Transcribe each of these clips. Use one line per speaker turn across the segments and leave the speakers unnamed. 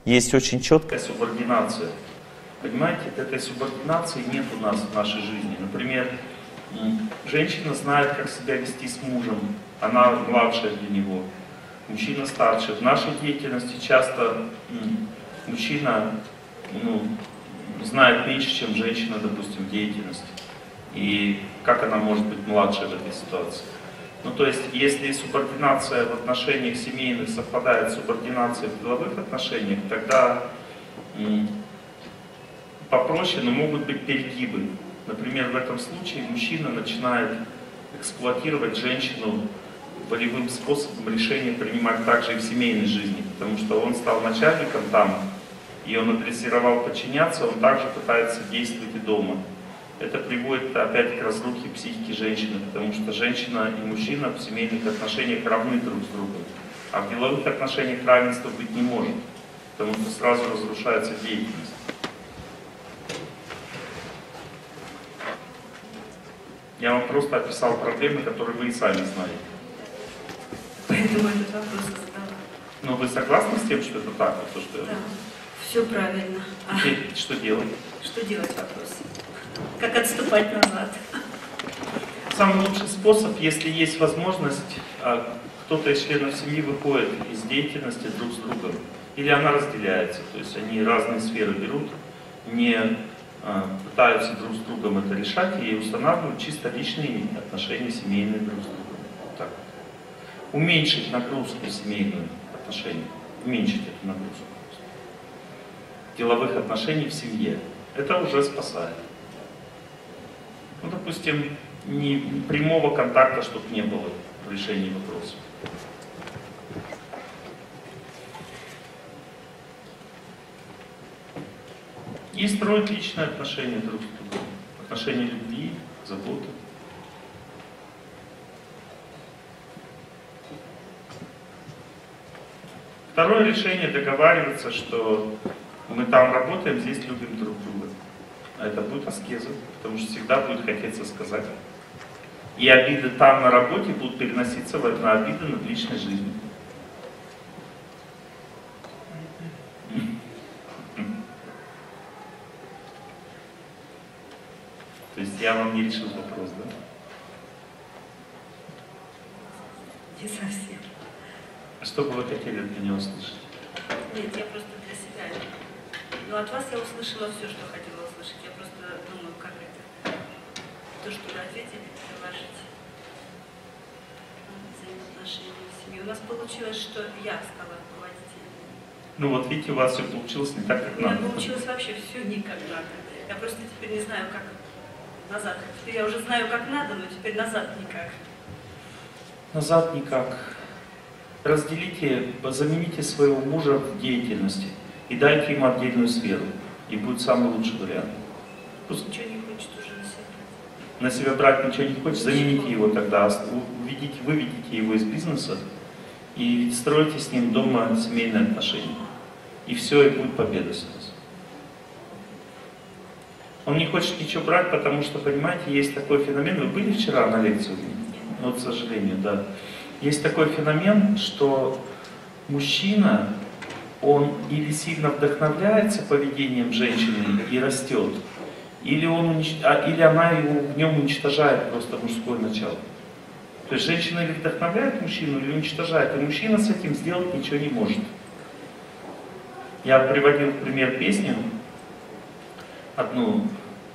есть очень четкая субординация. Понимаете, этой субординации нет у нас в нашей жизни. Например, женщина знает, как себя вести с мужем, она младшая для него, мужчина старше. В нашей деятельности часто мужчина знает меньше, чем женщина, допустим, в деятельности. И как она может быть младше в этой ситуации? Ну, то есть, если субординация в отношениях семейных совпадает с субординацией в деловых отношениях, тогда попроще, но могут быть перегибы. Например, в этом случае мужчина начинает эксплуатировать женщину волевым способом решения принимать также и в семейной жизни, потому что он стал начальником там, и он надрессировал подчиняться, он также пытается действовать и дома. Это приводит опять к разрухе психики женщины, потому что женщина и мужчина в семейных отношениях равны друг с другом, а в деловых отношениях равенства быть не может, потому что сразу разрушается деятельность. Я вам просто описал проблемы, которые вы и сами знаете.
Поэтому этот вопрос задала.
Но вы согласны с тем, что это так? Вот то, что...
Да, все правильно.
Теперь что делать?
Что делать вопрос? Как отступать назад?
Самый лучший способ, если есть возможность, кто-то из членов семьи выходит из деятельности друг с другом. Или она разделяется, то есть они разные сферы берут, не пытаются друг с другом это решать и устанавливают чисто личные отношения семейные друг с другом. Так. Уменьшить нагрузку семейную отношений, уменьшить эту нагрузку деловых отношений в семье. Это уже спасает. Ну, допустим, прямого контакта, чтобы не было в решении вопроса. И строить личные отношения друг с другом. Отношения любви, заботы. Второе решение — договариваться, что мы там работаем, здесь любим друг друга. А это будет аскеза, потому что всегда будет хотеться сказать. И обиды там на работе будут переноситься на обиды над личной жизнью. То есть я вам не решил вопрос, да?
Не совсем.
А что бы вы хотели от меня услышать?
Нет, я просто для себя. Но от вас я услышала все, что хотела услышать. Я просто думаю, как это. То, что вы ответили, приложить взаимоотношения в семье. У нас получилось, что я стала руководителем.
Ну вот видите, у вас все получилось не так, как надо.
У меня получилось вообще все не как надо. Я просто теперь не знаю, как назад. Теперь я уже знаю, как надо, но теперь назад никак.
Назад никак. Разделите, замените своего мужа в деятельности и дайте ему отдельную сферу. И будет самый лучший вариант.
Ничего не хочет уже на себя.
На себя брать ничего не хочет, замените его тогда, выведите его из бизнеса и стройте с ним дома семейные отношения. И все, и будет победа сразу. Он не хочет ничего брать, потому что, понимаете, есть такой феномен. Вы были вчера на лекции? Ну, к сожалению, да. Есть такой феномен, что мужчина, он или сильно вдохновляется поведением женщины и растет, или она его в нем уничтожает просто мужское начало. То есть женщина или вдохновляет мужчину, или уничтожает, и мужчина с этим сделать ничего не может. Я приводил в пример песню, одну,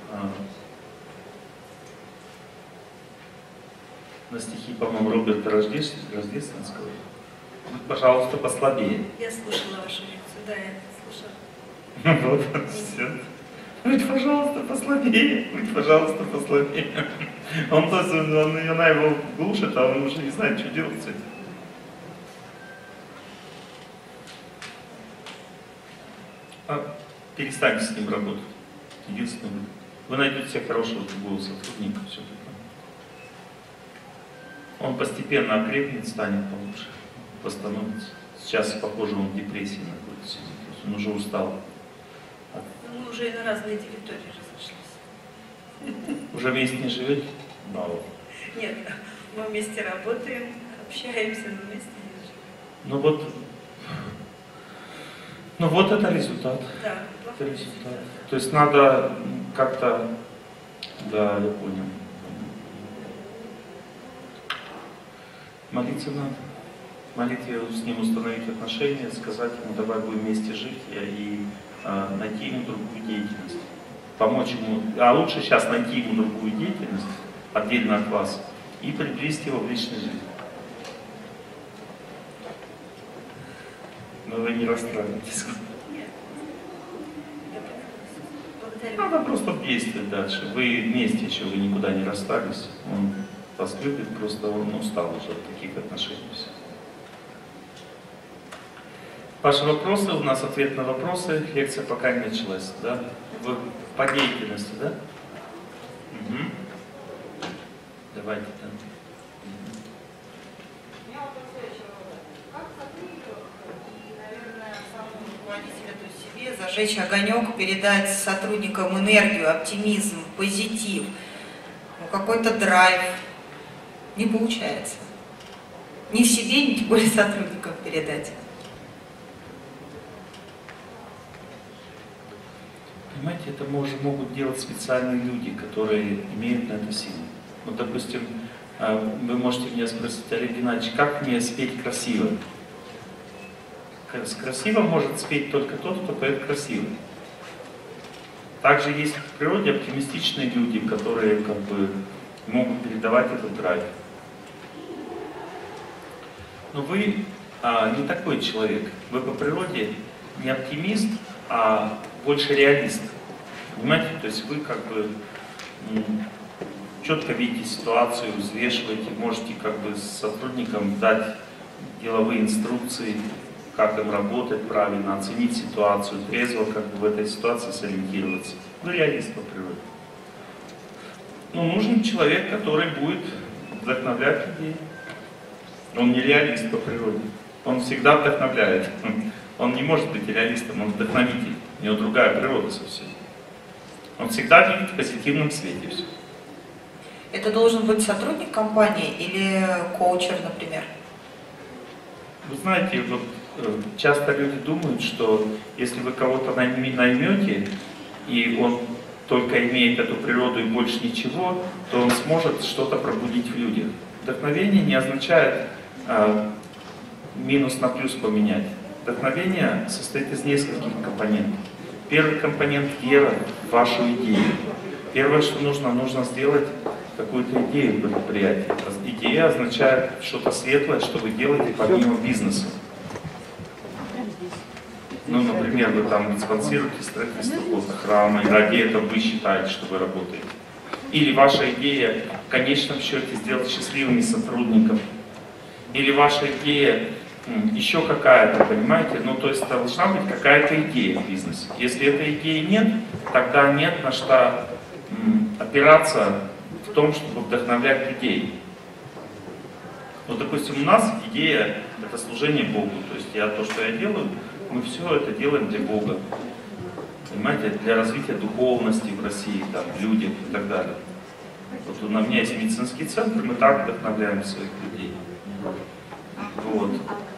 на стихи, по-моему, Роберта Рождественского. Будь, пожалуйста, послабее.
Я слушала вашу лекцию, да, я слушала.
Вот, все. Будь, пожалуйста, послабее. Будь, пожалуйста, послабее. Она его глушит, а он уже не знает, что делать с этим. Перестаньте с ним работать. Единственное, вы найдете себе хорошего другого сотрудника, все такое. Он постепенно окрепнет, станет получше, восстановится. Сейчас, похоже, он в депрессии находится. Он уже устал.
Мы уже и на разные территории разошлись.
Уже вместе не живете? Мало.
Нет, мы вместе работаем, общаемся, но вместе не живем.
Ну вот, Ну вот это результат.
Да,
Это результат. То есть надо как-то... Да, я понял. Молиться надо. Молитве с ним установить отношения, сказать ему, давай будем вместе жить, и найти ему другую деятельность. Помочь ему, а лучше сейчас найти ему другую деятельность, отдельно от вас, и приблизить его в личной жизни. Но вы не расстраивайтесь.
Нет.
Надо просто действовать дальше. Вы вместе еще, вы никуда не расстались. Он вас любит, просто он устал уже от таких отношений. Все. Ваши вопросы, у нас ответ на вопросы. Лекция пока не началась, да? Вы по деятельности, да? Угу. Давайте, да.
Зажечь огонек, передать сотрудникам энергию, оптимизм, позитив, какой-то драйв. Не получается. Ни в себе, ни тем более сотрудникам передать.
Понимаете, это могут делать специальные люди, которые имеют на это силу. Вот, допустим, вы можете меня спросить, Олег Геннадьевич, как мне спеть красиво? Красиво может спеть только тот, кто поет красиво. Также есть в природе оптимистичные люди, которые как бы могут передавать этот драйв. Но вы не такой человек. Вы по природе не оптимист, а больше реалист. Понимаете? То есть вы как бы четко видите ситуацию, взвешиваете, можете как бы сотрудникам дать деловые инструкции, как им работать правильно, оценить ситуацию, трезво как бы в этой ситуации сориентироваться. Вы реалист по природе. Но нужен человек, который будет вдохновлять людей. Он не реалист по природе. Он всегда вдохновляет. Он не может быть реалистом, он вдохновитель. У него другая природа совсем. Он всегда видит в позитивном свете все.
Это должен быть сотрудник компании или коучер, например?
Вы знаете, вот часто люди думают, что если вы кого-то наймете, и он только имеет эту природу и больше ничего, то он сможет что-то пробудить в людях. Вдохновение не означает минус на плюс поменять. Вдохновение состоит из нескольких компонентов. Первый компонент – вера в вашу идею. Первое, что нужно сделать какую-то идею предприятия. Идея означает что-то светлое, что вы делаете помимо бизнеса. Ну, например, вы там спонсируете строительство какого-то храма, и ради этого вы считаете, что вы работаете. Или ваша идея в конечном счете сделать счастливыми сотрудников. Или ваша идея еще какая-то, понимаете? Ну, то есть должна быть какая-то идея в бизнесе. Если этой идеи нет, тогда нет на что опираться в том, чтобы вдохновлять людей. Вот, допустим, у нас идея — это служение Богу. То есть то, что я делаю, мы все это делаем для Бога. Понимаете, для развития духовности в России, там, в людях и так далее. Вот у меня есть медицинский центр, мы так вдохновляем своих людей. Вот.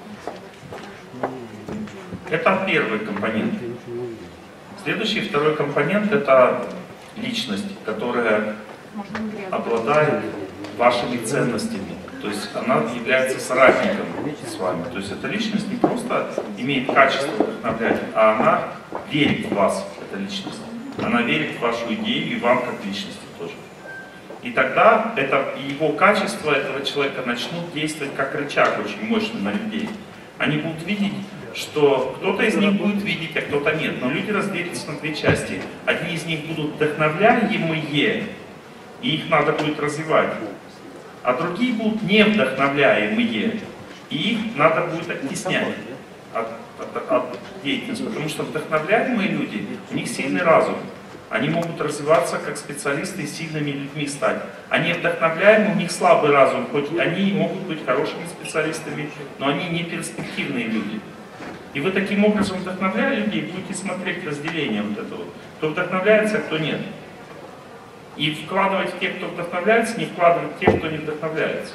Это первый компонент. Следующий, второй компонент — это личность, которая обладает вашими ценностями. То есть она является соратником с вами. То есть эта личность не просто имеет качество вдохновлять, а она верит в вас, эта личность. Она верит в вашу идею и вам как личности тоже. И тогда его качества этого человека начнут действовать как рычаг очень мощно на людей. Они будут видеть, что кто-то из них будет видеть, а кто-то нет. Но люди разделятся на две части. Одни из них будут вдохновляемые, и их надо будет развивать. А другие будут не вдохновляемые, и их надо будет оттеснять от деятельности. Потому что вдохновляемые люди, у них сильный разум. Они могут развиваться как специалисты и сильными людьми стать. Они вдохновляемые, у них слабый разум, хоть они могут быть хорошими специалистами, но они не перспективные люди. И вы таким образом, вдохновляя людей, будете смотреть разделение вот этого. Кто вдохновляется, а кто нет. И вкладывать в тех, кто вдохновляется, не вкладывать в тех, кто не вдохновляется.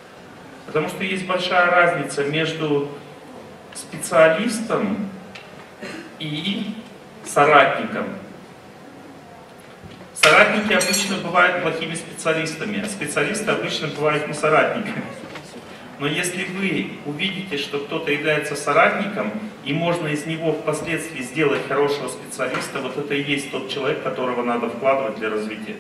Потому что есть большая разница между специалистом и соратникам. Соратники обычно бывают плохими специалистами, а специалисты обычно бывают не соратниками. Но если вы увидите, что кто-то является соратником, и можно из него впоследствии сделать хорошего специалиста, вот это и есть тот человек, которого надо вкладывать для развития.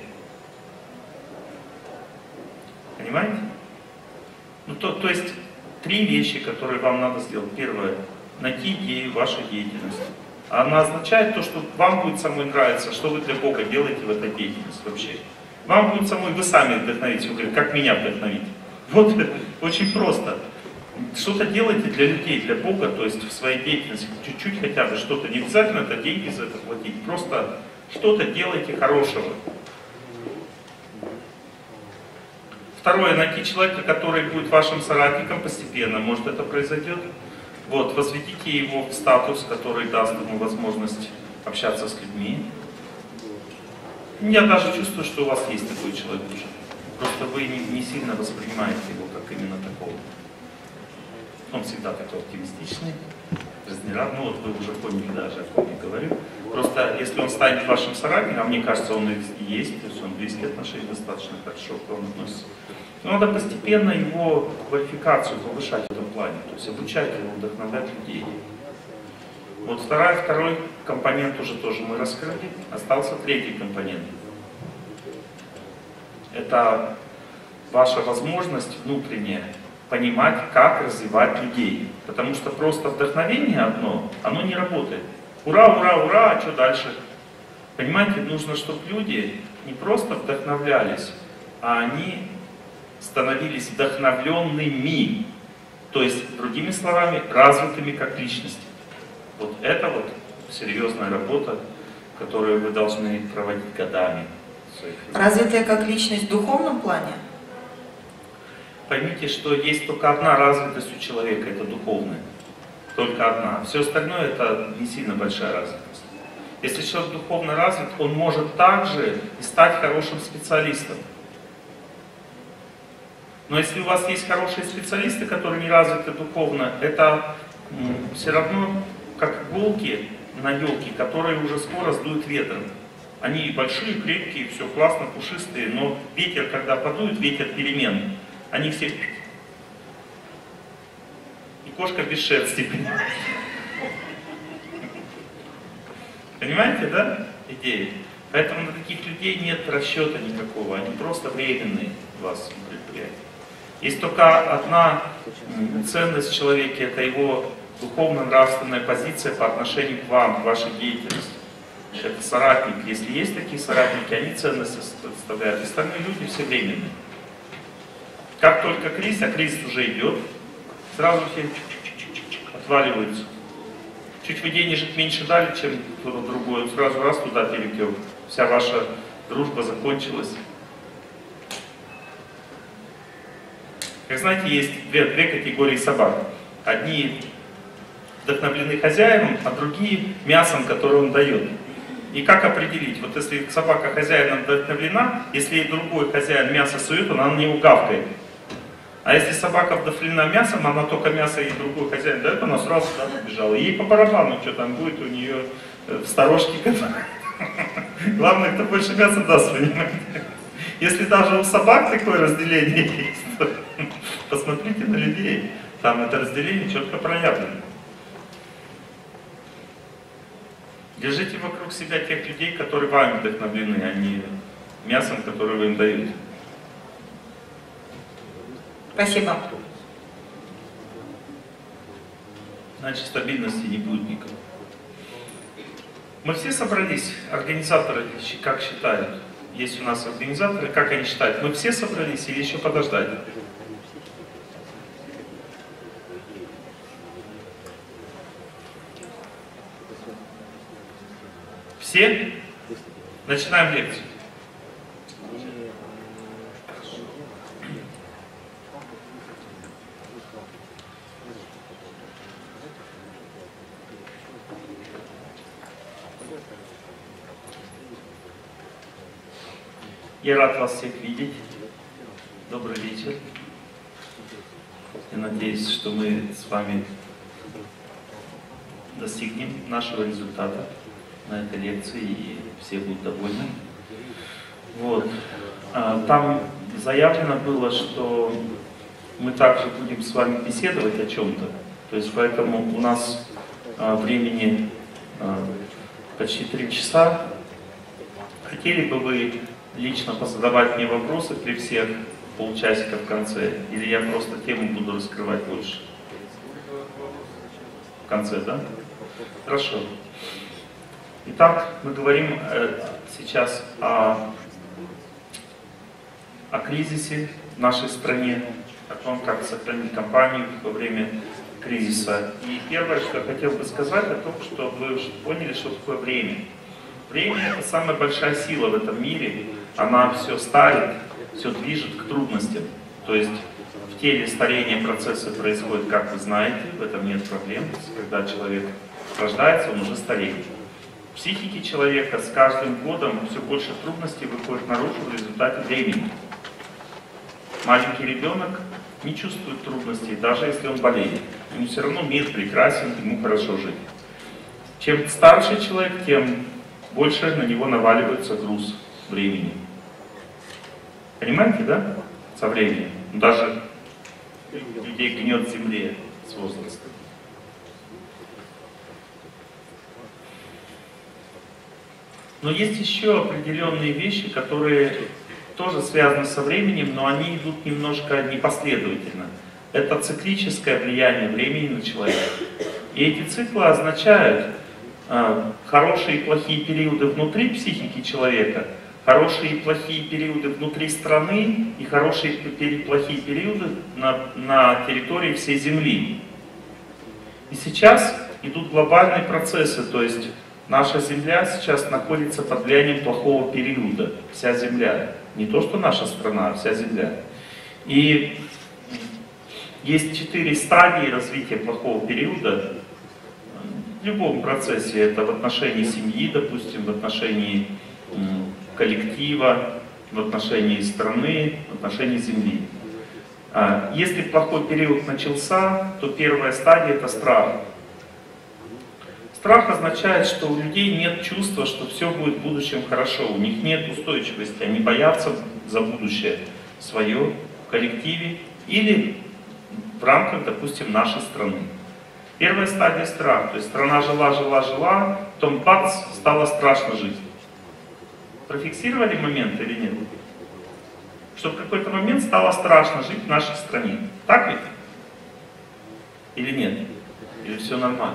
Понимаете? Ну, то есть, 3 вещи, которые вам надо сделать. Первое. Найти идею вашей деятельности. Она означает то, что вам будет самой нравиться, что вы для Бога делаете в этой деятельности вообще. Вам будет самой, вы сами вдохновитесь. Вы говорите, как меня вдохновить? Вот, очень просто. Что-то делайте для людей, для Бога, то есть в своей деятельности. Чуть-чуть хотя бы что-то. Не обязательно это деньги за это платить. Просто что-то делайте хорошего. Второе, найти человека, который будет вашим соратником постепенно. Может, это произойдет. Вот, возведите его в статус, который даст ему возможность общаться с людьми. Я даже чувствую, что у вас есть такой человек уже. Просто вы не сильно воспринимаете его как именно такого. Он всегда такой оптимистичный, жизнерадостный. Ну вот вы уже поняли даже, о ком я говорю. Просто если он станет вашим соратником, а мне кажется, он и есть, то есть он близкие отношения достаточно хорошо к вам относится. Но надо постепенно его квалификацию повышать в этом плане, то есть обучать его, вдохновлять людей. Вот второй компонент уже тоже мы раскрыли, остался 3-й компонент. Это ваша возможность внутренняя понимать, как развивать людей. Потому что просто вдохновение одно, оно не работает. Ура, ура, ура, а что дальше? Понимаете, нужно, чтобы люди не просто вдохновлялись, а они становились вдохновленными. То есть, другими словами, развитыми как личности. Вот это вот серьезная работа, которую вы должны проводить годами.
Развитая как личность в духовном плане?
Поймите, что есть только одна развитость у человека, это духовная. Только одна. Все остальное это не сильно большая развитость. Если человек духовно развит, он может также и стать хорошим специалистом. Но если у вас есть хорошие специалисты, которые не развиты духовно, это все равно как иголки на елке, которые уже скоро сдуют ветром. Они большие, крепкие, все классно, пушистые, но ветер, когда подует, ветер перемен, они все... И кошка без шерсти, понимаете? Понимаете, да, идея? Поэтому на таких людей нет расчета никакого, они просто временные у вас в предприятии. Есть только одна ценность в человеке, это его духовно-нравственная позиция по отношению к вам, к вашей деятельности. Это соратник. Если есть такие соратники, они ценность составляют. Остальные люди все временные. Как только кризис, а кризис уже идет, сразу все отваливаются. Чуть вы денежек меньше дали, чем кто-то другой, он сразу раз туда перетек. Вся ваша дружба закончилась. Как знаете, есть две категории собак. Одни вдохновлены хозяином, а другие мясом, которое он дает. И как определить? Вот если собака хозяином вдохновлена, если ей другой хозяин мясо сует, она на него гавкает. А если собака вдохновлена мясом, она только мясо ей другой хозяин дает, она сразу туда побежала. Ей по барабану, что там будет у нее в сторожке. Главное, кто больше мяса даст, понимаете? Если даже у собак такое разделение есть, то посмотрите на людей. Там это разделение четко проявлено. Держите вокруг себя тех людей, которые вами вдохновлены, а не мясом, которое вы им даете.
Спасибо.
Значит, стабильности не будет никакой. Мы все собрались, организаторы как считают? Есть у нас организаторы, как они считают? Мы все собрались или еще подождать? Все? Начинаем лекцию. Я рад вас всех видеть. Добрый вечер. Я надеюсь, что мы с вами достигли достигнем нашего результата на этой лекции, и все будут довольны. Вот. Там заявлено было, что мы также будем с вами беседовать о чем-то. То есть поэтому у нас времени почти 3 часа. Хотели бы вы лично позадавать мне вопросы при всех полчасика в конце? Или я просто тему буду раскрывать больше? В конце, да? Хорошо. Итак, мы говорим сейчас о кризисе в нашей стране, о том, как сохранить компанию во время кризиса. И первое, что я хотел бы сказать, о том, что вы уже поняли, что такое время. Время — это самая большая сила в этом мире. Она все старит, все движет к трудностям. То есть в теле старение процесса происходит, как вы знаете, в этом нет проблем. Когда человек рождается, он уже стареет. В психике человека с каждым годом все больше трудностей выходит наружу в результате времени. Маленький ребенок не чувствует трудностей, даже если он болеет. Ему все равно мир прекрасен, ему хорошо жить. Чем старше человек, тем больше на него наваливается груз времени. Понимаете, да? Со временем. Даже людей гнет в земле с возрастом. Но есть еще определенные вещи, которые тоже связаны со временем, но они идут немножко непоследовательно. Это циклическое влияние времени на человека. И эти циклы означают хорошие и плохие периоды внутри психики человека, хорошие и плохие периоды внутри страны и хорошие и плохие периоды на территории всей Земли. И сейчас идут глобальные процессы, то есть наша Земля сейчас находится под влиянием плохого периода, вся Земля. Не то, что наша страна, а вся Земля. И есть 4 стадии развития плохого периода. В любом процессе, это в отношении семьи, допустим, в отношении коллектива, в отношении страны, в отношении Земли. Если плохой период начался, то первая стадия — это страх. Страх означает, что у людей нет чувства, что все будет в будущем хорошо, у них нет устойчивости, они боятся за будущее свое в коллективе или в рамках, допустим, нашей страны. Первая стадия — страх, то есть страна жила, потом бац, стало страшно жить. Профиксировали момент или нет? Что в какой-то момент стало страшно жить в нашей стране. Так ведь? Или нет? Или все нормально?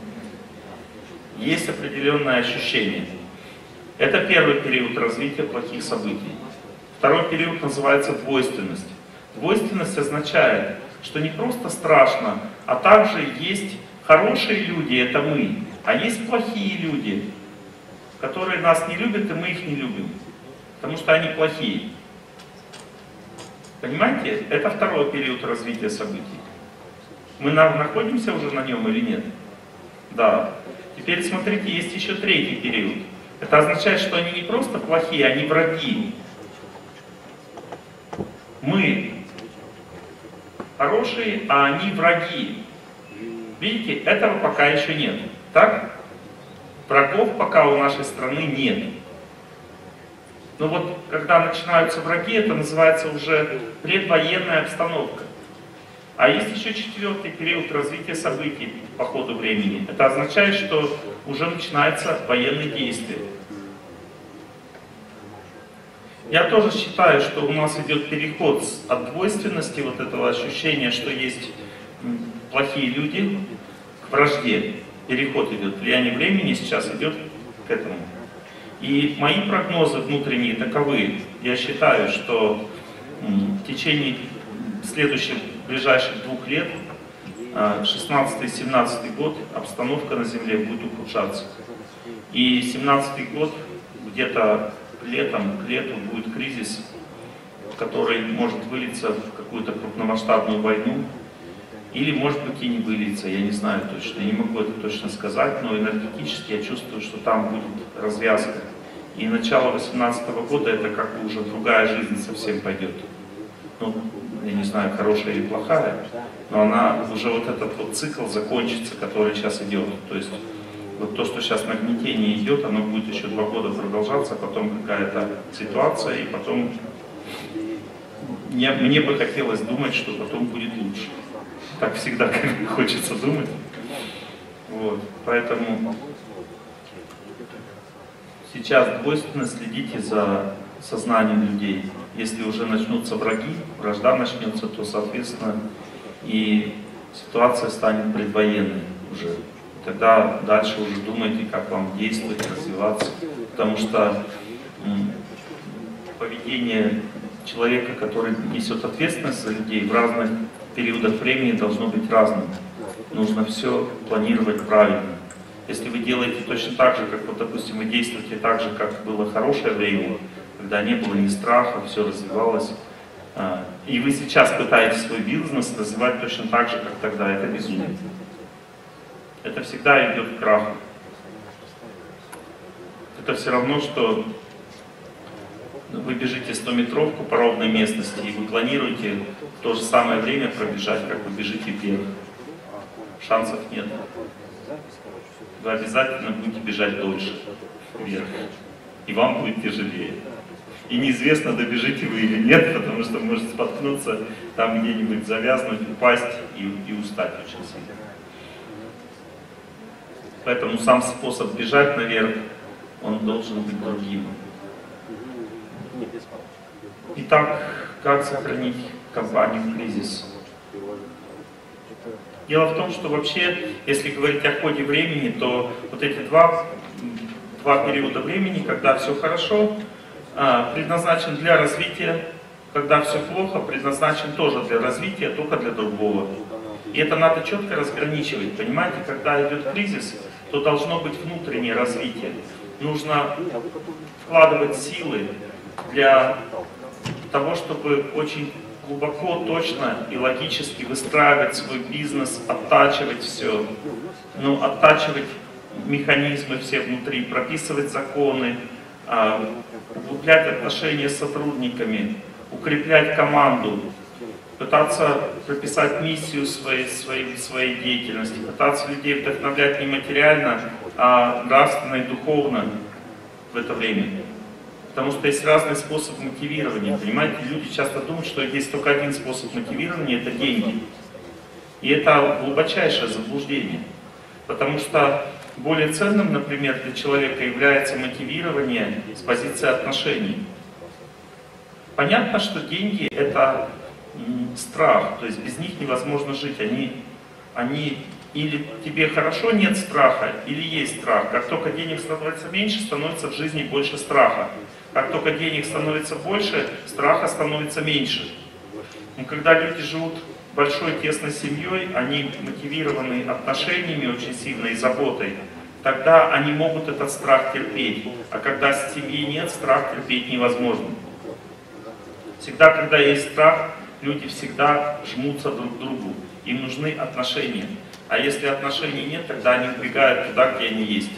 Есть определенное ощущение. Это первый период развития плохих событий. Второй период называется двойственность. Двойственность означает, что не просто страшно, а также есть хорошие люди, это мы, а есть плохие люди, которые нас не любят, и мы их не любим, потому что они плохие. Понимаете? Это второй период развития событий. Мы находимся уже на нем или нет? Да. Теперь смотрите, есть еще третий период. Это означает, что они не просто плохие, они враги. Мы хорошие, а они враги. Видите, этого пока еще нет. Так? Врагов пока у нашей страны нет. Но вот когда начинаются враги, это называется уже предвоенная обстановка. А есть еще 4-й период развития событий по ходу времени. Это означает, что уже начинаются военные действия. Я тоже считаю, что у нас идет переход от двойственности, вот этого ощущения, что есть плохие люди, к вражде. Переход идет, влияние времени сейчас идет к этому. И мои прогнозы внутренние таковы. Я считаю, что в течение следующих, ближайших 2 лет, 16-17 год, обстановка на Земле будет ухудшаться. И 17 год, где-то летом, к лету будет кризис, который может вылиться в какую-то крупномасштабную войну. Или, может быть, и не выльется, я не знаю точно, я не могу это точно сказать, но энергетически я чувствую, что там будет развязка. И начало 18 года это как бы уже другая жизнь совсем пойдет. Ну, я не знаю, хорошая или плохая, но она уже вот этот вот цикл закончится, который сейчас идет. То есть вот то, что сейчас нагнетение идет, оно будет еще 2 года продолжаться, а потом какая-то ситуация, и потом мне бы хотелось думать, что потом будет лучше. Так всегда хочется думать. Вот. Поэтому сейчас двойственно следите за сознанием людей. Если уже начнутся враги, вражда начнется, то, соответственно, и ситуация станет предвоенной уже. Тогда дальше уже думайте, как вам действовать, развиваться. Потому что поведение человека, который несет ответственность за людей, в разных периодах времени должно быть разным. Нужно все планировать правильно. Если вы делаете точно так же, как, вот, допустим, вы действуете так же, как было хорошее время, когда не было ни страха, все развивалось, и вы сейчас пытаетесь свой бизнес развивать точно так же, как тогда, это безумие. Это всегда идет к краху. Это все равно, что вы бежите 100-метровку по ровной местности, и вы планируете в то же самое время пробежать, как вы бежите вверх. Шансов нет. Вы обязательно будете бежать дольше вверх, и вам будет тяжелее. И неизвестно, добежите вы или нет, потому что можете споткнуться, там где-нибудь завязнуть, упасть и устать очень сильно. Поэтому сам способ бежать наверх, он должен быть другим. Итак, как сохранить компанию в кризис? Дело в том, что вообще, если говорить о ходе времени, то вот эти два периода времени, когда все хорошо, предназначен для развития, когда все плохо, предназначен тоже для развития, только для другого. И это надо четко разграничивать. Понимаете, когда идет кризис, то должно быть внутреннее развитие. Нужно вкладывать силы для того, чтобы очень глубоко, точно и логически выстраивать свой бизнес, оттачивать все, оттачивать механизмы все внутри, прописывать законы, углублять отношения с сотрудниками, укреплять команду, пытаться прописать миссию своей деятельности, пытаться людей вдохновлять не материально, а нравственно и духовно в это время. Потому что есть разный способ мотивирования. Понимаете, люди часто думают, что есть только один способ мотивирования — это деньги. И это глубочайшее заблуждение. Потому что более ценным, например, для человека является мотивирование с позиции отношений. Понятно, что деньги — это страх, то есть без них невозможно жить. Они или тебе хорошо, нет страха, или есть страх. Как только денег становится меньше, становится в жизни больше страха. Как только денег становится больше, страха становится меньше. Но когда люди живут большой тесной семьей, они мотивированы отношениями очень сильно и заботой, тогда они могут этот страх терпеть. А когда семьи нет, страх терпеть невозможно. Всегда, когда есть страх, люди всегда жмутся друг к другу. Им нужны отношения. А если отношений нет, тогда они убегают туда, где они есть.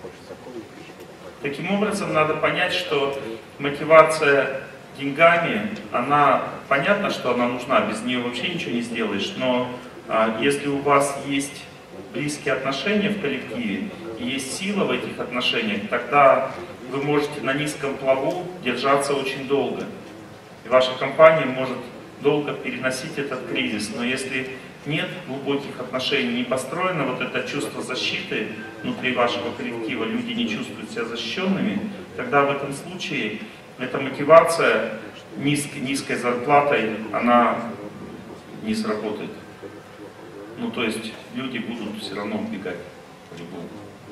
Таким образом, надо понять, что мотивация деньгами, понятно, что она нужна, без нее вообще ничего не сделаешь, но если у вас есть близкие отношения в коллективе, и есть сила в этих отношениях, тогда вы можете на низком плаву держаться очень долго. И ваша компания может долго переносить этот кризис, но если нет глубоких отношений, не построено вот это чувство защиты внутри вашего коллектива, люди не чувствуют себя защищенными, тогда в этом случае эта мотивация низкой зарплатой, она не сработает. То есть люди будут все равно убегать по-любому.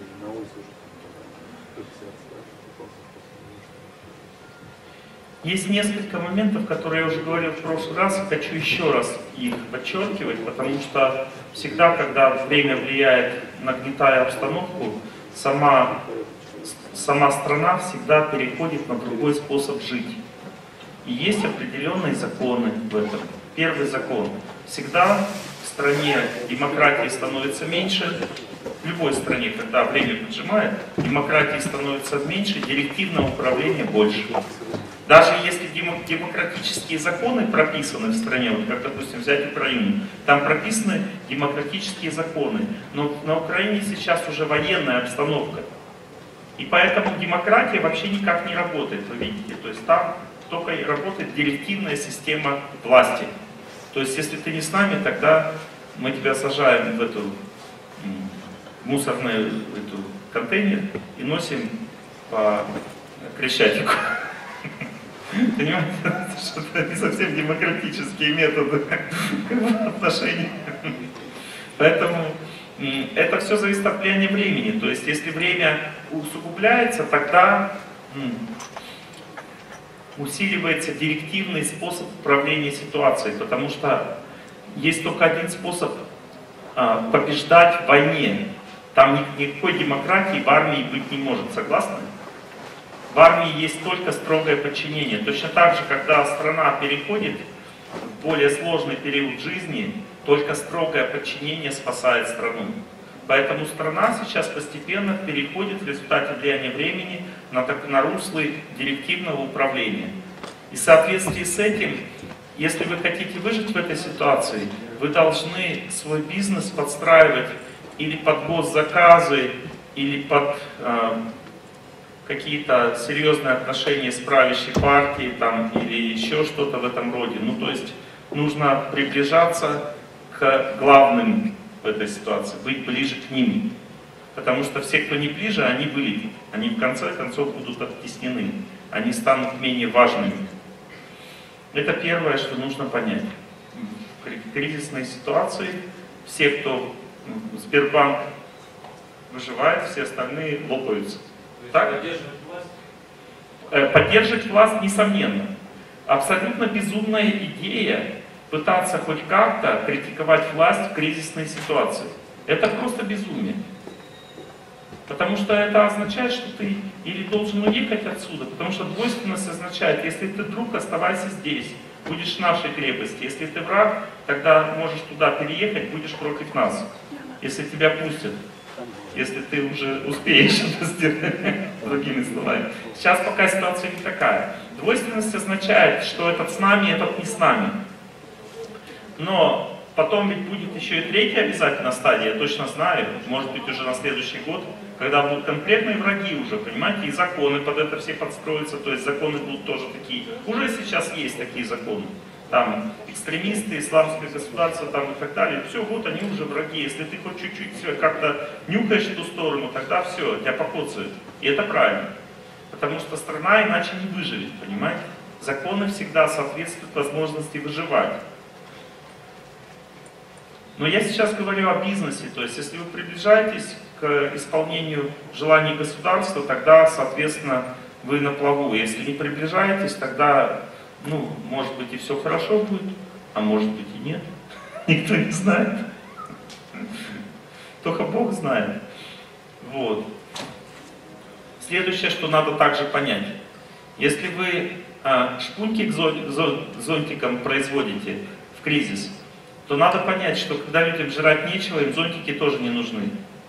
Есть несколько моментов, которые я уже говорил в прошлый раз, и хочу еще раз их подчеркивать, потому что всегда, когда время влияет, нагнетая обстановку, сама страна всегда переходит на другой способ жить. И есть определенные законы в этом. Первый закон. Всегда в стране демократии становится меньше, в любой стране, когда время поджимает, демократии становится меньше, директивного управления больше. Даже если демократические законы прописаны в стране, вот как, допустим, взять Украину, там прописаны демократические законы, но на Украине сейчас уже военная обстановка. И поэтому демократия вообще никак не работает, вы видите, то есть там только работает директивная система власти. То есть если ты не с нами, тогда мы тебя сажаем в эту мусорный контейнер и носим по Крещатику. Понимаете, что это не совсем демократические методы отношений. Поэтому это все зависит от влияния времени. То есть если время усугубляется, тогда усиливается директивный способ управления ситуацией, потому что есть только один способ побеждать в войне. Там никакой демократии в армии быть не может, согласны? В армии есть только строгое подчинение. Точно так же, когда страна переходит в более сложный период жизни, только строгое подчинение спасает страну. Поэтому страна сейчас постепенно переходит в результате влияния времени на руслы директивного управления. И в соответствии с этим, если вы хотите выжить в этой ситуации, вы должны свой бизнес подстраивать или под госзаказы, или под какие-то серьезные отношения с правящей партией, там, или еще что-то в этом роде. Ну, то есть нужно приближаться к главным в этой ситуации, быть ближе к ним. Потому что все, кто не ближе, они вылетят. Они в конце концов будут оттеснены. Они станут менее важными. Это первое, что нужно понять. В кризисной ситуации все, кто Сбербанк выживает, все остальные лопаются. Так?
Поддерживать власть?
Поддерживать власть, несомненно. Абсолютно безумная идея пытаться хоть как-то критиковать власть в кризисной ситуации. Это просто безумие. Потому что это означает, что ты или должен уехать отсюда, потому что двойственность означает, если ты друг, оставайся здесь, будешь в нашей крепости. Если ты враг, тогда можешь туда переехать, будешь против нас. Если тебя пустят. Если ты уже успеешь это сделать, другими словами. Сейчас пока ситуация не такая. Двойственность означает, что этот с нами, этот не с нами. Но потом ведь будет еще и третья обязательно стадия, я точно знаю, может быть уже на следующий год, когда будут конкретные враги уже, понимаете, и законы под это все подстроятся, то есть законы будут тоже такие. Уже сейчас есть такие законы. Там экстремисты, исламское государство там, и так далее. Все, вот они уже враги. Если ты хоть чуть-чуть как-то нюхаешь в ту сторону, тогда все, тебя покоцают. И это правильно. Потому что страна иначе не выживет, понимаете? Законы всегда соответствуют возможности выживать. Но я сейчас говорю о бизнесе. То есть, если вы приближаетесь к исполнению желаний государства, тогда, соответственно, вы на плаву. Если не приближаетесь, тогда... Ну, может быть и все хорошо будет, а может быть и нет. Никто не знает. Только Бог знает. Вот. Следующее, что надо также понять. Если вы шпуньки к зонтикам производите в кризис, то надо понять, что когда людям жрать нечего, им зонтики тоже не нужны.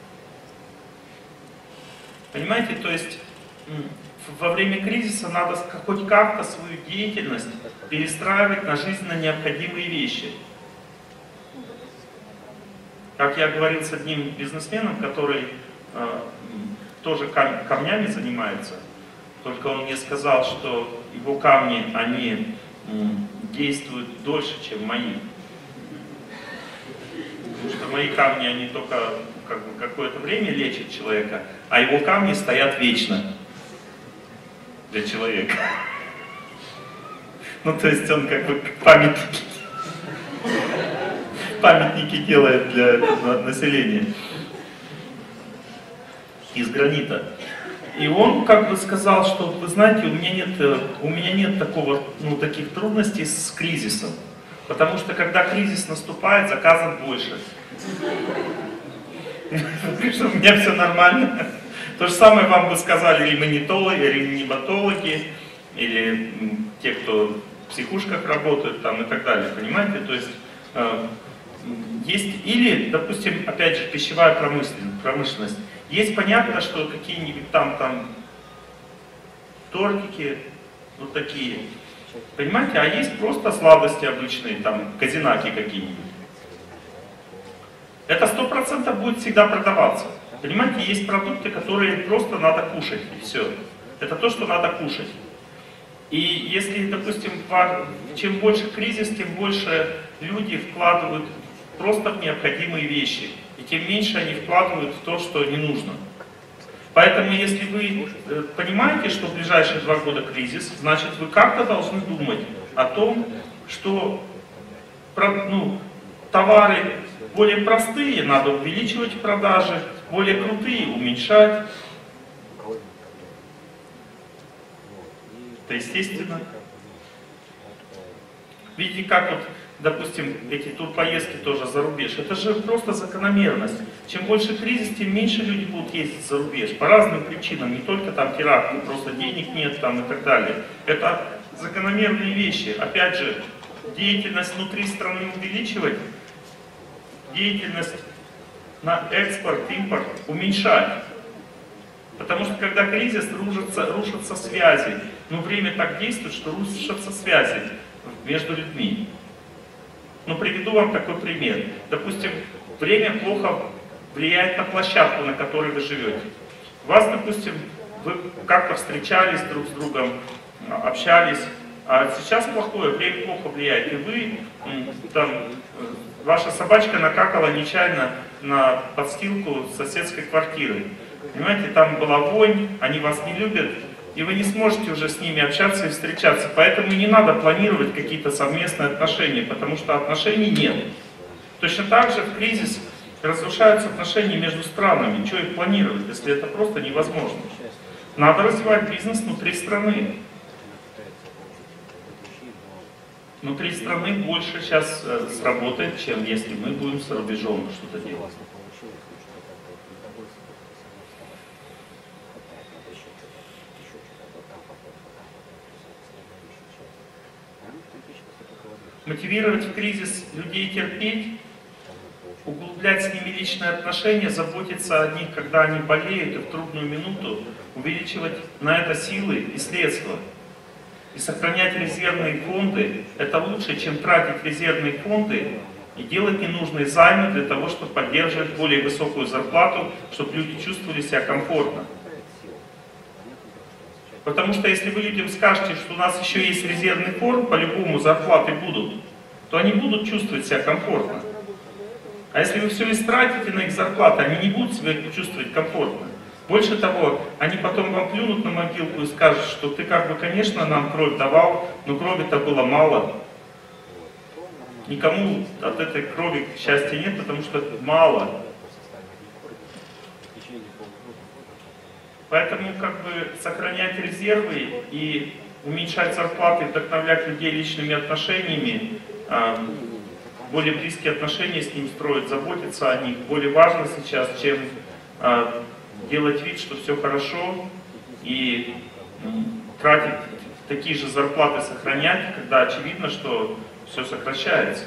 Понимаете, то есть... Во время кризиса надо хоть как-то свою деятельность перестраивать на жизненно необходимые вещи. Как я говорил с одним бизнесменом, который тоже камнями занимается, только он мне сказал, что его камни, они действуют дольше, чем мои. Потому что мои камни, они только какое-то время лечат человека, а его камни стоят вечно. Для человека. Ну, то есть он как бы памятники делает для населения из гранита. И он как бы сказал, что, вы знаете, у меня нет таких трудностей с кризисом. Потому что когда кризис наступает, заказов больше. Что у меня все нормально. То же самое вам бы сказали ремонитологи, реаниматологи, или те, кто в психушках работают там, и так далее, понимаете? То есть есть, или, допустим, опять же, пищевая промышленность. Есть понятно, что какие-нибудь там тортики, вот такие, Понимаете, а есть просто сладости обычные, там, казинаки какие-нибудь. Это 100% будет всегда продаваться. Понимаете, есть продукты, которые просто надо кушать, и все. Это то, что надо кушать. И если, допустим, чем больше кризис, тем больше люди вкладывают просто в необходимые вещи. И тем меньше они вкладывают в то, что не нужно. Поэтому, если вы понимаете, что в ближайшие 2 года кризис, значит, вы как-то должны думать о том, что товары более простые надо увеличивать в продаже, более крутые уменьшать. Это естественно. Видите, как вот, допустим, эти турпоездки тоже за рубеж. Это же просто закономерность. Чем больше кризис, тем меньше люди будут ездить за рубеж. По разным причинам, не только там теракты, просто денег нет там и так далее. Это закономерные вещи. Опять же, деятельность внутри страны увеличивать, деятельность на экспорт, импорт уменьшать. Потому что когда кризис, рушатся связи. Но время так действует, что рушатся связи между людьми. Приведу вам такой пример. Допустим, время плохо влияет на площадку, на которой вы живете. Вас, допустим, вы как-то встречались друг с другом, общались, а сейчас плохое, время плохо влияет. И вы, ваша собачка накакала нечаянно на подстилку соседской квартиры. Понимаете, там была вонь, они вас не любят, и вы не сможете уже с ними общаться и встречаться. Поэтому не надо планировать какие-то совместные отношения, потому что отношений нет. Точно так же в кризис разрушаются отношения между странами. Что их планировать, если это просто невозможно? Надо развивать бизнес внутри страны. Внутри страны больше сейчас сработает, чем если мы будем за рубежом что-то делать. Мотивировать в кризис людей терпеть, углублять с ними личные отношения, заботиться о них, когда они болеют, и в трудную минуту, увеличивать на это силы и средства. И сохранять резервные фонды – это лучше, чем тратить резервные фонды и делать ненужные займы для того, чтобы поддерживать более высокую зарплату, чтобы люди чувствовали себя комфортно. Потому что если вы людям скажете, что у нас еще есть резервный фонд, по-любому зарплаты будут, то они будут чувствовать себя комфортно. А если вы все истратите на их зарплаты, они не будут себя чувствовать комфортно. Больше того, они потом вам плюнут на могилку и скажут, что ты как бы, конечно, нам кровь давал, но крови-то было мало. Никому от этой крови счастья нет, потому что мало. Поэтому как бы сохранять резервы и уменьшать зарплаты, вдохновлять людей личными отношениями, более близкие отношения с ним строить, заботиться о них, более важно сейчас, чем делать вид, что все хорошо, и тратить такие же зарплаты, сохранять, когда очевидно, что все сокращается.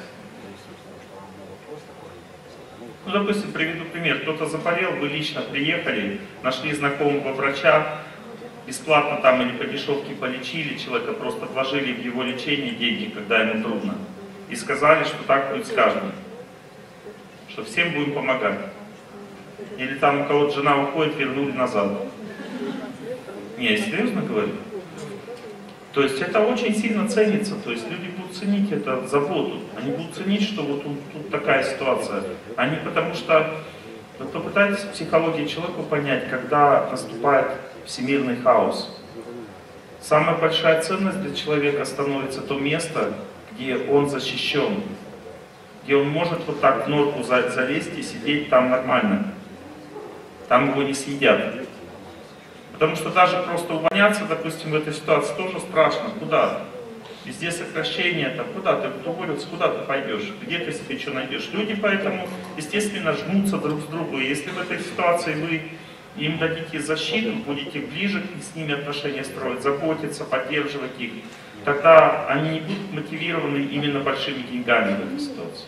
Допустим, приведу пример. Кто-то заболел, вы лично приехали, нашли знакомого врача, бесплатно там или по дешевке полечили, человека просто вложили в его лечение деньги, когда ему трудно. И сказали, что так будет с каждым. Что всем будем помогать. Или там у кого-то жена уходит, вернули назад. Не, я серьезно говорю. То есть это очень сильно ценится, то есть люди будут ценить это заботу, они будут ценить, что вот тут такая ситуация. Они потому что, вы попытайтесь в психологии человека понять, когда наступает всемирный хаос. Самая большая ценность для человека становится то место, где он защищен, где он может вот так в норку залезть и сидеть там нормально, там его не съедят. Потому что даже просто увольняться, допустим, в этой ситуации тоже страшно. Куда? Везде сокращение, там, куда ты уволился, куда ты пойдешь, где ты себе что найдешь. Люди поэтому, естественно, жмутся друг с другом. И если в этой ситуации вы им дадите защиту, будете ближе с ними отношения строить, заботиться, поддерживать их, тогда они не будут мотивированы именно большими деньгами в этой ситуации.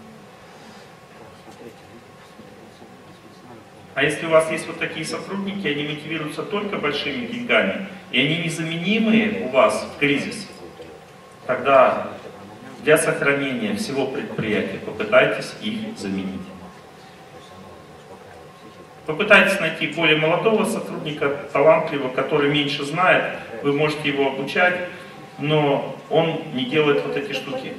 А если у вас есть вот такие сотрудники, они мотивируются только большими деньгами, и они незаменимые у вас в кризис, тогда для сохранения всего предприятия попытайтесь их заменить. Попытайтесь найти более молодого сотрудника, талантливого, который меньше знает, вы можете его обучать, но он не делает вот эти штуки.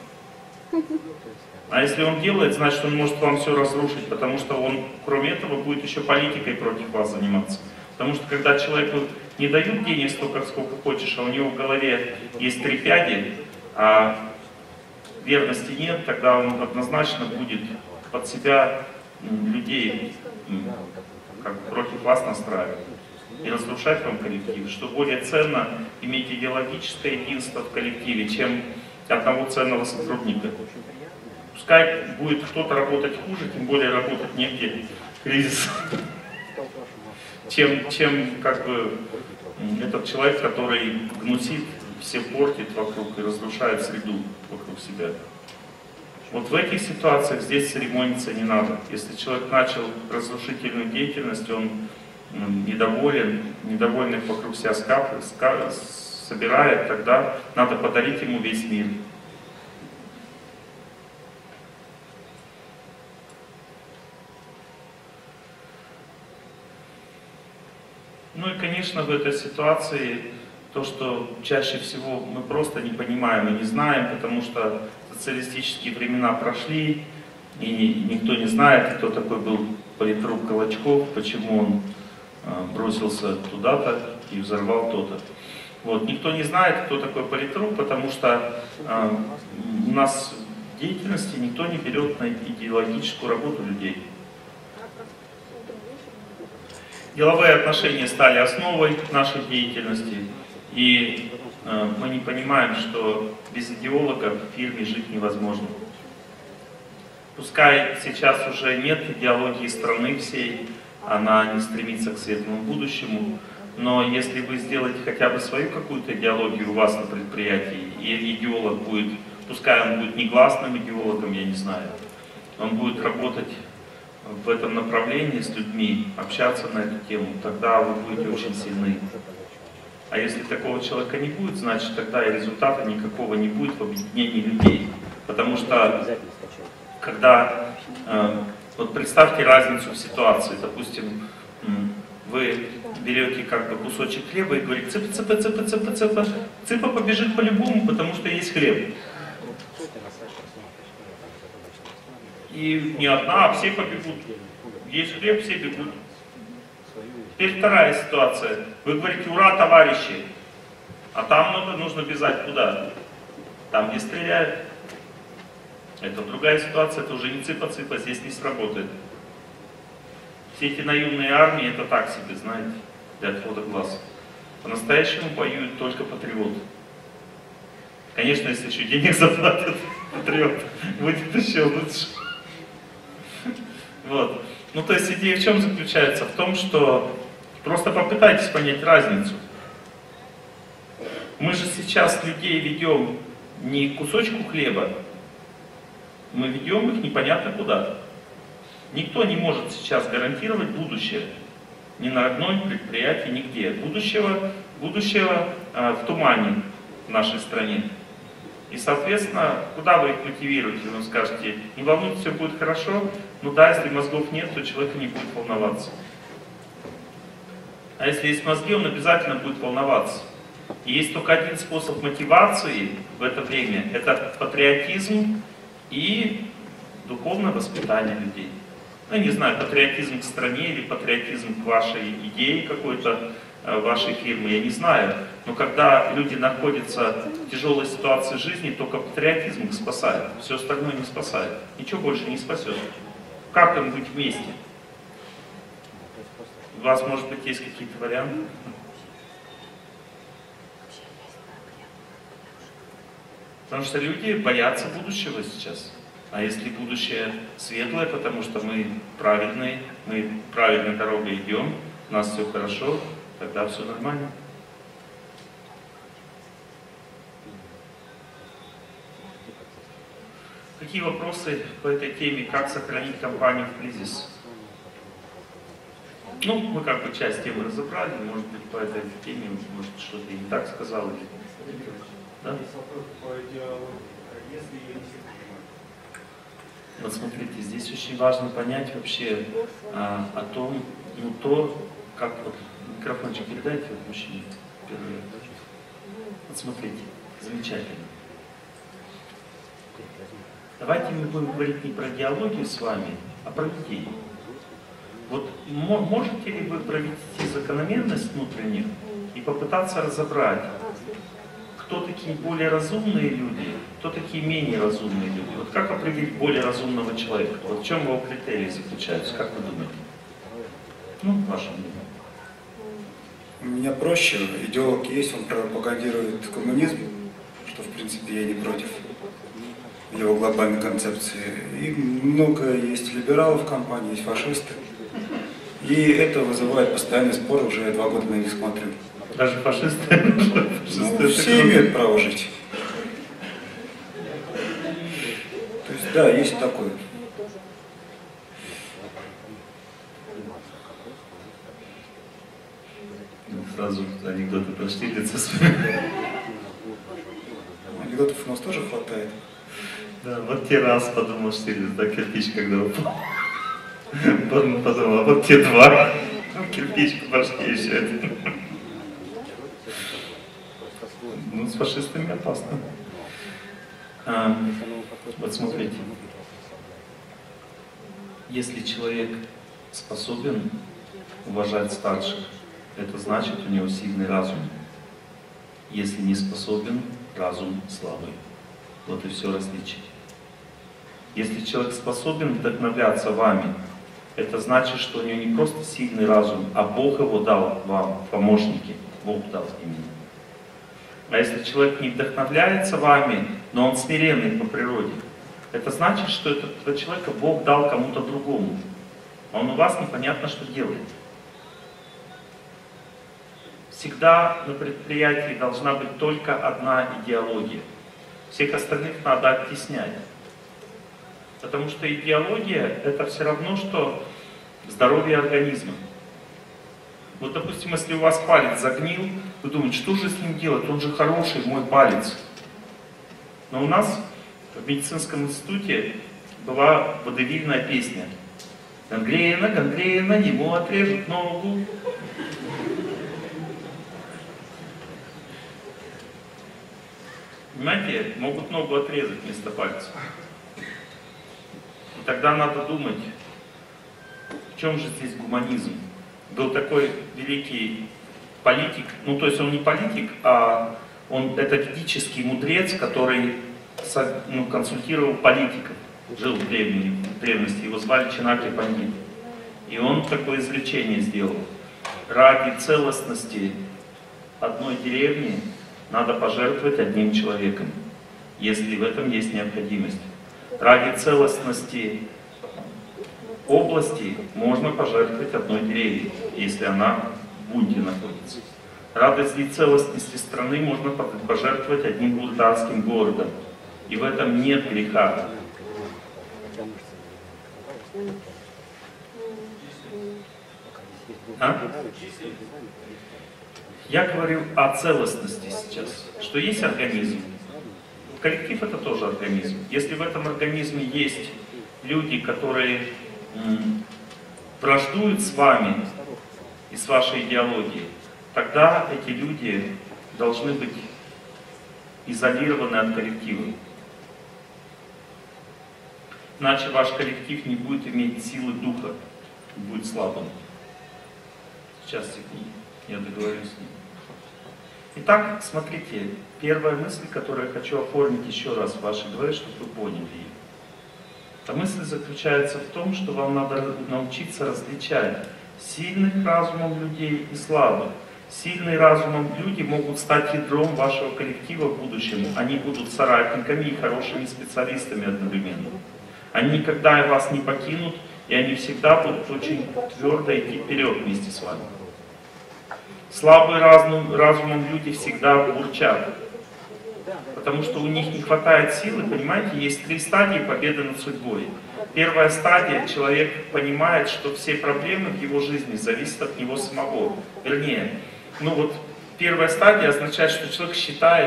А если он делает, значит он может вам все разрушить, потому что он, кроме этого, будет еще политикой против вас заниматься. Потому что когда человеку не дают денег столько, сколько хочешь, а у него в голове есть 3 пяди, а верности нет, тогда он однозначно будет под себя людей как против вас настраивать и разрушать вам коллектив. Что более ценно иметь идеологическое единство в коллективе, чем одного ценного сотрудника. Пускай будет кто-то работать хуже, тем более работать негде, кризис, чем как бы этот человек, который гнусит, все портит вокруг и разрушает среду вокруг себя. Вот в этих ситуациях здесь церемониться не надо. Если человек начал разрушительную деятельность, он недовольных вокруг себя собирает, тогда надо подарить ему весь мир. Ну и, конечно, в этой ситуации то, что чаще всего мы просто не понимаем и не знаем, потому что социалистические времена прошли, и никто не знает, кто такой был политрук Колочков, почему он бросился туда-то и взорвал то-то. Вот. Никто не знает, кто такой политрук, потому что у нас в деятельности никто не берет на идеологическую работу людей. Деловые отношения стали основой нашей деятельности, и мы не понимаем, что без идеологов в фирме жить невозможно. Пускай сейчас уже нет идеологии страны всей, она не стремится к светлому будущему, но если вы сделаете хотя бы свою какую-то идеологию у вас на предприятии, и идеолог будет, пускай он будет негласным идеологом, я не знаю, он будет работать в этом направлении с людьми, общаться на эту тему, тогда вы будете очень сильны. А если такого человека не будет, значит тогда и результата никакого не будет в объединении людей. Потому что, когда, вот представьте разницу в ситуации, допустим, вы берете как бы кусочек хлеба и говорите цыпа, цыпа, цыпа, цыпа, цыпа, цыпа побежит по-любому, потому что есть хлеб. И не одна, а все побегут. Есть хлеб, все бегут. Теперь вторая ситуация. Вы говорите, ура, товарищи. А там нужно бежать куда? Там, где стреляют. Это другая ситуация, это уже не цыпа-цыпа, здесь не сработает. Все эти наемные армии, это так себе, знаете, для отвода глаз. По-настоящему воюют только патриоты. Конечно, если еще денег заплатят, патриот будет еще лучше. Вот. Ну, то есть идея в чем заключается? В том, что просто попытайтесь понять разницу. Мы же сейчас людей ведем не к кусочку хлеба, мы ведем их непонятно куда. Никто не может сейчас гарантировать будущее. Ни на одном предприятии, нигде. Будущего в тумане в нашей стране. И, соответственно, куда вы их мотивируете? Вы скажете, не волнуйтесь, все будет хорошо. Ну да, если мозгов нет, то человек не будет волноваться. А если есть мозги, он обязательно будет волноваться. И есть только один способ мотивации в это время. Это патриотизм и духовное воспитание людей. Ну, я не знаю, патриотизм к стране или патриотизм к вашей идее какой-то, вашей фирмы, я не знаю. Но когда люди находятся в тяжелой ситуации жизни, только патриотизм их спасает. Все остальное не спасает. Ничего больше не спасет. Как им быть вместе? У вас, может быть, есть какие-то варианты? Потому что люди боятся будущего сейчас. А если будущее светлое, потому что мы правильные, мы правильной дорогой идем, у нас все хорошо, тогда все нормально. Какие вопросы по этой теме, как сохранить компанию в кризис? Ну, мы как бы часть темы разобрали, может быть, по этой теме, может, что-то и не так сказал. Да?
Есть вопрос по идеологии. Если ее не все понимают.
Вот смотрите, здесь очень важно понять вообще о том, ну то, как вот микрофончик передайте вот мужчине. Вот смотрите, замечательно. Давайте мы будем говорить не про идеологию с вами, а про людей. Вот можете ли вы провести закономерность внутренних и попытаться разобрать, кто такие более разумные люди, кто такие менее разумные люди? Вот как определить более разумного человека? Вот в чем его критерии заключаются? Как вы думаете? Ну, ваше мнение.
У меня проще. Идеолог есть, он пропагандирует коммунизм, что в принципе я не против его глобальной концепции. И много есть либералов в компании, есть фашисты. И это вызывает постоянный спор, уже я 2 года на них смотрю.
Даже фашисты?
Ну, все имеют право жить. То есть, да, есть такое.
Сразу анекдоты про Штирлица.
Анекдотов у нас тоже хватает.
Да, вот те раз подумал Штирлиц, да, кирпич когда упал. Подумал, а вот те 2. Кирпич по башке еще один. Ну, с фашистами опасно. Вот смотрите. Если человек способен уважать старших, это значит, у него сильный разум. Если не способен, разум слабый. Вот и все различие. Если человек способен вдохновляться вами, это значит, что у него не просто сильный разум, а Бог его дал вам, помощники. Бог дал именно. А если человек не вдохновляется вами, но он смиренный по природе, это значит, что этого человека Бог дал кому-то другому. А он у вас непонятно, что делает. Всегда на предприятии должна быть только одна идеология. Всех остальных надо оттеснять. Потому что идеология — это все равно, что здоровье организма. Вот, допустим, если у вас палец загнил, вы думаете, что же с ним делать? Он же хороший, мой палец. Но у нас в медицинском институте была водевильная песня. Гангрена, гангрена, ему отрежут ногу. Понимаете, могут ногу отрезать вместо пальца. И тогда надо думать, в чем же здесь гуманизм. Был такой великий политик, ну то есть он не политик, а это ведический мудрец, который консультировал политиков, жил в древности, его звали Чанакья Пандит. И он такое извлечение сделал. Ради целостности одной деревни надо пожертвовать одним человеком, если в этом есть необходимость. Ради целостности области можно пожертвовать одной деревней, если она в бунте находится. Ради целостности страны можно пожертвовать одним бунтарским городом. И в этом нет греха. А? Я говорю о целостности сейчас, что есть организм. Коллектив — это тоже организм. Если в этом организме есть люди, которые враждуют с вами и с вашей идеологией, тогда эти люди должны быть изолированы от коллектива. Иначе ваш коллектив не будет иметь силы духа, будет слабым. Сейчас, секунду, я договорюсь с ним. Итак, смотрите, первая мысль, которую я хочу оформить еще раз в вашей голове, чтобы вы поняли ее. Эта мысль заключается в том, что вам надо научиться различать сильных разумом людей и слабых. Сильные разумом люди могут стать ядром вашего коллектива в будущем. Они будут соратниками и хорошими специалистами одновременно. Они никогда вас не покинут, и они всегда будут очень твердо идти вперед вместе с вами. Слабые разумом люди всегда бурчат, потому что у них не хватает силы, понимаете, есть 3 стадии победы над судьбой. Первая стадия, человек понимает, что все проблемы в его жизни зависят от него самого. Вернее, первая стадия означает, что человек считает,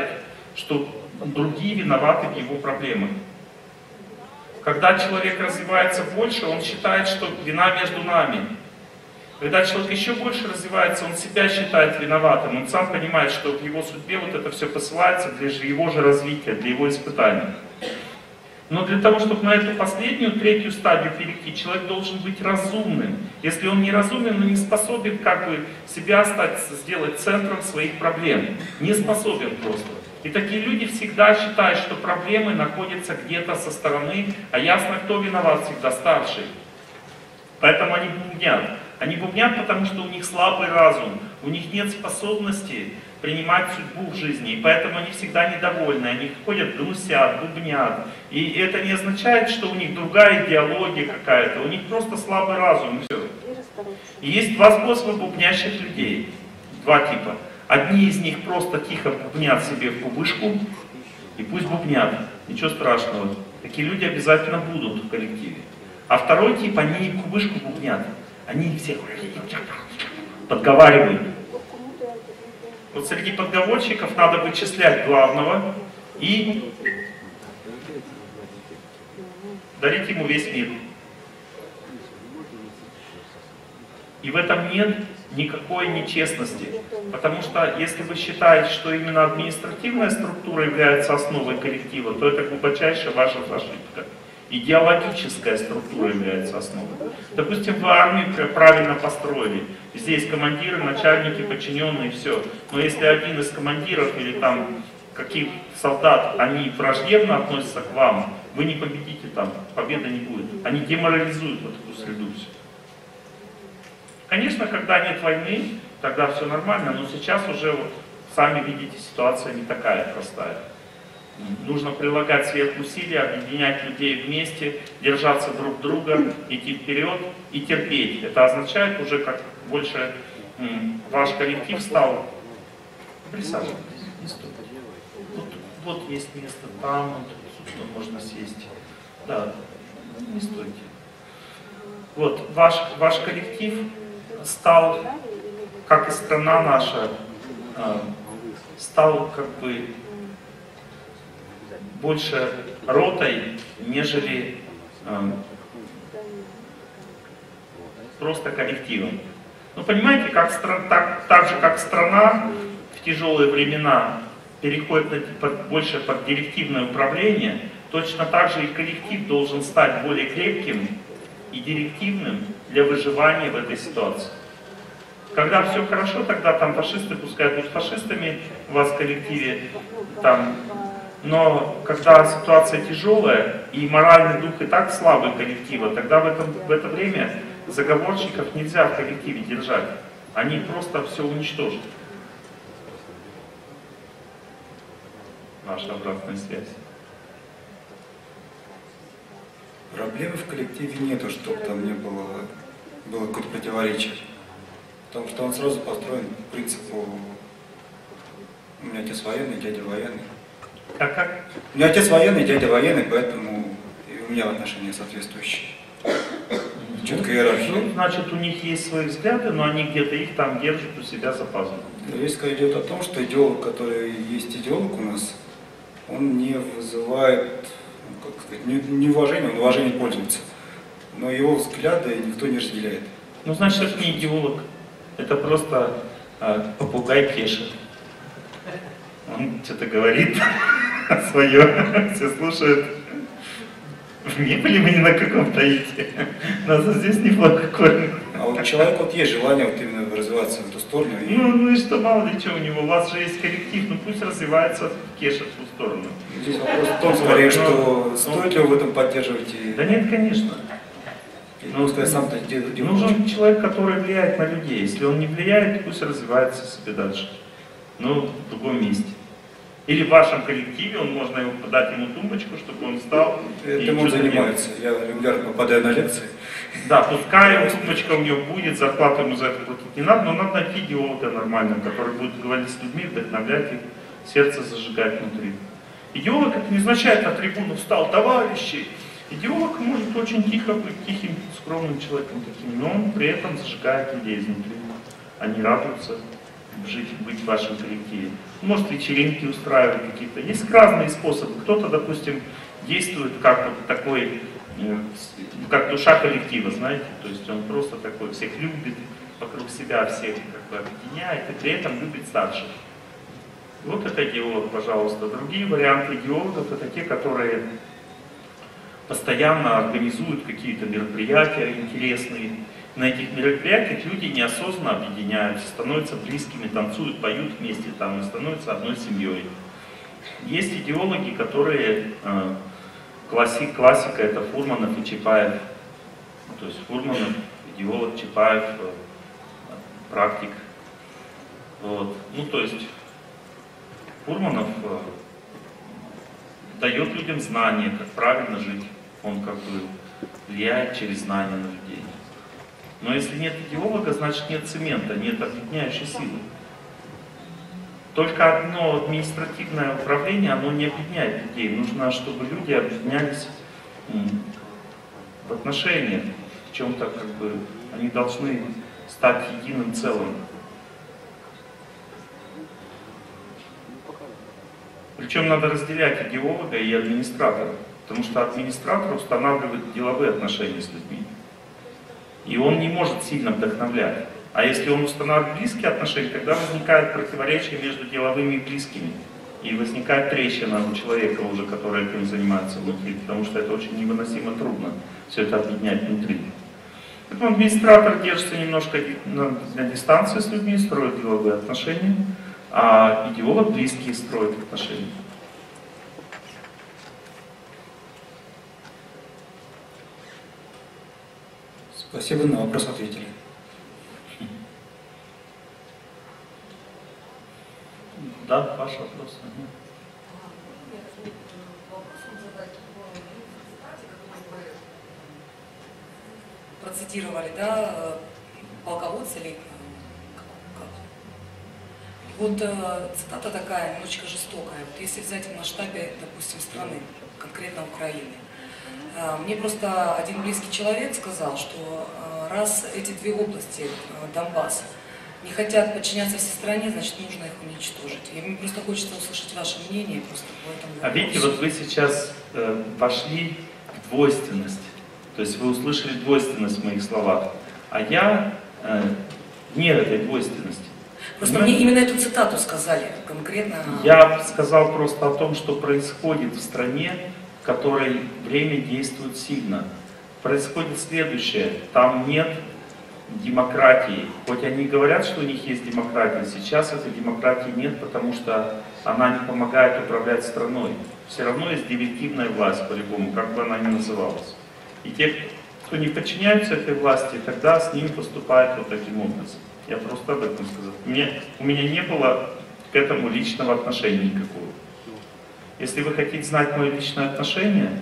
что другие виноваты в его проблемах. Когда человек развивается больше, он считает, что вина между нами. Когда человек еще больше развивается, он себя считает виноватым. Он сам понимает, что в его судьбе вот это все посылается для его же развития, для его испытаний. Но для того, чтобы на эту последнюю, третью стадию перейти, человек должен быть разумным. Если он не разумен, он не способен как бы себя сделать центром своих проблем. Не способен просто. И такие люди всегда считают, что проблемы находятся где-то со стороны, а ясно, кто виноват всегда, старший. Поэтому они бубнят. Они бубнят, потому что у них слабый разум, у них нет способности принимать судьбу в жизни, и поэтому они всегда недовольны, они ходят, грустят, бубнят. И это не означает, что у них другая идеология какая-то, у них просто слабый разум, и все. И есть два способа бубнящих людей, два типа. Одни из них просто тихо бубнят себе в кубышку, и пусть бубнят, ничего страшного. Такие люди обязательно будут в коллективе. А второй тип, они не в кубышку бубнят, они всех подговаривают. Вот среди подговорщиков надо вычислять главного и дарить ему весь мир. И в этом нет никакой нечестности. Потому что если вы считаете, что именно административная структура является основой коллектива, то это глубочайшая ваша ошибка. Идеологическая структура является основой. Допустим, вы армию правильно построили. Здесь командиры, начальники, подчиненные, все. Но если один из командиров или там каких солдат, они враждебно относятся к вам, вы не победите там, победы не будет. Они деморализуют вот эту среду все. Конечно, когда нет войны, тогда все нормально, но сейчас уже, вот, сами видите, ситуация не такая простая. Нужно прилагать сверхусилия, объединять людей вместе, держаться друг друга, идти вперед и терпеть. Это означает уже, как больше ваш коллектив стал... Присаживайтесь, не стойте. Вот есть место там, тут можно сесть. Да, не стойте. Вот, ваш коллектив стал, как и страна наша, стал как бы больше ротой, нежели просто коллективом. Ну, понимаете, так же, как страна в тяжелые времена переходит больше под директивное управление, точно так же и коллектив должен стать более крепким и директивным для выживания в этой ситуации. Когда все хорошо, тогда там фашисты пускай будут фашистами у вас в коллективе, там. Но когда ситуация тяжелая и моральный дух и так слабый коллектива, тогда в это время заговорщиков нельзя в коллективе держать. Они просто все уничтожат. Наша обратная связь.
Проблемы в коллективе нету, чтобы там не было какое-то противоречие. Потому что он сразу построен по принципу: у меня отец военный, дядя военный.
Как?
У меня отец военный, дядя военный, поэтому и у меня отношения соответствующие. Четкая иерархия.
Ну, значит, у них есть свои взгляды, но они где-то их там держат у себя за пазухой.
Речь идет о том, что идеолог, который есть идеолог у нас, он не вызывает, как сказать, не уважения, он уважением пользуется. Но его взгляды никто не разделяет.
Ну, значит, это не идеолог. Это просто попугай Кеша. Он что-то говорит свое, все слушают. Не были мы ни на каком таите. Нас здесь неплохо кормят.
А вот у человека вот есть желание вот именно развиваться в эту сторону. И...
Ну и что, мало ли что у него, у вас же есть коллектив, ну пусть развивается Кеша в ту сторону.
Здесь вопрос в том, скорее, что стоит ли в этом поддерживать и...
Да нет, конечно.
Ну, сказать, сам-то
нужен человек, который влияет на людей. Если он не влияет, пусть развивается себе дальше. Но в другом месте. Или в вашем коллективе, можно ему подать ему тумбочку, чтобы он встал.
Этим он занимается. Я регулярно попадаю на лекции.
Да, пускай тумбочка у него будет, зарплату ему за это платить не надо, но надо найти идеолога нормального, который будет говорить с людьми, вдохновлять их, сердце зажигать внутри. Идеолог это не означает, на трибуну встал: товарищи. Идеолог может очень тихо быть, тихим, скромным человеком таким, но он при этом зажигает людей изнутри. Они радуются. быть в вашем коллективе. Может вечеринки устраивать какие-то. Есть разные способы. Кто-то, допустим, действует как вот такой, как душа коллектива, знаете, то есть он просто такой, всех любит, вокруг себя всех как бы объединяет и при этом любит старших. Вот это идеолог, пожалуйста. Другие варианты идеологов — это те, которые постоянно организуют какие-то мероприятия интересные. На этих мероприятиях люди неосознанно объединяются, становятся близкими, танцуют, поют вместе там и становятся одной семьей. Есть идеологи, которые, классика — это Фурманов и Чапаев. То есть Фурманов, идеолог, Чапаев, практик. Вот. Ну, то есть Фурманов дает людям знания, как правильно жить. Он как бы влияет через знания на людей. Но если нет идеолога, значит нет цемента, нет объединяющей силы. Только одно административное управление, оно не объединяет людей. Нужно, чтобы люди объединялись в отношениях, в чем-то как бы они должны стать единым целым. Причем надо разделять идеолога и администратора, потому что администратор устанавливает деловые отношения с людьми. И он не может сильно вдохновлять. А если он устанавливает близкие отношения, тогда возникает противоречие между деловыми и близкими. И возникает трещина у человека уже, который этим занимается внутри, потому что это очень невыносимо трудно все это объединять внутри. Поэтому администратор держится немножко на дистанции с людьми, строит деловые отношения, а идеолог близкие строит отношения.
Спасибо, на вопрос ответили.
Да, ваш вопрос.
Процитировали, да, полководца или как? Вот цитата такая, немножечко жестокая. Вот если взять в масштабе, допустим, страны, конкретно Украины. Мне просто один близкий человек сказал, что раз эти две области, Донбасс, не хотят подчиняться всей стране, значит, нужно их уничтожить. И мне просто хочется услышать ваше мнение просто в этом вопросе.
А видите, вот вы сейчас вошли в двойственность. То есть вы услышали двойственность в моих словах. А я нет этой двойственности.
Просто мне именно эту цитату сказали конкретно.
Я сказал просто о том, что происходит в стране, в которой время действует сильно. Происходит следующее. Там нет демократии. Хоть они говорят, что у них есть демократия, сейчас этой демократии нет, потому что она не помогает управлять страной. Все равно есть директивная власть по-любому, как бы она ни называлась. И те, кто не подчиняются этой власти, тогда с ними поступают вот таким образом. Я просто об этом сказал. У меня не было к этому личного отношения никакого. Если вы хотите знать мое личное отношение,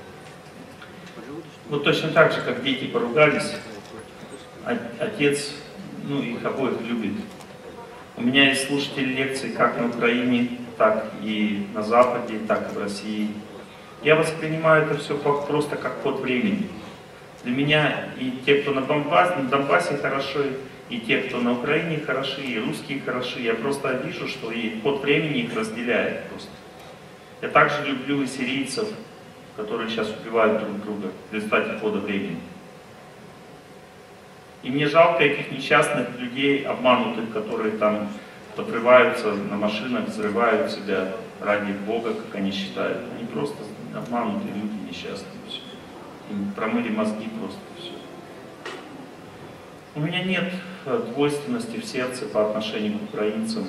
вот точно так же, как дети поругались, отец, ну, их обоих любит. У меня есть слушатели лекций как на Украине, так и на Западе, так и в России. Я воспринимаю это все просто как ход времени. Для меня и те, кто на Донбассе хороши, и те, кто на Украине хороши, и русские хороши. Я просто вижу, что и ход времени их разделяет просто. Я также люблю и сирийцев, которые сейчас убивают друг друга в результате хода времени. И мне жалко этих несчастных людей, обманутых, которые там подрываются на машинах, взрывают себя ради Бога, как они считают. Они просто обманутые люди, несчастные. Все. Им промыли мозги просто. Все. У меня нет двойственности в сердце по отношению к украинцам.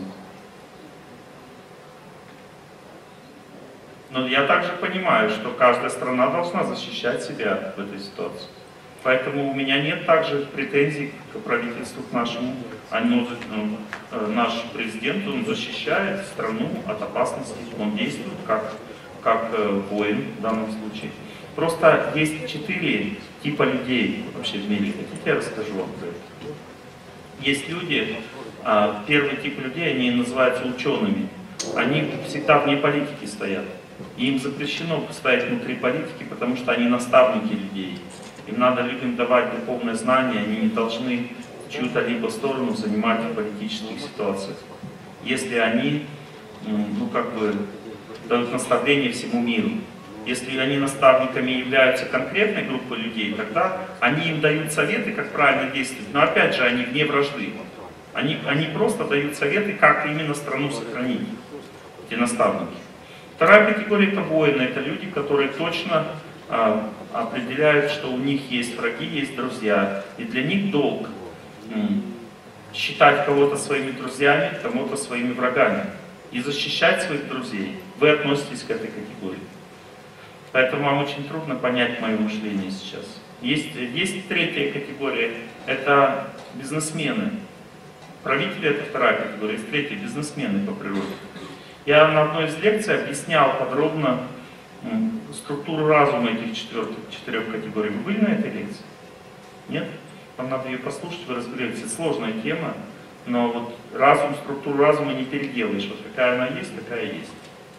Но я также понимаю, что каждая страна должна защищать себя в этой ситуации. Поэтому у меня нет также претензий к правительству, к нашему. Наш президент, он защищает страну от опасности. Он действует как воин в данном случае. Просто есть 4 типа людей вообще в мире. Хотите, я расскажу вам про это? Есть люди, первый тип людей, они называются учеными. Они всегда вне политики стоят. И им запрещено стоять внутри политики, потому что они наставники людей. Им надо людям давать духовное знание, они не должны чью-то либо сторону занимать в политических ситуациях. Если они, ну как бы, дают наставление всему миру. Если они наставниками являются конкретной группой людей, тогда они им дают советы, как правильно действовать. Но опять же, они вне вражды. Они просто дают советы, как именно страну сохранить, эти наставники. Вторая категория — это воины, это люди, которые точно определяют, что у них есть враги, есть друзья. И для них долг считать кого-то своими друзьями, кого-то своими врагами. И защищать своих друзей. Вы относитесь к этой категории. Поэтому вам очень трудно понять мое мышление сейчас. Есть третья категория, это бизнесмены. Правители — это вторая категория, есть третья — бизнесмены по природе. Я на одной из лекций объяснял подробно структуру разума этих четырех категорий. Вы были на этой лекции? Нет? Вам надо ее послушать, вы разберетесь. Это сложная тема, но вот разум, структуру разума не переделаешь. Вот какая она есть, такая есть.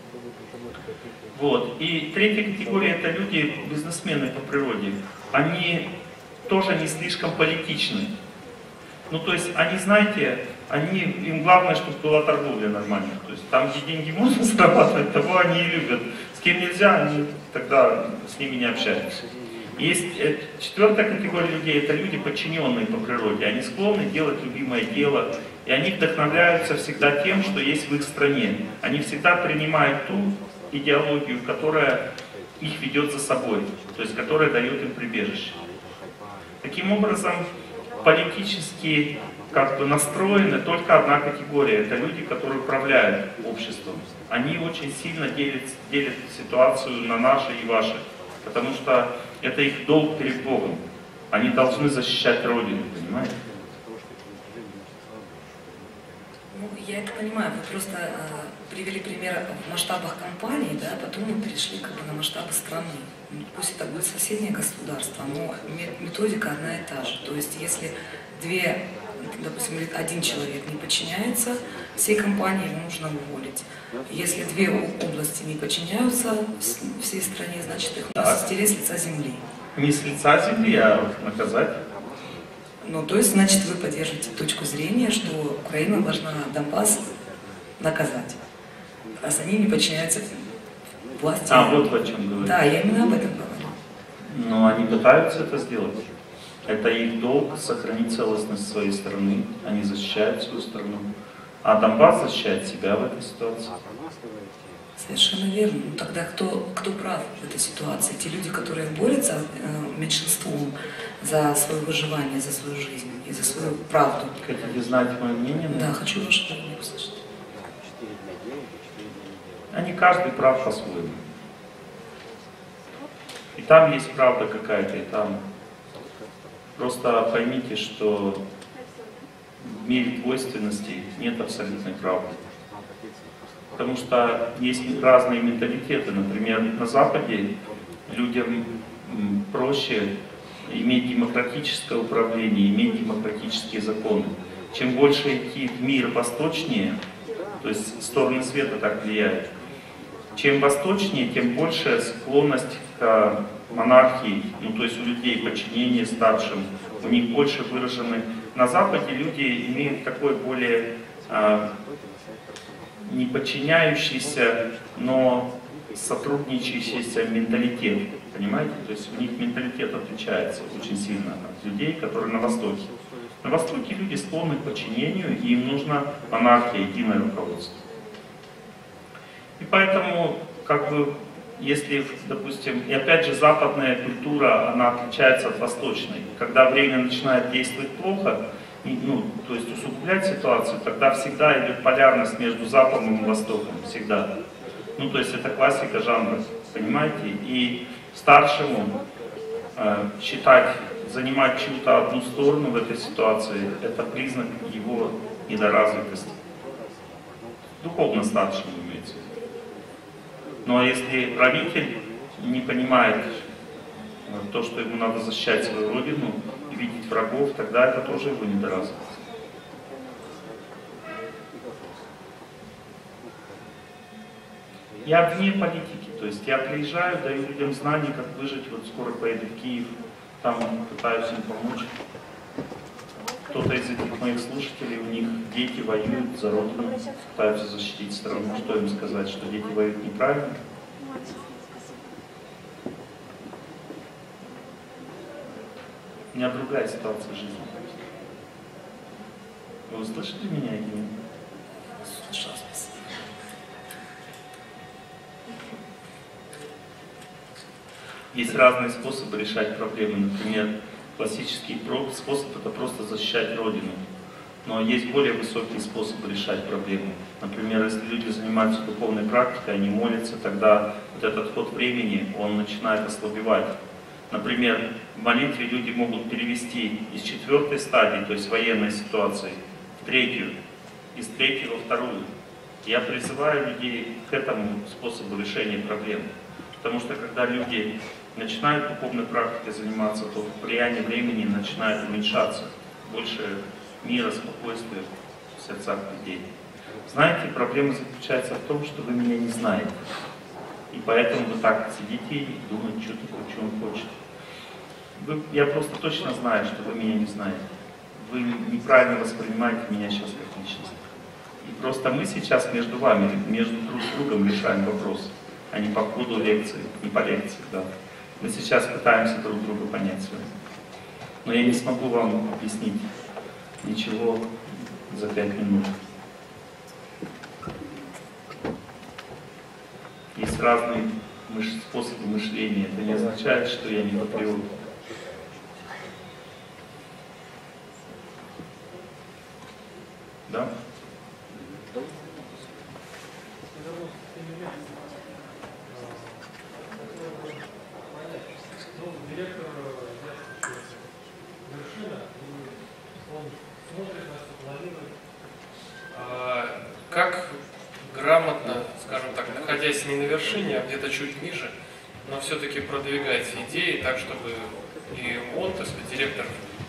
Вот. И третья категория — это люди, бизнесмены по природе. Они тоже не слишком политичны. Ну, то есть, они, знаете, им главное, чтобы была торговля нормальная. То есть, там, где деньги можно зарабатывать, того они и любят. С кем нельзя, они тогда с ними не общаются. Есть четвертая категория людей, это люди, подчиненные по природе. Они склонны делать любимое дело, и они вдохновляются всегда тем, что есть в их стране. Они всегда принимают ту идеологию, которая их ведет за собой, то есть которая дает им прибежище. Таким образом, политически как бы настроены только одна категория. Это люди, которые управляют обществом. Они очень сильно делят ситуацию на наши и ваши, потому что это их долг перед Богом. Они должны защищать Родину, понимаете?
Ну, я это понимаю, вы просто привели пример в масштабах компании, да, потом мы перешли как бы на масштабы страны. Ну, пусть это будет соседнее государство, но методика одна и та же. То есть если допустим, один человек не подчиняется всей компании, его нужно уволить. Если две области не подчиняются всей стране, значит их нужно стереть с лица земли.
Не с лица земли, а наказать.
Ну, то есть, значит, вы поддерживаете точку зрения, что Украина должна Донбасс наказать, раз они не подчиняются власти.
Вот вы о чем говорите.
Да, я именно об этом говорю.
Но они пытаются это сделать. Это их долг — сохранить целостность своей страны. Они защищают свою страну. А Донбасс защищает себя в этой ситуации.
Совершенно верно. Ну тогда кто прав в этой ситуации? Те люди, которые борются меньшинством за свое выживание, за свою жизнь и за свою правду.
Хотите знать мое мнение?
Да, хочу ваше мнение услышать.
Они каждый прав по-своему. И там есть правда какая-то, и там. Просто поймите, что в мире двойственности нет абсолютной правды. Потому что есть разные менталитеты. Например, на Западе людям проще иметь демократическое управление, иметь демократические законы. Чем больше идти в мир восточнее, то есть стороны света так влияют, чем восточнее, тем больше склонность к монархии, ну то есть у людей подчинение старшим, у них больше выражены. На Западе люди имеют такой более не подчиняющийся, но сотрудничающийся менталитет, понимаете? То есть у них менталитет отличается очень сильно от людей, которые на Востоке. На Востоке люди склонны к подчинению, и им нужна монархия, единое руководство. И поэтому, как бы, если, допустим, и опять же западная культура, она отличается от восточной. Когда время начинает действовать плохо, то есть усугублять ситуацию, тогда всегда идет полярность между Западом и Востоком, всегда. Ну, то есть это классика жанра, понимаете? И старшему занимать чью-то одну сторону в этой ситуации, это признак его недоразвитости. Духовно старшему имеется в виду. Ну а если правитель не понимает то, что ему надо защищать свою родину, видеть врагов, тогда это тоже его недоразвитость. Я вне политики, то есть я приезжаю, даю людям знания, как выжить, вот скоро поеду в Киев, там пытаюсь им помочь. кто-то из этих моих слушателей, у них дети воюют за Родину, пытаются защитить страну. Что им сказать, что дети воюют неправильно? У меня другая ситуация в жизни. Вы услышали меня или нет?
Слышал, спасибо.
Есть разные способы решать проблемы. Например, классический способ – это просто защищать Родину. Но есть более высокие способы решать проблемы. Например, если люди занимаются духовной практикой, они молятся, тогда вот этот ход времени, он начинает ослабевать. Например, в молитве люди могут перевести из 4-й стадии, то есть военной ситуации, в 3-ю, из 3-й во 2-ю. Я призываю людей к этому способу решения проблем. Потому что когда люди начинают духовной практикой заниматься, то влияние времени начинает уменьшаться. Больше мира, спокойствия в сердцах людей. Знаете, проблема заключается в том, что вы меня не знаете. И поэтому вы так сидите и думаете, что такое, что он хочет. Я просто точно знаю, что вы меня не знаете. Вы неправильно воспринимаете меня сейчас как личность. И просто мы сейчас между вами, между друг другом решаем вопрос, а не по ходу лекции, не по лекции, да. Мы сейчас пытаемся друг друга понять с вами. Но я не смогу вам объяснить ничего за 5 минут. Есть разные способы мышления. Это не означает, что я не патриот. Да?
Директор вершина, он смотрит на все, планирует.
Как грамотно, скажем так, находясь не на вершине, а где-то чуть ниже, но все-таки продвигать идеи так, чтобы и он, так сказать, директор,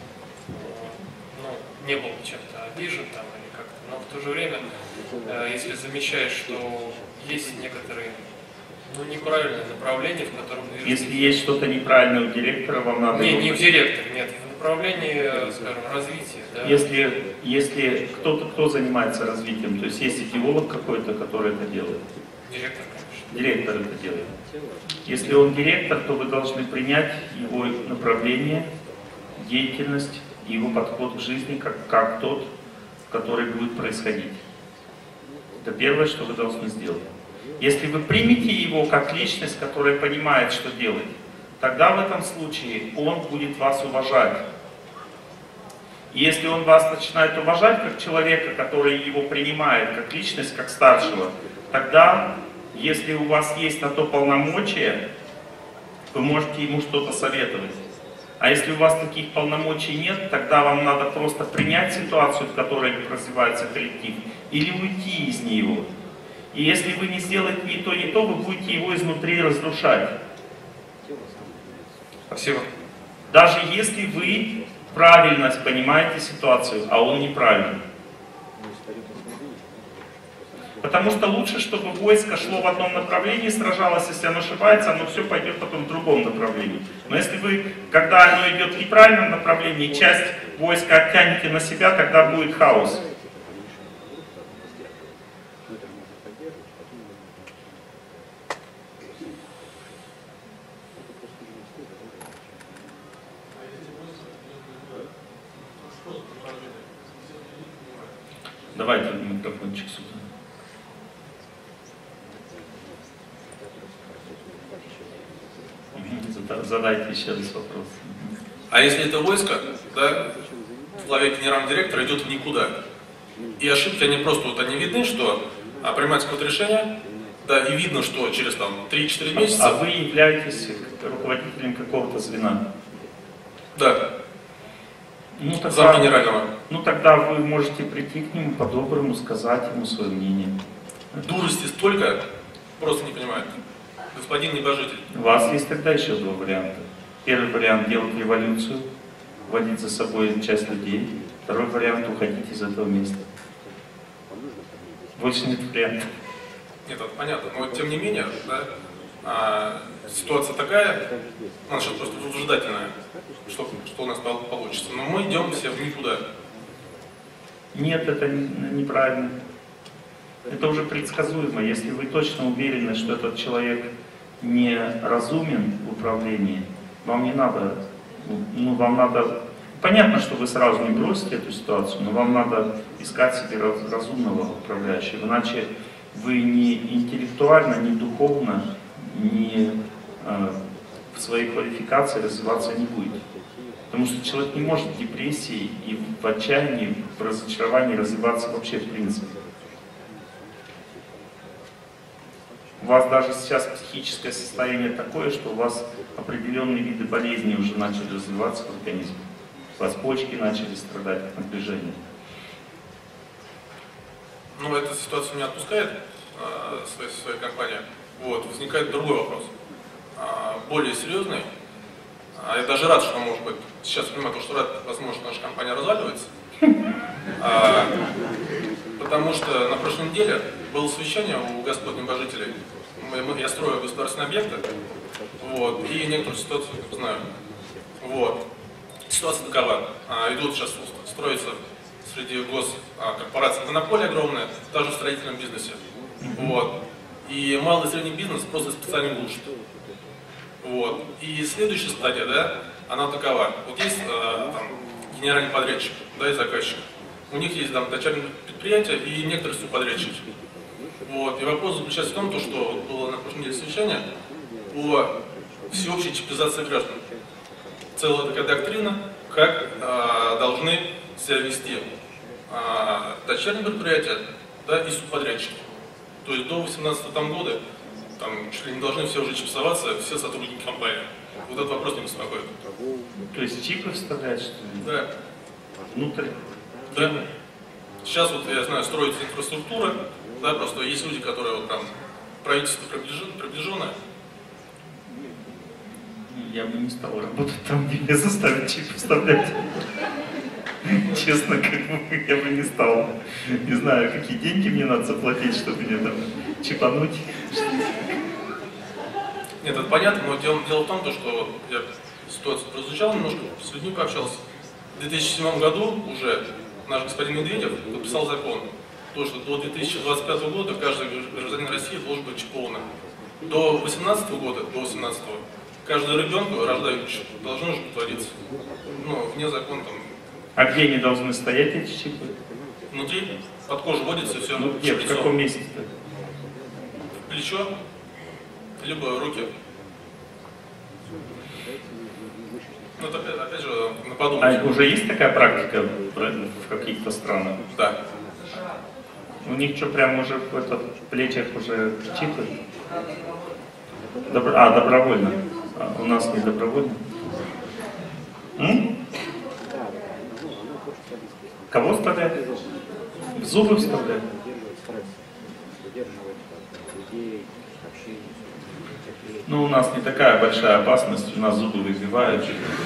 не был чем-то обижен там или как-то, но в то же время, если замечаешь, что есть некоторые неправильное направление, в котором движется.
Если есть что-то неправильное у директора, вам надо...
Не в директоре, нет, в направлении, скажем, развития. Да?
Если кто занимается развитием, то есть есть идеолог какой-то, который это делает.
Директор, конечно.
Директор это делает. Если он директор, то вы должны принять его направление, деятельность, его подход к жизни, как тот, который будет происходить. Это первое, что вы должны сделать. Если вы примете его как личность, которая понимает, что делать, тогда в этом случае он будет вас уважать. И если он вас начинает уважать как человека, который его принимает как личность, как старшего, тогда, если у вас есть на то полномочия, вы можете ему что-то советовать. А если у вас таких полномочий нет, тогда вам надо просто принять ситуацию, в которой развивается коллектив, или уйти из него. И если вы не сделаете ни то, вы будете его изнутри разрушать.
Спасибо.
Даже если вы правильно понимаете ситуацию, а он неправильно. Потому что лучше, чтобы войско шло в одном направлении, сражалось, если оно ошибается, оно все пойдет потом в другом направлении. Но если вы, когда оно идет в неправильном направлении, часть войска оттянете на себя, тогда будет хаос. Давайте микрофончик сюда. Задайте еще раз вопрос.
А если это войско, да, в главе генерального директора идет в никуда, и ошибки, они просто, вот они видны, что принимается какое-то решение, да, и видно, что через там 3-4 месяца...
А вы являетесь руководителем какого-то звена?
Да.
Ну, тогда,
зам генерального.
Ну тогда вы можете прийти к нему по-доброму, сказать ему свое мнение.
Дурости столько, просто не понимает. Господин небожитель.
У вас есть тогда еще два варианта. Первый вариант — делать революцию, вводить за собой часть людей. Второй вариант — уходить из этого места. Больше нет вариантов.
Нет, это понятно. Но тем не менее, да, ситуация такая, она сейчас просто выжидательная, что у нас получится. Но мы идем все в никуда.
Нет, это неправильно. Это уже предсказуемо. Если вы точно уверены, что этот человек не разумен в управлении, вам не надо, вам надо... Понятно, что вы сразу не бросите эту ситуацию, но вам надо искать себе разумного управляющего, иначе вы ни интеллектуально, ни духовно, ни в своей квалификации развиваться не будете. Потому что человек не может в депрессии и в отчаянии, в разочаровании развиваться вообще в принципе. У вас даже сейчас психическое состояние такое, что у вас определенные виды болезней уже начали развиваться в организме. У вас почки начали страдать от напряжения.
Ну, эта ситуация меня отпускает, своей компании. Вот, возникает другой вопрос. Более серьезный. Я даже рад, что, может быть, сейчас понимаю, что рад, возможно, наша компания разваливается. Потому что на прошлой неделе было совещание у господ небожителей. Я строю государственные объекты, вот, и некоторую ситуацию знаю. Вот. Ситуация такова. Идут сейчас строится среди госкорпораций монополия огромная, даже в строительном бизнесе. Вот. И малый и средний бизнес просто специально глушит. Вот. И следующая стадия, да, она такова. Вот есть там, генеральный подрядчик, да, и заказчик. У них есть там дочерние предприятия и некоторые субподрядчики. Вот. И вопрос заключается в том, что было на прошлой неделе совещание о всеобщей чипизации граждан. Целая такая доктрина, как должны себя вести дочерние предприятия, да, и субподрядчики. То есть до 2018 года там чуть ли не должны все уже чипсоваться, все сотрудники компании. Вот этот вопрос не беспокоит.
То есть чипы вставлять, что ли?
Да.
Внутрь?
Да. Сейчас вот, я знаю, строится инфраструктура, да, просто есть люди, которые вот там правительство приближенное.
Я бы не стал работать там, где меня заставят чип вставлять. Честно, я бы не стал. Не знаю, какие деньги мне надо заплатить, чтобы меня там чипануть.
Нет, это понятно, но дело в том, что я ситуацию прозвучал немножко, с людьми пообщался. В 2007 году уже наш господин Медведев подписал закон, что до 2025 года каждый гражданин России должен быть чипованным. До 2018 года, каждому ребенку, рождающему, должно уже твориться. Ну, вне закона там.
А где они должны стоять, эти чипы?
Внутри, под кожу вводится все.
Ну где, в каком месте-то?
Плечо, либо руки. Ну, это опять же, на подумать.
А уже есть такая практика в каких-то странах?
Да.
У них что, прям уже в плечах уже чипы? Добровольно. А у нас не добровольно. Кого вставлять? В зубы вставлять? Ну, у нас не такая большая опасность, у нас зубы выбивают.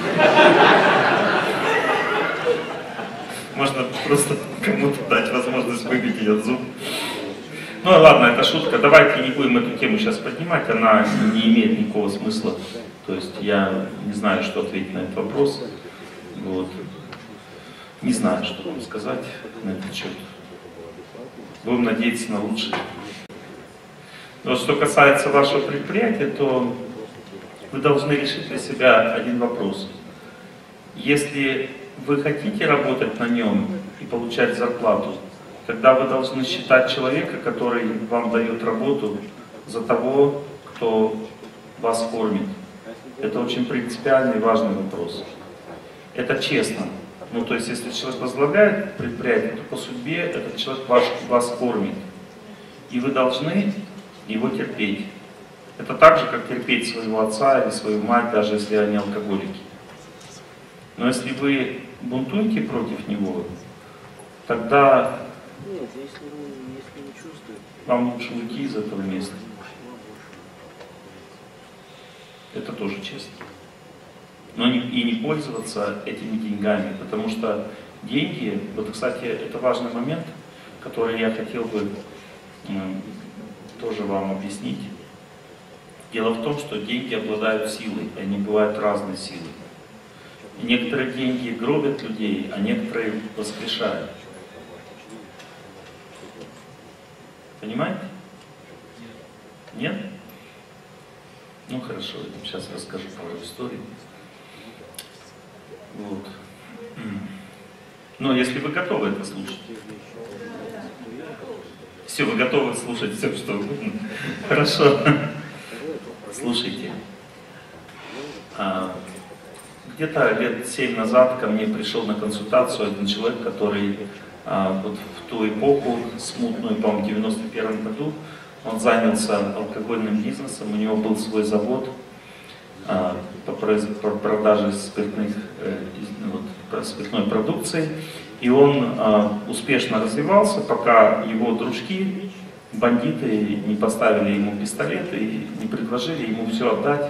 Можно просто кому-то дать возможность выбить этот зуб. Ну ладно, это шутка. Давайте не будем эту тему сейчас поднимать, она не имеет никакого смысла. То есть я не знаю, что ответить на этот вопрос. Вот. Не знаю, что вам сказать на этот счет. Будем надеяться на лучшее. Но что касается вашего предприятия, то вы должны решить для себя один вопрос. Если вы хотите работать на нем и получать зарплату, тогда вы должны считать человека, который вам дает работу, за того, кто вас кормит. Это очень принципиальный и важный вопрос. Это честно. Ну, то есть, если человек возглавляет предприятие, то по судьбе этот человек вас кормит. И вы должны его терпеть. Это так же, как терпеть своего отца или свою мать, даже если они алкоголики. Но если вы бунтуете против него, тогда вам лучше уйти из этого места. Это тоже честно. Но и не пользоваться этими деньгами, потому что деньги, вот, кстати, это важный момент, который я хотел бы тоже вам объяснить. Дело в том, что деньги обладают силой, и они бывают разной силой. И некоторые деньги гробят людей, а некоторые воскрешают. Понимаете? Нет? Ну хорошо, я сейчас расскажу пару историй. Вот. Но если вы готовы это слушать. Все, вы готовы слушать все, что угодно. Хорошо. Слушайте. Где-то лет 7 назад ко мне пришел на консультацию один человек, который вот в ту эпоху, смутную, по-моему, в 91 году, он занялся алкогольным бизнесом, у него был свой завод по продаже спиртной продукции, и он успешно развивался, пока его дружки, бандиты, не поставили ему пистолет и не предложили ему все отдать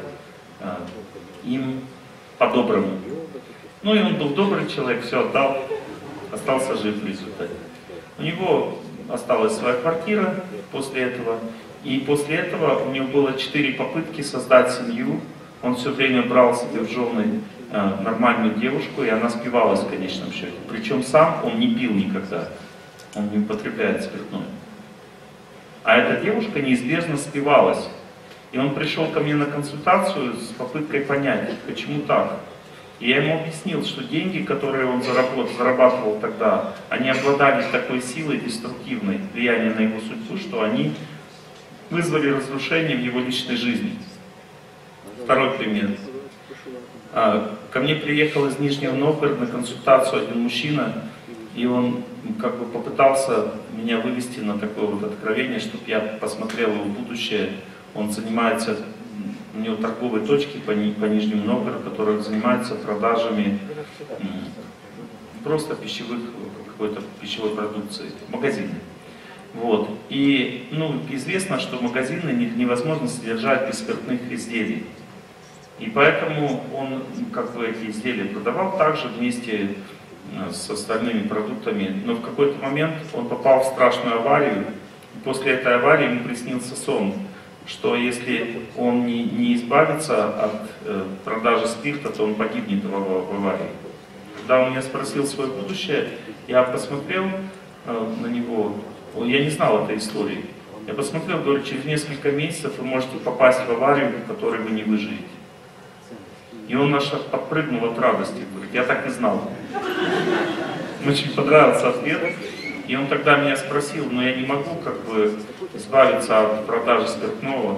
им по-доброму. Ну и он был добрый человек, все отдал, остался жив в результате. У него осталась своя квартира после этого, и после этого у него было 4 попытки создать семью. Он все время брал себе в жены нормальную девушку, и она спивалась в конечном счете. Причем сам он не пил никогда, он не употребляет спиртное. А эта девушка неизбежно спивалась. И он пришел ко мне на консультацию с попыткой понять, почему так. И я ему объяснил, что деньги, которые он зарабатывал тогда, они обладали такой силой деструктивной, влияния на его судьбу, что они вызвали разрушение в его личной жизни. Второй пример. Ко мне приехал из Нижнего Новгорода на консультацию один мужчина, и он как бы попытался меня вывести на такое вот откровение, чтобы я посмотрел его будущее. Он занимается, у него торговые точки по Нижнему Новгороду, которые занимаются продажами просто какой-то пищевой продукции, магазины. Вот. И известно, что магазины невозможно содержать без спиртных изделий. И поэтому он как бы эти изделия продавал также вместе с остальными продуктами. Но в какой-то момент он попал в страшную аварию. И после этой аварии ему приснился сон, что если он не избавится от продажи спирта, то он погибнет в аварии. Когда он меня спросил свое будущее, я посмотрел на него, я не знал этой истории. Я посмотрел, говорю, через несколько месяцев вы можете попасть в аварию, в которой вы не выживете. И он наш подпрыгнул от радости, говорит, я так и знал. Мне очень понравился ответ. И он тогда меня спросил, но я не могу как бы избавиться от продажи спиртного.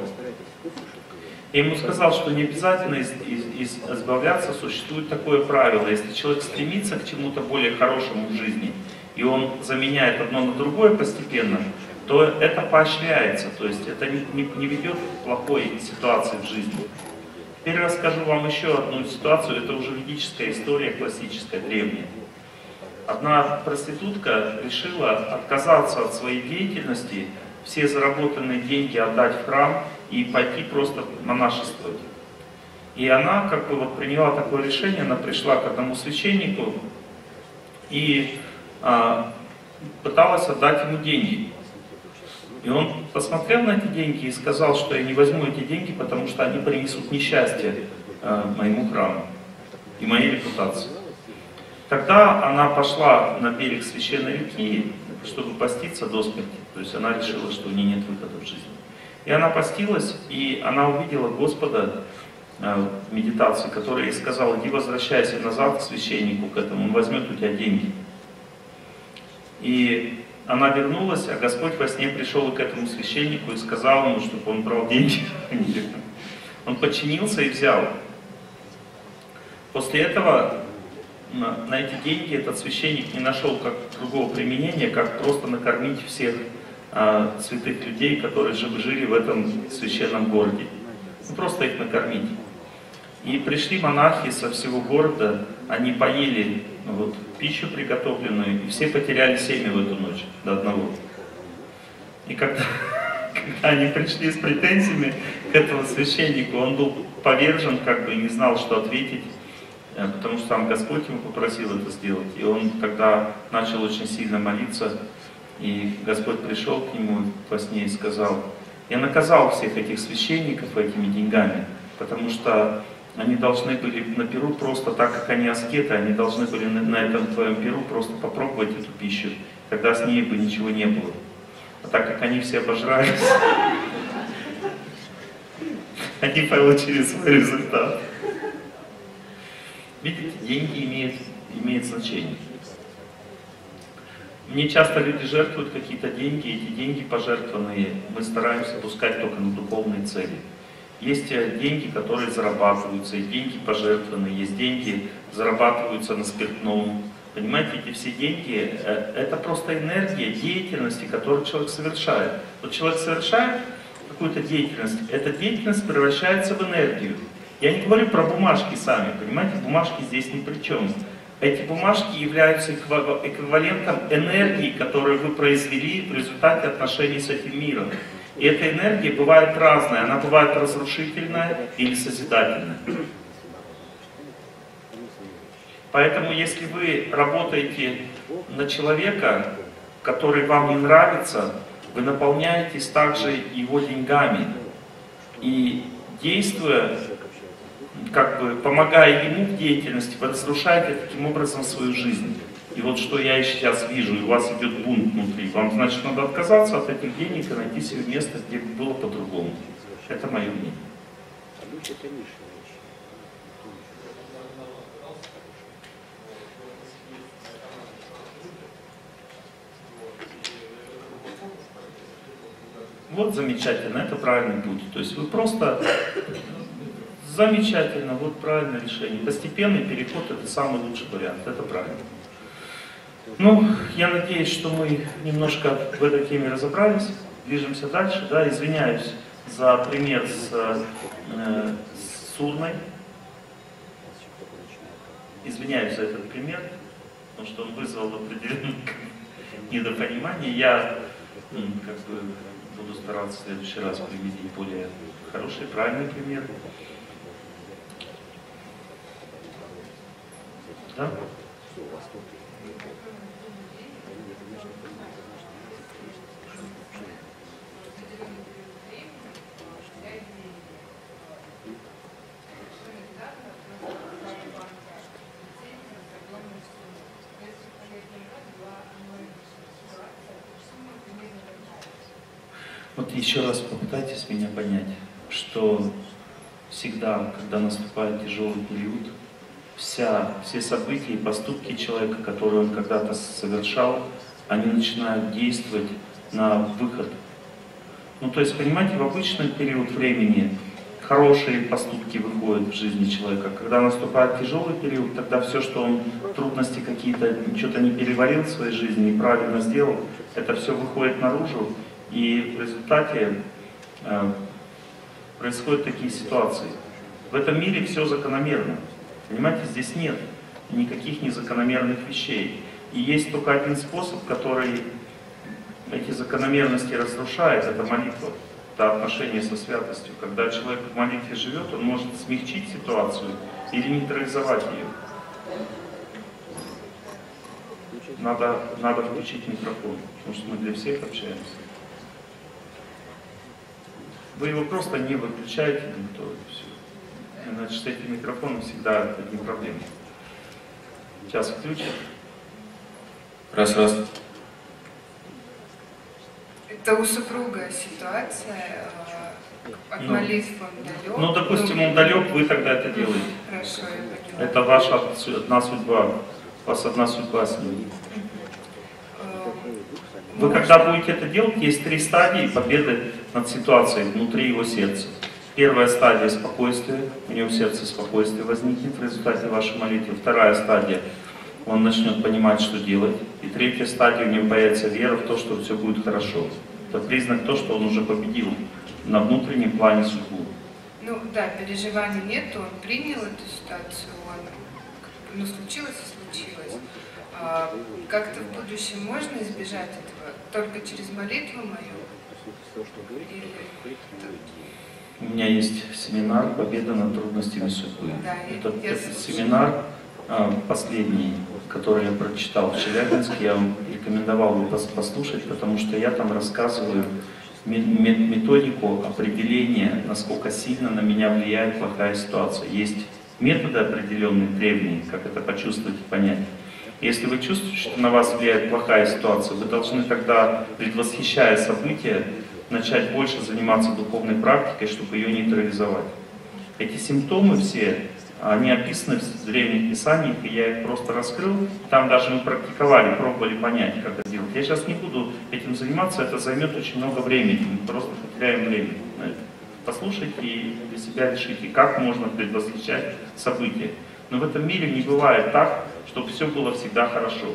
Я ему сказал, что не обязательно избавляться, существует такое правило. Если человек стремится к чему-то более хорошему в жизни, и он заменяет одно на другое постепенно, то это поощряется, то есть это не ведет к плохой ситуации в жизни. Теперь расскажу вам еще одну ситуацию, это уже ведическая история, классическая, древняя. Одна проститутка решила отказаться от своей деятельности, все заработанные деньги отдать в храм и пойти просто монашествовать. И она как бы вот приняла такое решение, она пришла к одному священнику и пыталась отдать ему деньги. И он посмотрел на эти деньги и сказал, что я не возьму эти деньги, потому что они принесут несчастье моему храму и моей репутации. Тогда она пошла на берег священной реки, чтобы поститься до смерти. То есть она решила, что у нее нет выхода в жизни. И она постилась, и она увидела Господа в медитации, который ей сказал, иди возвращайся назад к священнику, к этому, он возьмет у тебя деньги. И она вернулась, а Господь во сне пришел к этому священнику и сказал ему, чтобы он брал деньги. Он подчинился и взял. После этого на эти деньги этот священник не нашел как другого применения, как просто накормить всех святых людей, которые жили в этом священном городе. Просто их накормить. И пришли монахи со всего города, они поели пищу приготовленную, и все потеряли семя в эту ночь до одного. И когда они пришли с претензиями к этому священнику, он был повержен, как бы, и не знал, что ответить, потому что сам Господь ему попросил это сделать. И он тогда начал очень сильно молиться, и Господь пришел к нему во сне и сказал, я наказал всех этих священников этими деньгами, потому что они должны были на перу просто, так как они аскеты, они должны были на этом твоем перу просто попробовать эту пищу, тогда с ней бы ничего не было. А так как они все обожрались, они получили свой результат. Видите, деньги имеют значение. Мне часто люди жертвуют какие-то деньги, эти деньги пожертвованные мы стараемся пускать только на духовные цели. Есть деньги, которые зарабатываются, есть деньги пожертвованные, есть деньги, зарабатываются на спиртном. Понимаете, эти все деньги, это просто энергия деятельности, которую человек совершает. Вот человек совершает какую-то деятельность, эта деятельность превращается в энергию. Я не говорю про бумажки сами, понимаете, бумажки здесь ни при чем. Эти бумажки являются эквивалентом энергии, которую вы произвели в результате отношений с этим миром. И эта энергия бывает разная, она бывает разрушительная или созидательная. Поэтому если вы работаете на человека, который вам не нравится, вы наполняетесь также его деньгами. И действуя, как бы помогая ему в деятельности, вы разрушаете таким образом свою жизнь. И вот что я сейчас вижу, и у вас идет бунт внутри. Вам, значит, надо отказаться от этих денег и найти себе место, где было по-другому. Это мое мнение. Вот замечательно, это правильный путь. То есть вы просто замечательно, вот правильное решение. Постепенный переход — это самый лучший вариант, это правильно. Ну, я надеюсь, что мы немножко в этой теме разобрались, движемся дальше. Да, извиняюсь за пример с Сурной. Извиняюсь за этот пример, потому что он вызвал определенное недопонимание. Я как бы буду стараться в следующий раз приводить более хороший, правильный пример. Да? Вот еще раз попытайтесь меня понять, что всегда, когда наступает тяжелый период, все события и поступки человека, которые он когда-то совершал, они начинают действовать на выход. Ну, то есть, понимаете, в обычный период времени хорошие поступки выходят в жизни человека. Когда наступает тяжелый период, тогда все, что он трудности какие-то, что-то не переварил в своей жизни, неправильно сделал, это все выходит наружу, и в результате происходят такие ситуации. В этом мире все закономерно. Понимаете, здесь нет никаких незакономерных вещей. И есть только один способ, который эти закономерности разрушает, это молитва, это отношение со святостью. Когда человек в молитве живет, он может смягчить ситуацию или нейтрализовать ее. Надо включить микрофон, потому что мы для всех общаемся. Вы его просто не выключаете, никто, и все. Иначе с этим микрофоном всегда одни проблемы. Сейчас включим.
Раз.
Это у супруга ситуация, от молитв он далек.
Ну, допустим, он далек, вы тогда это делаете.
Хорошо, я поняла.
Это ваша одна судьба. У вас одна судьба с ним. Вы когда будете это делать, есть 3 стадии победы над ситуацией внутри его сердца. Первая стадия — спокойствие, у него в сердце спокойствие возникнет в результате вашей молитвы. Вторая стадия — он начнет понимать, что делать. И третья стадия — у него появится вера в то, что все будет хорошо. Это признак того, что он уже победил на внутреннем плане судьбу.
Ну да, переживаний нет, он принял эту ситуацию, он, случилось и случилось. Как-то в будущем можно избежать этого? Только через молитву мою?
У меня есть семинар «Победа над трудностями судьбы».
Да,
Этот семинар последний, который я прочитал в Челябинске, я вам рекомендовал его послушать, потому что я там рассказываю методику определения, насколько сильно на меня влияет плохая ситуация. Есть методы определенные, древние, как это почувствовать и понять. Если вы чувствуете, что на вас влияет плохая ситуация, вы должны тогда, предвосхищая события, начать больше заниматься духовной практикой, чтобы ее нейтрализовать. Эти симптомы все, они описаны в древних писаниях, и я их просто раскрыл. Там даже мы практиковали, пробовали понять, как это делать. Я сейчас не буду этим заниматься, это займет очень много времени. Мы просто потеряем время на это. Послушайте и для себя решите, как можно предвосхищать события. Но в этом мире не бывает так, чтобы все было всегда хорошо.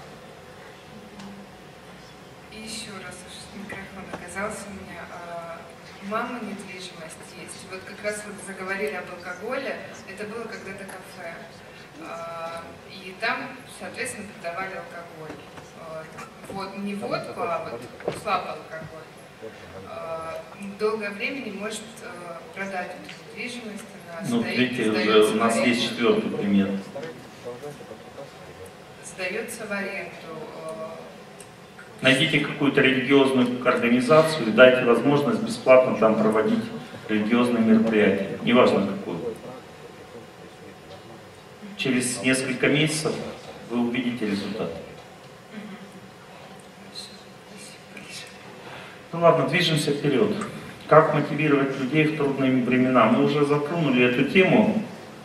И еще раз, уж микрофон оказался у меня. Мама недвижимость есть. Вот как раз вот заговорили об алкоголе. Это было когда-то кафе. И там, соответственно, продавали алкоголь. Вот не водку, а вот слабый алкоголь. Долгое время не может продать эту недвижимость. Она
Ну,
стоит,
видите, уже у нас есть четвертый пример.
Сдается в аренду.
Найдите какую-то религиозную организацию и дайте возможность бесплатно там проводить религиозные мероприятия. Неважно какую. Через несколько месяцев вы увидите результат. Ну ладно, движемся вперед. Как мотивировать людей в трудные времена? Мы уже затронули эту тему.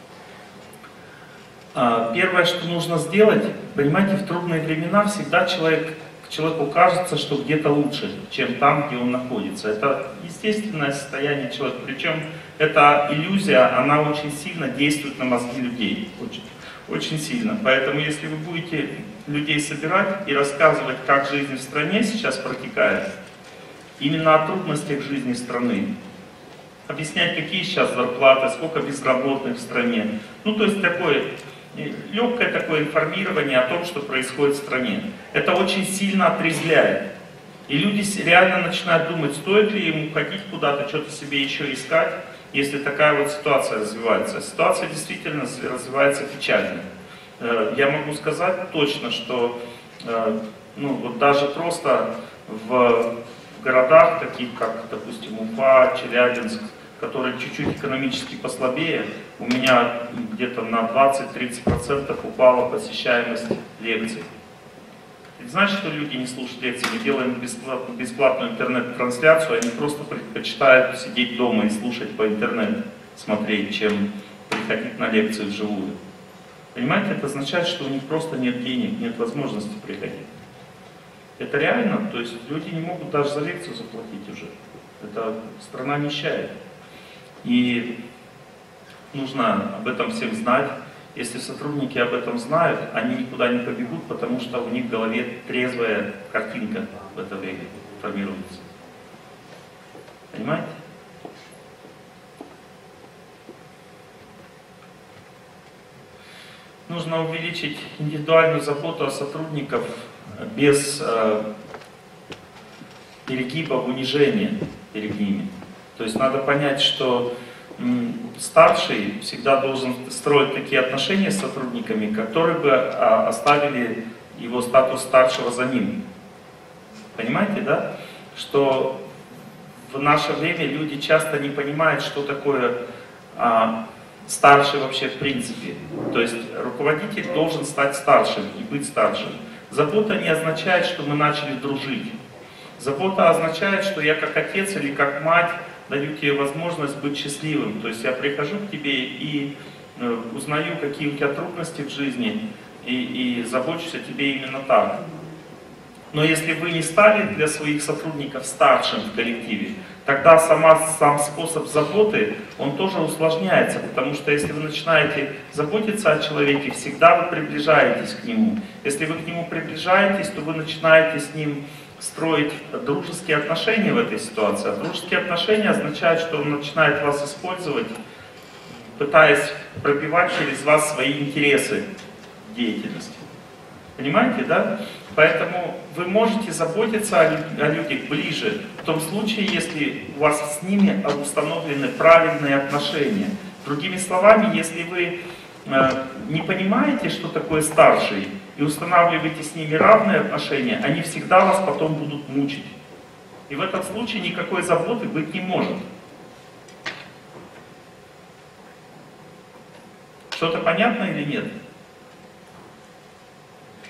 Первое, что нужно сделать, понимаете, в трудные времена всегда человеку кажется, что где-то лучше, чем там, где он находится. Это естественное состояние человека. Причем эта иллюзия, она очень сильно действует на мозги людей. Очень, очень сильно. Поэтому если вы будете людей собирать и рассказывать, как жизнь в стране сейчас протекает, именно о трудностях жизни страны, объяснять, какие сейчас зарплаты, сколько безработных в стране. Ну, то есть такое легкое такое информирование о том, что происходит в стране. Это очень сильно отрезвляет. И люди реально начинают думать, стоит ли ему ходить куда-то, что-то себе еще искать, если такая вот ситуация развивается. Ситуация действительно развивается печально. Я могу сказать точно, что ну, вот даже просто в городах, таких как, допустим, Уфа, Челябинск, которые чуть-чуть экономически послабее, у меня где-то на 20-30% упала посещаемость лекций. Это значит, что люди не слушают лекции, мы делаем бесплатную интернет-трансляцию, они просто предпочитают сидеть дома и слушать по интернету, смотреть, чем приходить на лекции вживую. Понимаете, это означает, что у них просто нет денег, нет возможности приходить. Это реально, то есть люди не могут даже за лекцию заплатить уже. Это страна нищает. И нужно об этом всем знать. Если сотрудники об этом знают, они никуда не побегут, потому что у них в голове трезвая картинка в это время формируется. Понимаете? Нужно увеличить индивидуальную заботу о сотрудниках без перегибов, унижения перед ними. То есть надо понять, что старший всегда должен строить такие отношения с сотрудниками, которые бы оставили его статус старшего за ним. Понимаете, да? Что в наше время люди часто не понимают, что такое старший вообще в принципе. То есть руководитель должен стать старшим и быть старшим. Забота не означает, что мы начали дружить. Забота означает, что я как отец или как мать даю тебе возможность быть счастливым. То есть я прихожу к тебе и узнаю, какие у тебя трудности в жизни, и забочусь о тебе именно так. Но если вы не стали для своих сотрудников старшим в коллективе, тогда сам способ заботы, он тоже усложняется, потому что если вы начинаете заботиться о человеке, всегда вы приближаетесь к нему. Если вы к нему приближаетесь, то вы начинаете с ним строить дружеские отношения в этой ситуации. А дружеские отношения означают, что он начинает вас использовать, пытаясь пробивать через вас свои интересы в деятельности. Понимаете, да? Поэтому вы можете заботиться о людях ближе, в том случае, если у вас с ними установлены правильные отношения. Другими словами, если вы не понимаете, что такое старший, и устанавливаете с ними равные отношения, они всегда вас потом будут мучить. И в этом случае никакой заботы быть не может. Что-то понятно или нет?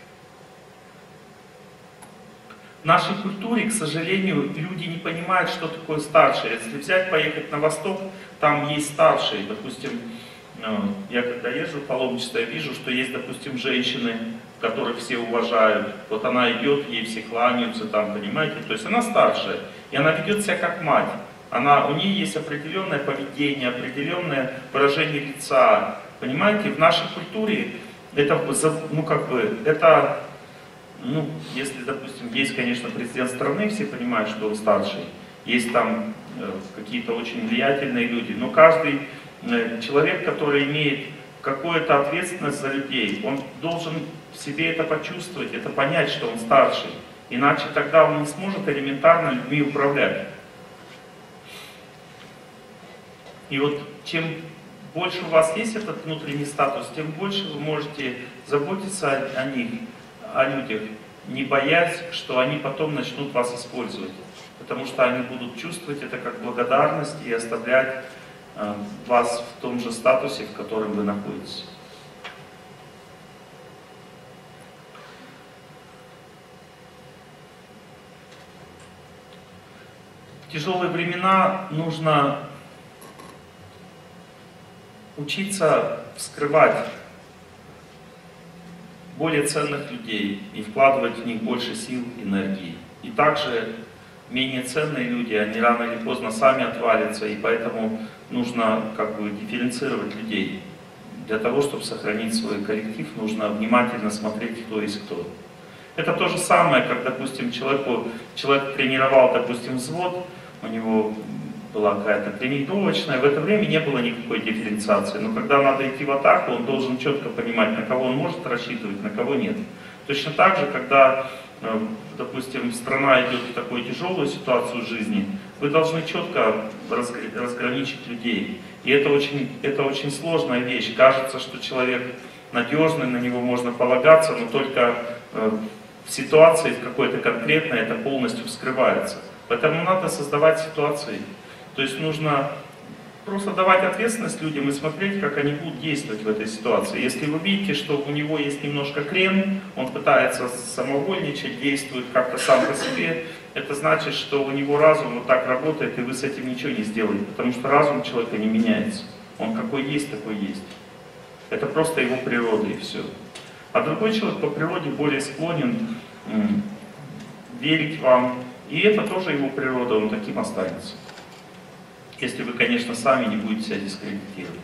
В нашей культуре, к сожалению, люди не понимают, что такое старший. Если взять, поехать на восток, там есть старшие. Допустим, я когда езжу в паломничество, я вижу, что есть, допустим, женщины, которых все уважают. Вот она идет, ей все кланяются, там, понимаете? То есть она старшая, и она ведет себя как мать. У нее есть определенное поведение, определенное выражение лица. Понимаете, в нашей культуре это, если, допустим, есть, конечно, президент страны, все понимают, что он старший. Есть там какие-то очень влиятельные люди, но каждый человек, который имеет какую-то ответственность за людей, он должен в себе это почувствовать, это понять, что он старший. Иначе тогда он не сможет элементарно людьми управлять. И вот чем больше у вас есть этот внутренний статус, тем больше вы можете заботиться о них, о людях, не боясь, что они потом начнут вас использовать. Потому что они будут чувствовать это как благодарность и оставлять вас в том же статусе, в котором вы находитесь. В тяжелые времена нужно учиться вскрывать более ценных людей и вкладывать в них больше сил, энергии. И также менее ценные люди, они рано или поздно сами отвалятся, и поэтому нужно дифференцировать людей. Для того, чтобы сохранить свой коллектив, нужно внимательно смотреть, кто есть кто. Это то же самое, как, допустим, человек тренировал, допустим, взвод, у него была какая-то тренировочная, в это время не было никакой дифференциации. Но когда надо идти в атаку, он должен четко понимать, на кого он может рассчитывать, на кого нет. Точно так же, когда, допустим, страна идет в такую тяжелую ситуацию жизни, вы должны четко разграничить людей. И это очень сложная вещь. Кажется, что человек надежный, на него можно полагаться, но только в ситуации, в какой-то конкретной, это полностью вскрывается. Поэтому надо создавать ситуации. То есть нужно просто давать ответственность людям и смотреть, как они будут действовать в этой ситуации. Если вы видите, что у него есть немножко крен, он пытается самовольничать, действует как-то сам по себе, это значит, что у него разум вот так работает, и вы с этим ничего не сделаете, потому что разум человека не меняется. Он какой есть, такой есть. Это просто его природа, и все. А другой человек по природе более склонен верить вам, и это тоже его природа, он таким останется. Если вы, конечно, сами не будете себя дискредитировать.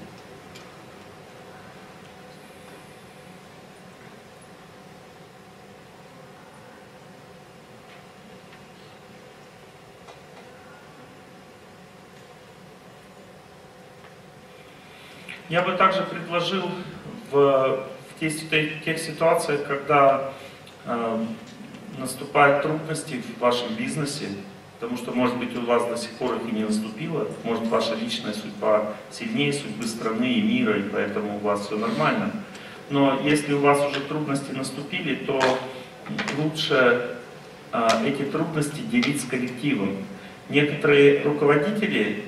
Я бы также предложил в тех ситуациях, когда наступают трудности в вашем бизнесе, потому что, может быть, у вас до сих пор их и не наступило, может, ваша личная судьба сильнее судьбы страны и мира, и поэтому у вас все нормально. Но если у вас уже трудности наступили, то лучше эти трудности делить с коллективом. Некоторые руководители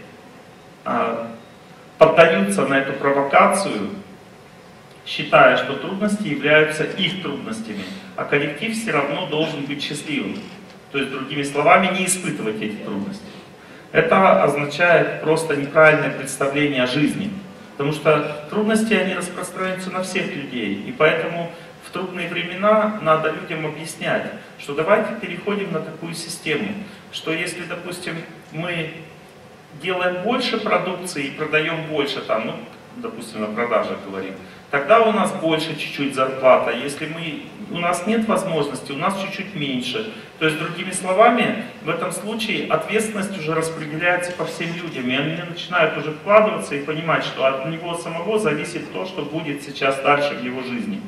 поддаются на эту провокацию, считая, что трудности являются их трудностями, а коллектив все равно должен быть счастливым. То есть, другими словами, не испытывать эти трудности. Это означает просто неправильное представление о жизни. Потому что трудности, они распространяются на всех людей. И поэтому в трудные времена надо людям объяснять, что давайте переходим на такую систему, что если, допустим, мы делаем больше продукции и продаем больше, допустим, на продажах говорим, тогда у нас больше чуть-чуть зарплата. Если у нас нет возможности, у нас чуть-чуть меньше. То есть, другими словами, в этом случае ответственность уже распределяется по всем людям. И они начинают уже вкладываться и понимать, что от него самого зависит то, что будет сейчас дальше в его жизни.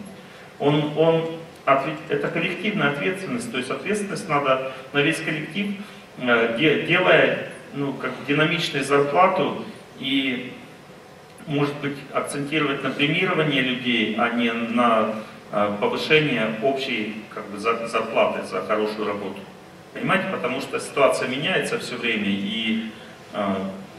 Это коллективная ответственность. То есть ответственность надо на весь коллектив, делая динамичную зарплату и, может быть, акцентировать на премирование людей, а не на повышение общей зарплаты за хорошую работу. Понимаете? Потому что ситуация меняется все время, и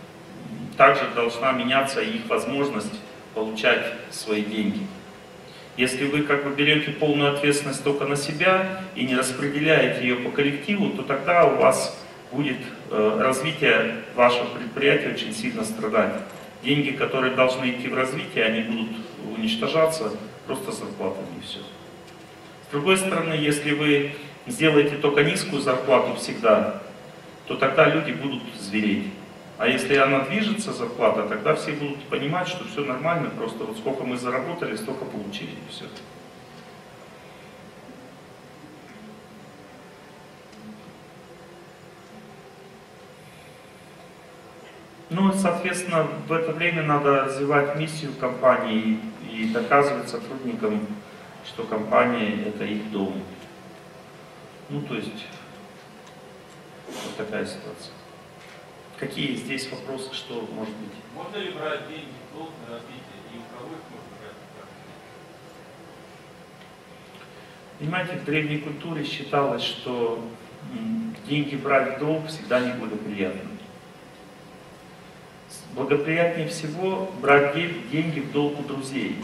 также должна меняться их возможность получать свои деньги. Если вы как бы берете полную ответственность только на себя и не распределяете ее по коллективу, то тогда у вас будет развитие вашего предприятия очень сильно страдать. Деньги, которые должны идти в развитие, они будут уничтожаться просто зарплатами и все. С другой стороны, если вы сделаете только низкую зарплату всегда, то тогда люди будут звереть. А если она движется, зарплата, тогда все будут понимать, что все нормально, просто вот сколько мы заработали, столько получили, и все. Ну, соответственно, в это время надо развивать миссию компании и доказывать сотрудникам, что компания — это их дом. Ну, то есть, вот такая ситуация. Какие здесь вопросы, что может быть?
Можно ли брать деньги в долг на развитие, и у кого их можно брать?
Понимаете, в древней культуре считалось, что деньги брать в долг всегда неблагоприятно. Благоприятнее всего брать деньги в долг у друзей.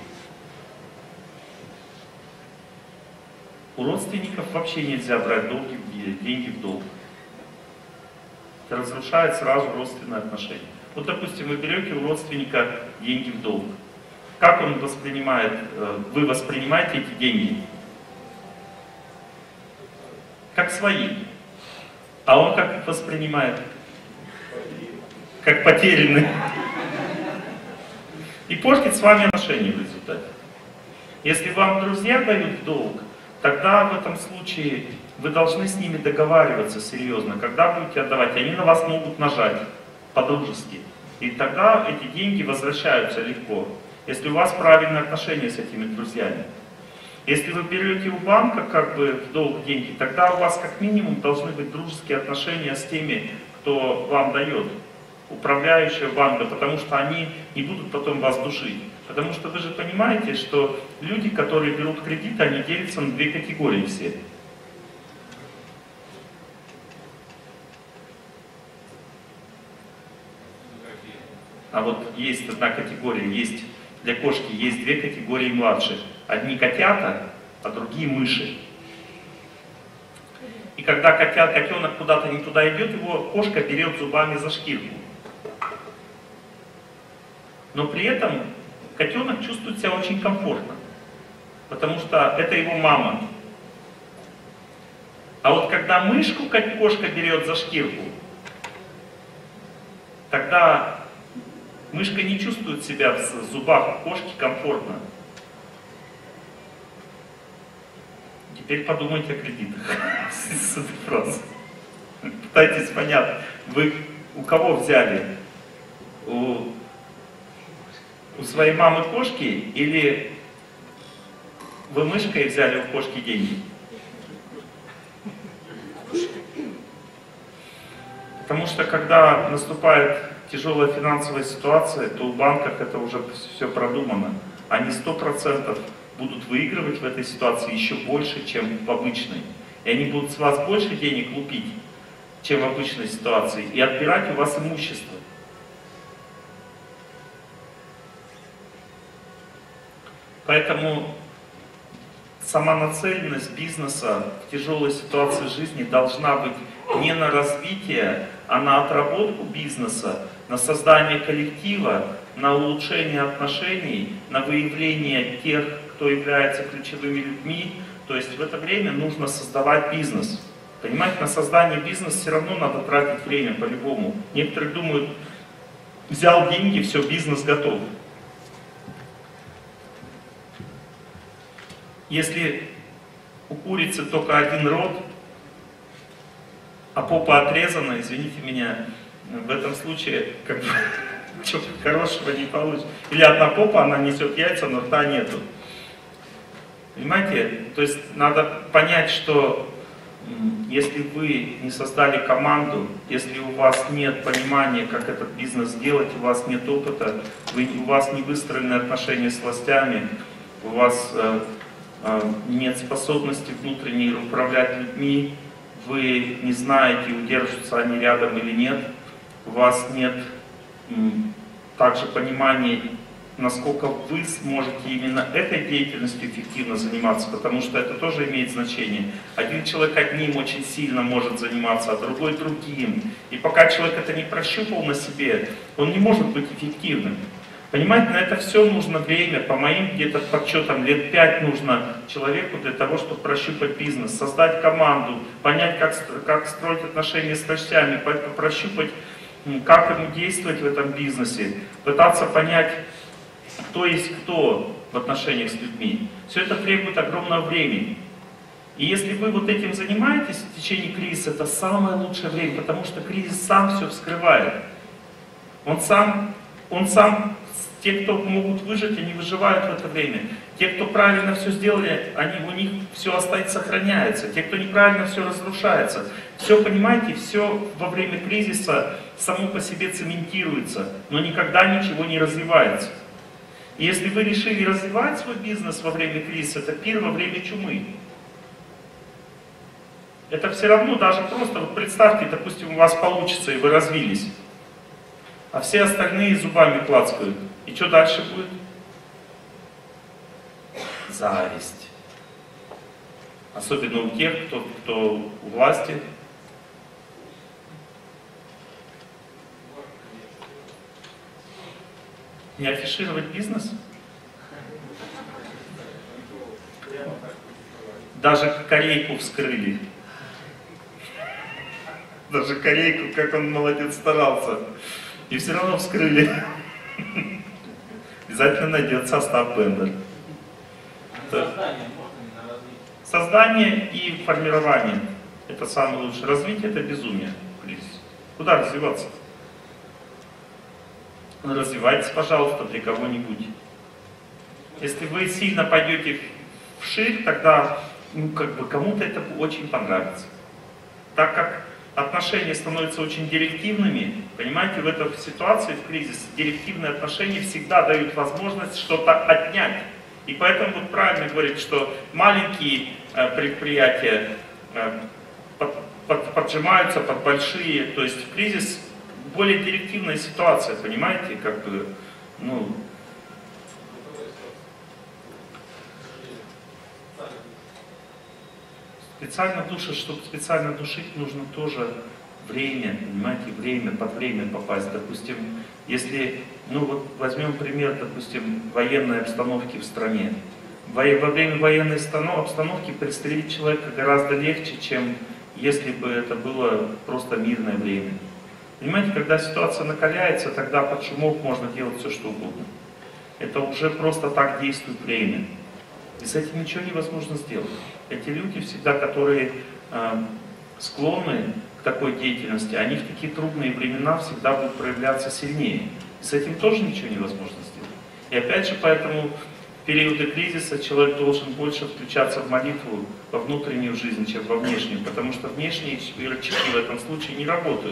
У родственников вообще нельзя брать деньги в долг. Это разрушает сразу родственные отношения. Вот, допустим, вы берете у родственника деньги в долг. Как он воспринимает, вы воспринимаете эти деньги? Как свои. А он как их воспринимает? Как потерянные. И портит с вами отношения в результате. Если вам друзья дают в долг, тогда в этом случае вы должны с ними договариваться серьезно. Когда будете отдавать, они на вас могут нажать по-дружески. И тогда эти деньги возвращаются легко, если у вас правильные отношения с этими друзьями. Если вы берете у банка как бы в долг деньги, тогда у вас как минимум должны быть дружеские отношения с теми, кто вам дает, управляющего банка, потому что они не будут потом вас душить. Потому что вы же понимаете, что люди, которые берут кредиты, они делятся на две категории все. А вот есть одна категория, есть для кошки есть две категории младших. Одни котята, а другие мыши. И когда котенок куда-то не туда идет, его кошка берет зубами за шкирку. Но при этом котенок чувствует себя очень комфортно, потому что это его мама. А вот когда мышку кошка берет за шкирку, тогда мышка не чувствует себя в зубах кошки комфортно. Теперь подумайте о кредитах с этой фразы. Пытайтесь понять, вы у кого взяли? У своей мамы кошки или вы мышкой взяли у кошки деньги? Потому что когда наступает тяжелая финансовая ситуация, то в банках это уже все продумано. Они 100% будут выигрывать в этой ситуации еще больше, чем в обычной. И они будут с вас больше денег лупить, чем в обычной ситуации, и отбирать у вас имущество. Поэтому сама нацеленность бизнеса в тяжелой ситуации жизни должна быть не на развитие, а на отработку бизнеса, на создание коллектива, на улучшение отношений, на выявление тех, кто является ключевыми людьми. То есть в это время нужно создавать бизнес. Понимаете, на создание бизнеса все равно надо тратить время по-любому. Некоторые думают, взял деньги, все, бизнес готов. Если у курицы только один рот, а попа отрезана, извините меня, в этом случае как бы чего хорошего не получится. Или одна попа, она несет яйца, но рта нету. Понимаете? То есть надо понять, что если вы не создали команду, если у вас нет понимания, как этот бизнес делать, у вас нет опыта, у вас не выстроены отношения с властями, у вас нет способности внутренней управлять людьми, вы не знаете, удержатся они рядом или нет, у вас нет также понимания насколько вы сможете именно этой деятельностью эффективно заниматься, потому что это тоже имеет значение. Один человек одним очень сильно может заниматься, а другой другим. И пока человек это не прощупал на себе, он не может быть эффективным. Понимаете, на это все нужно время. По моим где-то подсчетам, лет 5 нужно человеку для того, чтобы прощупать бизнес, создать команду, понять, как строить отношения с властями, прощупать, как ему действовать в этом бизнесе, пытаться понять, кто есть кто в отношениях с людьми. Все это требует огромного времени. И если вы вот этим занимаетесь в течение кризиса, это самое лучшее время, потому что кризис сам все вскрывает. Он сам, те, кто могут выжить, они выживают в это время. Те, кто правильно все сделали, у них все остается, сохраняется. Те, кто неправильно, все разрушается. Все, понимаете, все во время кризиса само по себе цементируется, но никогда ничего не развивается. И если вы решили развивать свой бизнес во время кризиса, это пир во время чумы. Это все равно даже просто, вот представьте, допустим, у вас получится, и вы развились, а все остальные зубами клацкают. И что дальше будет? Зависть. Особенно у тех, кто у власти. Не афишировать бизнес? Даже корейку вскрыли. Даже корейку, как он молодец старался. И все равно вскрыли. Обязательно найдется Остап Бендер. Создание и формирование. Это самое лучшее. Развитие — это безумие. Куда развиваться? Развивайтесь, пожалуйста, для кого-нибудь. Если вы сильно пойдете вширь, тогда кому-то это очень понравится. Так как отношения становятся очень директивными, понимаете, в этой ситуации, в кризисе, директивные отношения всегда дают возможность что-то отнять. И поэтому вот правильно говорить, что маленькие предприятия поджимаются под большие, то есть в кризис более директивная ситуация, понимаете, специально душить, чтобы специально душить, нужно тоже время, понимаете, под время попасть. Допустим, если, возьмем пример, допустим, военной обстановки в стране. Во время военной обстановки пристрелить человека гораздо легче, чем если бы это было просто мирное время. Понимаете, когда ситуация накаляется, тогда под шумок можно делать все, что угодно. Это уже просто так действует время. И с этим ничего невозможно сделать. Эти люди всегда, которые склонны к такой деятельности, они в такие трудные времена всегда будут проявляться сильнее. И с этим тоже ничего невозможно сделать. И опять же, поэтому в периоды кризиса человек должен больше включаться в молитву, во внутреннюю жизнь, чем во внешнюю, потому что внешние рычаги в этом случае не работают.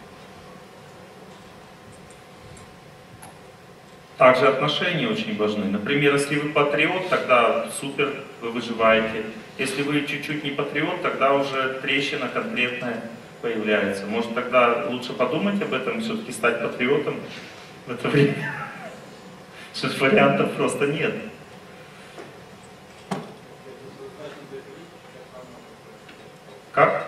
Также отношения очень важны. Например, если вы патриот, тогда супер, вы выживаете. Если вы чуть-чуть не патриот, тогда уже трещина конкретная появляется. Может, тогда лучше подумать об этом, все-таки стать патриотом в это время. Что вариантов просто нет. Как?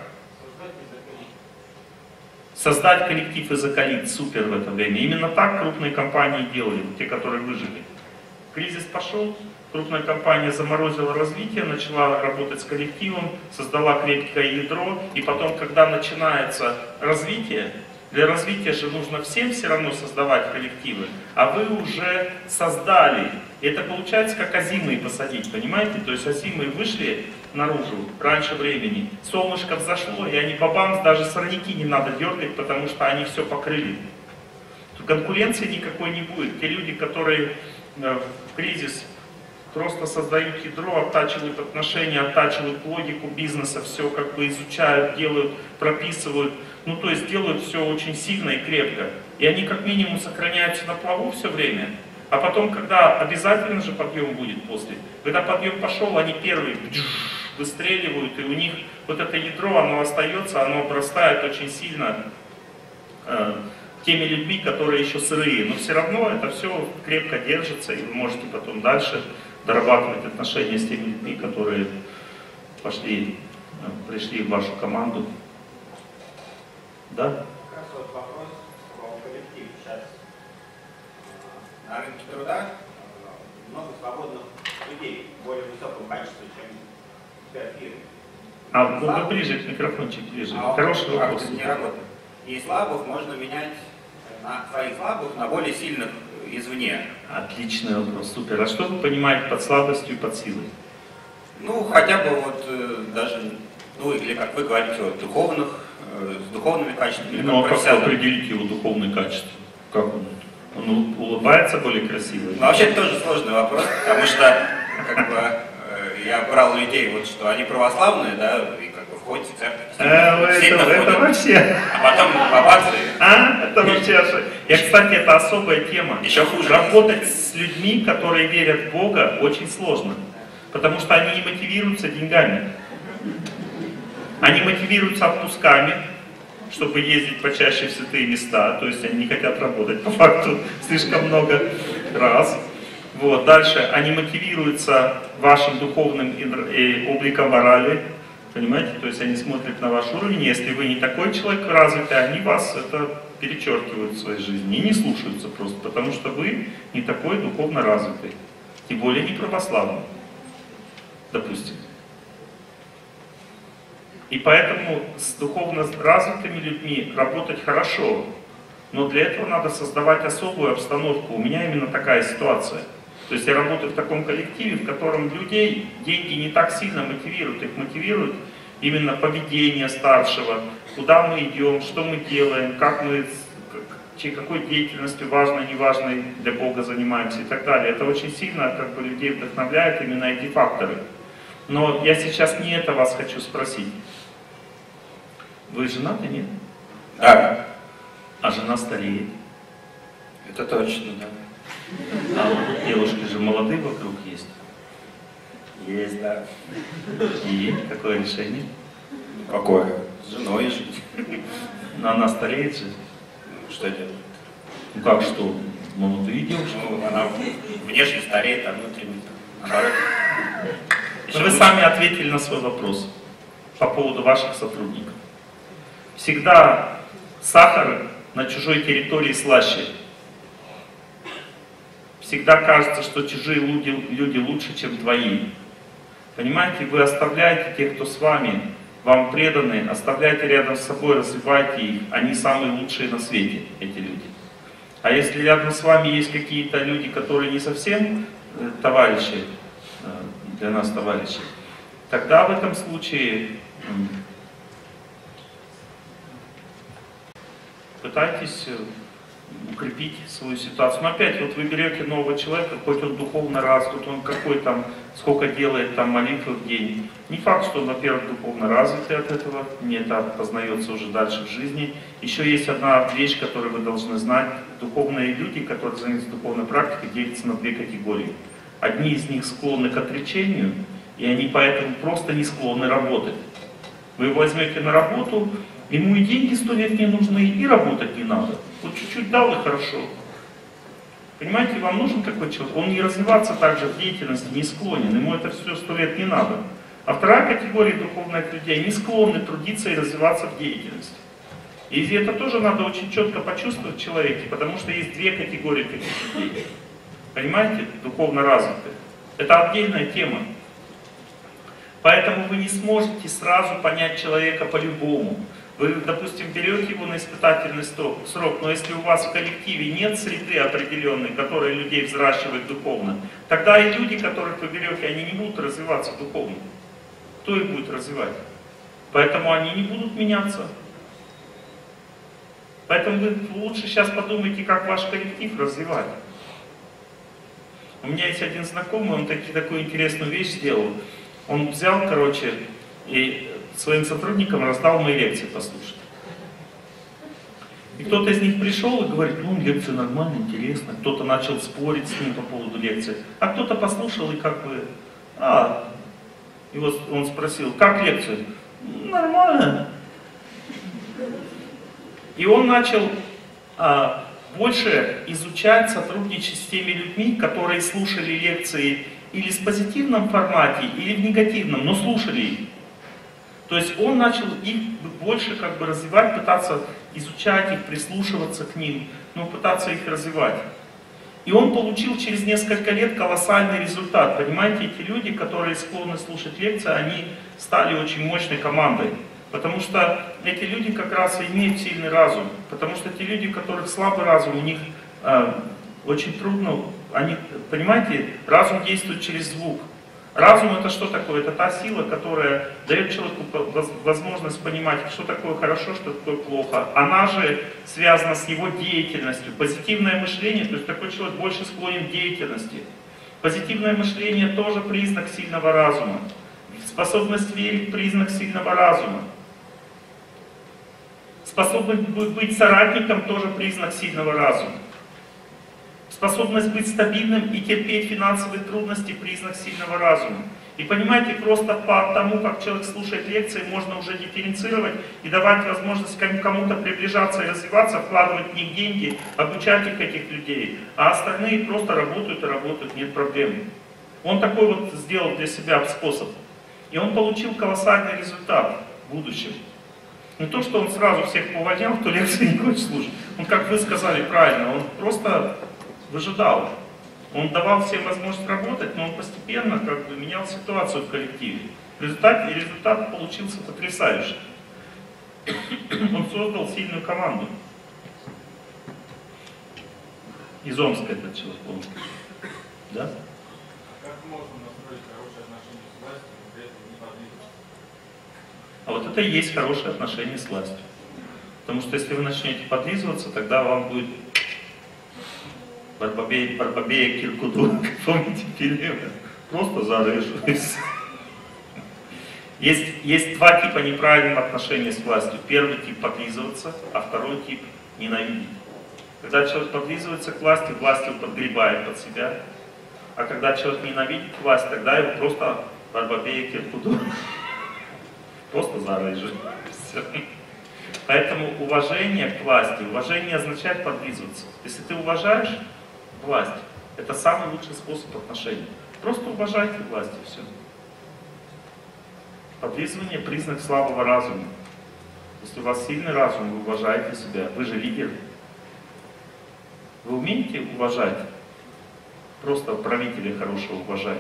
Создать коллектив и закалить, супер в это время. Именно так крупные компании делали, те, которые выжили. Кризис пошел, крупная компания заморозила развитие, начала работать с коллективом, создала крепкое ядро, и потом, когда начинается развитие, для развития же нужно всем все равно создавать коллективы, а вы уже создали. И это получается как озимые посадить, понимаете? То есть озимые вышли наружу раньше времени, солнышко взошло, и они бабамс, даже сорняки не надо дергать, потому что они все покрыли. Конкуренции никакой не будет. Те люди, которые в кризис просто создают ядро, оттачивают отношения, оттачивают логику бизнеса, все изучают, делают, прописывают, то есть делают все очень сильно и крепко. И они как минимум сохраняются на плаву все время. А потом, когда обязательно же подъем будет после, когда подъем пошел, они первые выстреливают, и у них вот это ядро, оно остается, оно обрастает очень сильно теми людьми, которые еще сырые. Но все равно это все крепко держится, и вы можете потом дальше дорабатывать отношения с теми людьми, которые пришли в вашу команду. Да?
Как раз вот вопрос про коллектив. Сейчас на рынке труда много свободных людей, более высокого качества, чем у тебя в фирме.
Вы ближе к микрофончик, ближе. Хороший вопрос.
Не работает. И слабых можно менять, своих слабых на более сильных извне.
Отличный вопрос, супер. А что вы понимаете под слабостью и под силой?
Ну, хотя бы вот даже, ну или как вы говорите, вот, с духовными качествами.
Ну, а как вы определите его духовные качества? Как он улыбается более красиво?
Ну, вообще это тоже сложный вопрос, потому что, как бы, я брал людей, вот, что они православные, да, и как бы входят в церковь.
Это вообще...
А потом бабацы.
Это вообще... Кстати, это особая тема.
Еще хуже.
Работать с людьми, которые верят в Бога, очень сложно. Потому что они не мотивируются деньгами. Они мотивируются отпусками, чтобы ездить почаще в святые места. То есть они не хотят работать по факту слишком много раз. Вот. Дальше они мотивируются вашим духовным обликом морали. Понимаете? То есть они смотрят на ваш уровень. Если вы не такой человек развитый, они вас это перечеркивают в своей жизни и не слушаются просто, потому что вы не такой духовно развитый. Тем более не православный, допустим. И поэтому с духовно развитыми людьми работать хорошо, но для этого надо создавать особую обстановку. У меня именно такая ситуация. То есть я работаю в таком коллективе, в котором людей деньги не так сильно мотивируют. Их мотивирует именно поведение старшего, куда мы идем, что мы делаем, как мы, какой деятельностью важной, неважной для Бога занимаемся и так далее. Это очень сильно как бы людей вдохновляет именно эти факторы. Но я сейчас не это вас хочу спросить. Вы женаты, нет?
Да.
А жена стареет?
Это точно, да.
А вот девушки же молодые вокруг есть?
Есть, да.
И какое решение?
Какое? С женой жить.
Но она стареет же?
Что делать?
Ну как что? Молодые девушки?
Ну, она внешне стареет, а внутренне наоборот.
Но вы сами ответили на свой вопрос по поводу ваших сотрудников. Всегда сахар на чужой территории слаще. Всегда кажется, что чужие люди лучше, чем твои. Понимаете, вы оставляете тех, кто с вами, вам преданы, оставляйте рядом с собой, развивайте их. Они самые лучшие на свете, эти люди. А если рядом с вами есть какие-то люди, которые не совсем товарищи, для нас товарищи, тогда в этом случае пытайтесь укрепить свою ситуацию. Но опять, вот вы берете нового человека, хоть он духовно развит, он какой там, сколько делает там молитвы в день. Не факт, что он, во-первых, духовно развитый от этого, не это познается уже дальше в жизни. Еще есть одна вещь, которую вы должны знать. Духовные люди, которые занимаются духовной практикой, делятся на две категории. Одни из них склонны к отречению, и они поэтому просто не склонны работать. Вы его возьмете на работу, ему и деньги 100 лет не нужны, и работать не надо. Вот чуть-чуть дал и хорошо. Понимаете, вам нужен такой человек, он не развиваться также в деятельности не склонен, ему это все 100 лет не надо. А вторая категория духовных людей не склонны трудиться и развиваться в деятельности. И это тоже надо очень четко почувствовать в человеке, потому что есть две категории таких людей. Понимаете, духовно развитые. Это отдельная тема. Поэтому вы не сможете сразу понять человека по-любому. Вы, допустим, берете его на испытательный срок, но если у вас в коллективе нет среды определенной, которая людей взращивает духовно, тогда и люди, которых вы берете, они не будут развиваться духовно. Кто их будет развивать? Поэтому они не будут меняться. Поэтому вы лучше сейчас подумайте, как ваш коллектив развивать. У меня есть один знакомый, он такую интересную вещь сделал. Он взял, и своим сотрудникам раздал мои лекции послушать. И кто-то из них пришел и говорит, ну, лекция нормальная, интересная. Кто-то начал спорить с ним по поводу лекции. А кто-то послушал и как бы, И вот он спросил, как лекция? Нормально. И он начал больше изучать, сотрудничать с теми людьми, которые слушали лекции или в позитивном формате, или в негативном, но слушали их. То есть он начал их больше как бы развивать, пытаться изучать их, прислушиваться к ним, но пытаться их развивать. И он получил через несколько лет колоссальный результат. Понимаете, эти люди, которые склонны слушать лекции, они стали очень мощной командой. Потому что эти люди как раз и имеют сильный разум. Потому что те люди, у которых слабый разум, у них очень трудно, они, понимаете, разум действует через звук. Разум это что такое? Это та сила, которая дает человеку возможность понимать, что такое хорошо, что такое плохо. Она же связана с его деятельностью. Позитивное мышление, то есть такой человек больше склонен к деятельности. Позитивное мышление тоже признак сильного разума. Способность верить признак сильного разума. Способность быть соратником тоже признак сильного разума. Способность быть стабильным и терпеть финансовые трудности – признак сильного разума. И понимаете, просто по тому, как человек слушает лекции, можно уже дифференцировать и давать возможность кому-то приближаться и развиваться, вкладывать в них деньги, обучать их, этих людей. А остальные просто работают и работают, нет проблем. Он такой вот сделал для себя способ. И он получил колоссальный результат в будущем. Не то, что он сразу всех поводил, кто лекции не хочет слушать. Он, как вы сказали правильно, он просто выжидал. Он давал всем возможность работать, но он постепенно как бы менял ситуацию в коллективе. Результат получился потрясающий. Он создал сильную команду. Из Омска этот человек, Омск. Да?
Как можно настроить хорошие отношения с властью, но при этом не подлизываться?
А вот это и есть хорошие отношения с властью. Потому что если вы начнете подлизываться, тогда вам будет Барбабея Киркуду, помните фильм? Просто зарежу. Есть два типа неправильных отношений с властью. Первый тип подлизываться, а второй тип ненавидеть. Когда человек подлизывается к власти, власть его подгребает под себя. А когда человек ненавидит власть, тогда его просто Барбабея Киркуду. Просто зарежу. Все. Поэтому уважение к власти, уважение означает подлизываться. Если ты уважаешь власть, это самый лучший способ отношений. Просто уважайте власть и все. Подлизывание – признак слабого разума. Если у вас сильный разум, вы уважаете себя, вы же лидер. Вы умеете уважать? Просто правителя хорошего уважать.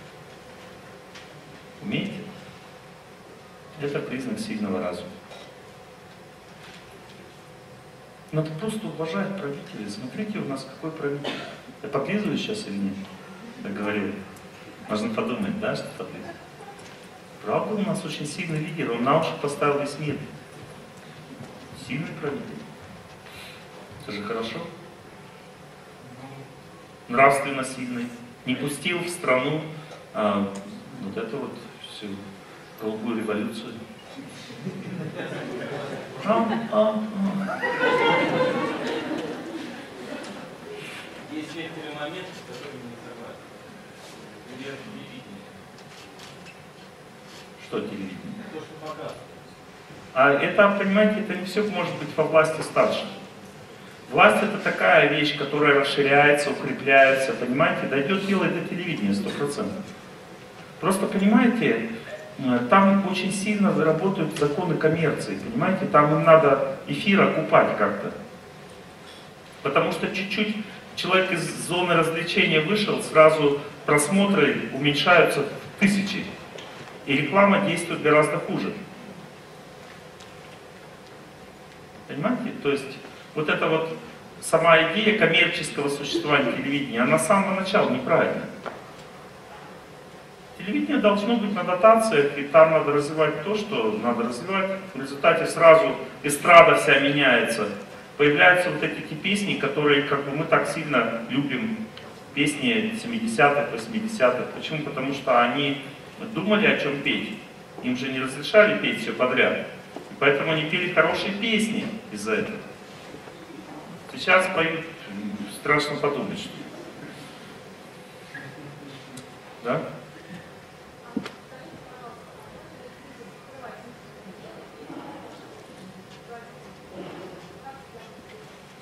Умеете? Это признак сильного разума. Надо просто уважать правителей. Смотрите, у нас какой правитель. Я подлизываю сейчас или нет? Я говорю. Можно подумать, да, что подлизываю. Правда, у нас очень сильный лидер. Он на уши поставил весь мир. Сильный правитель. Это же хорошо. Нравственно сильный. Не пустил в страну вот это вот всю голубую революцию.
Есть некоторые моменты, с которыми не согласен. Например, телевидение.
Что телевидение?
То, что показывают.
А это, понимаете, это не все может быть во власти старших. Власть это такая вещь, которая расширяется, укрепляется, понимаете, дойдет дело до телевидения 100%. Просто, понимаете, там очень сильно работают законы коммерции, понимаете, там им надо эфир окупать как-то. Потому что чуть-чуть человек из зоны развлечения вышел, сразу просмотры уменьшаются в тысячи. И реклама действует гораздо хуже. Понимаете? То есть вот эта вот сама идея коммерческого существования телевидения, она с самого начала неправильная. Телевидение должно быть на дотациях, и там надо развивать то, что надо развивать. В результате сразу эстрада вся меняется. Появляются вот эти песни, которые как бы мы так сильно любим. Песни 70-х, 80-х. Почему? Потому что они думали, о чем петь. Им же не разрешали петь все подряд. И поэтому они пели хорошие песни из-за этого. Сейчас поют, страшно подумать, что. Да?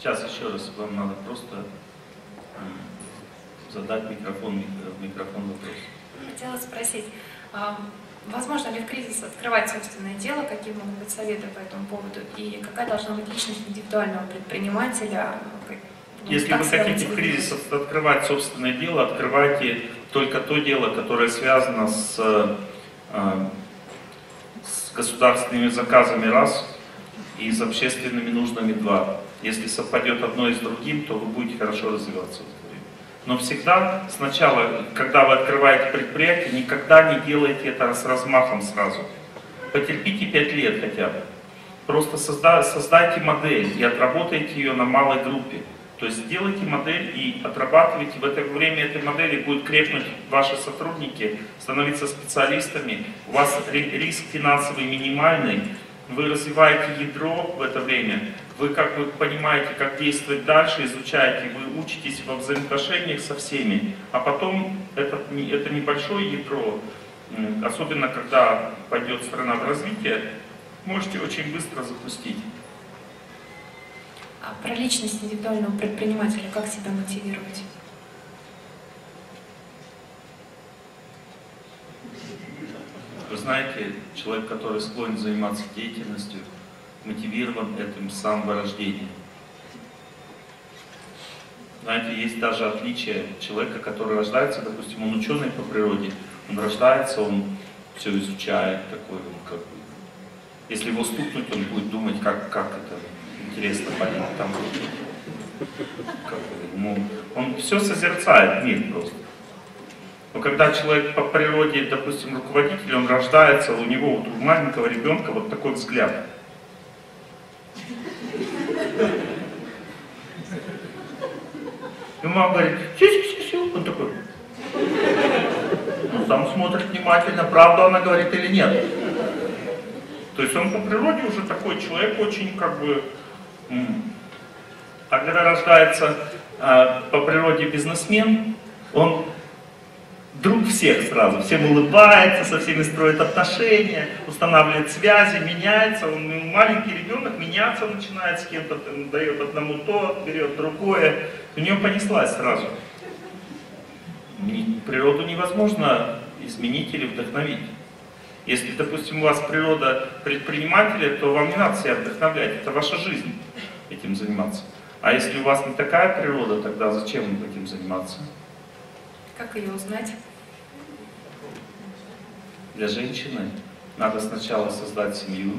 Сейчас еще раз вам надо просто задать в микрофон вопрос.
Хотела спросить, возможно ли в кризис открывать собственное дело, какие могут быть советы по этому поводу, и какая должна быть личность индивидуального предпринимателя?
Если вы хотите в кризис открывать собственное дело, открывайте только то дело, которое связано с государственными заказами раз и с общественными нуждами два. Если совпадет одно и с другим, то вы будете хорошо развиваться. Но всегда сначала, когда вы открываете предприятие, никогда не делайте это с размахом сразу. Потерпите 5 лет хотя бы. Просто создайте модель и отработайте ее на малой группе. То есть сделайте модель и отрабатывайте. В это время этой модели будут крепнуть ваши сотрудники, становиться специалистами. У вас риск финансовый минимальный. Вы развиваете ядро в это время. Вы как бы понимаете, как действовать дальше, изучаете, вы учитесь во взаимоотношениях со всеми. А потом это небольшое ядро, особенно когда пойдет страна в развитие, можете очень быстро запустить.
А про личность индивидуального предпринимателя, как себя мотивировать?
Вы знаете, человек, который склонен заниматься деятельностью, мотивирован этим с самого рождения. Знаете, есть даже отличие человека, который рождается, допустим, он ученый по природе, он рождается, он все изучает, такой, как бы, если его стукнуть, он будет думать, как это интересно понять. Там, он все созерцает мир просто. Но когда человек по природе, допустим, руководитель, он рождается, у него вот у маленького ребенка вот такой взгляд. И мама говорит, сю-сю-сю-сю, он такой. Он сам смотрит внимательно, правду она говорит или нет. То есть он по природе уже такой человек очень как бы... А когда рождается по природе бизнесмен, он друг всех сразу, всем улыбается, со всеми строит отношения, устанавливает связи, меняется. Он маленький ребенок, меняться начинает с кем-то, дает одному то, берет другое. У него понеслась сразу. Природу невозможно изменить или вдохновить. Если, допустим, у вас природа предпринимателя, то вам не надо себя вдохновлять, это ваша жизнь этим заниматься. А если у вас не такая природа, тогда зачем этим заниматься?
Как ее узнать?
Для женщины надо сначала создать семью.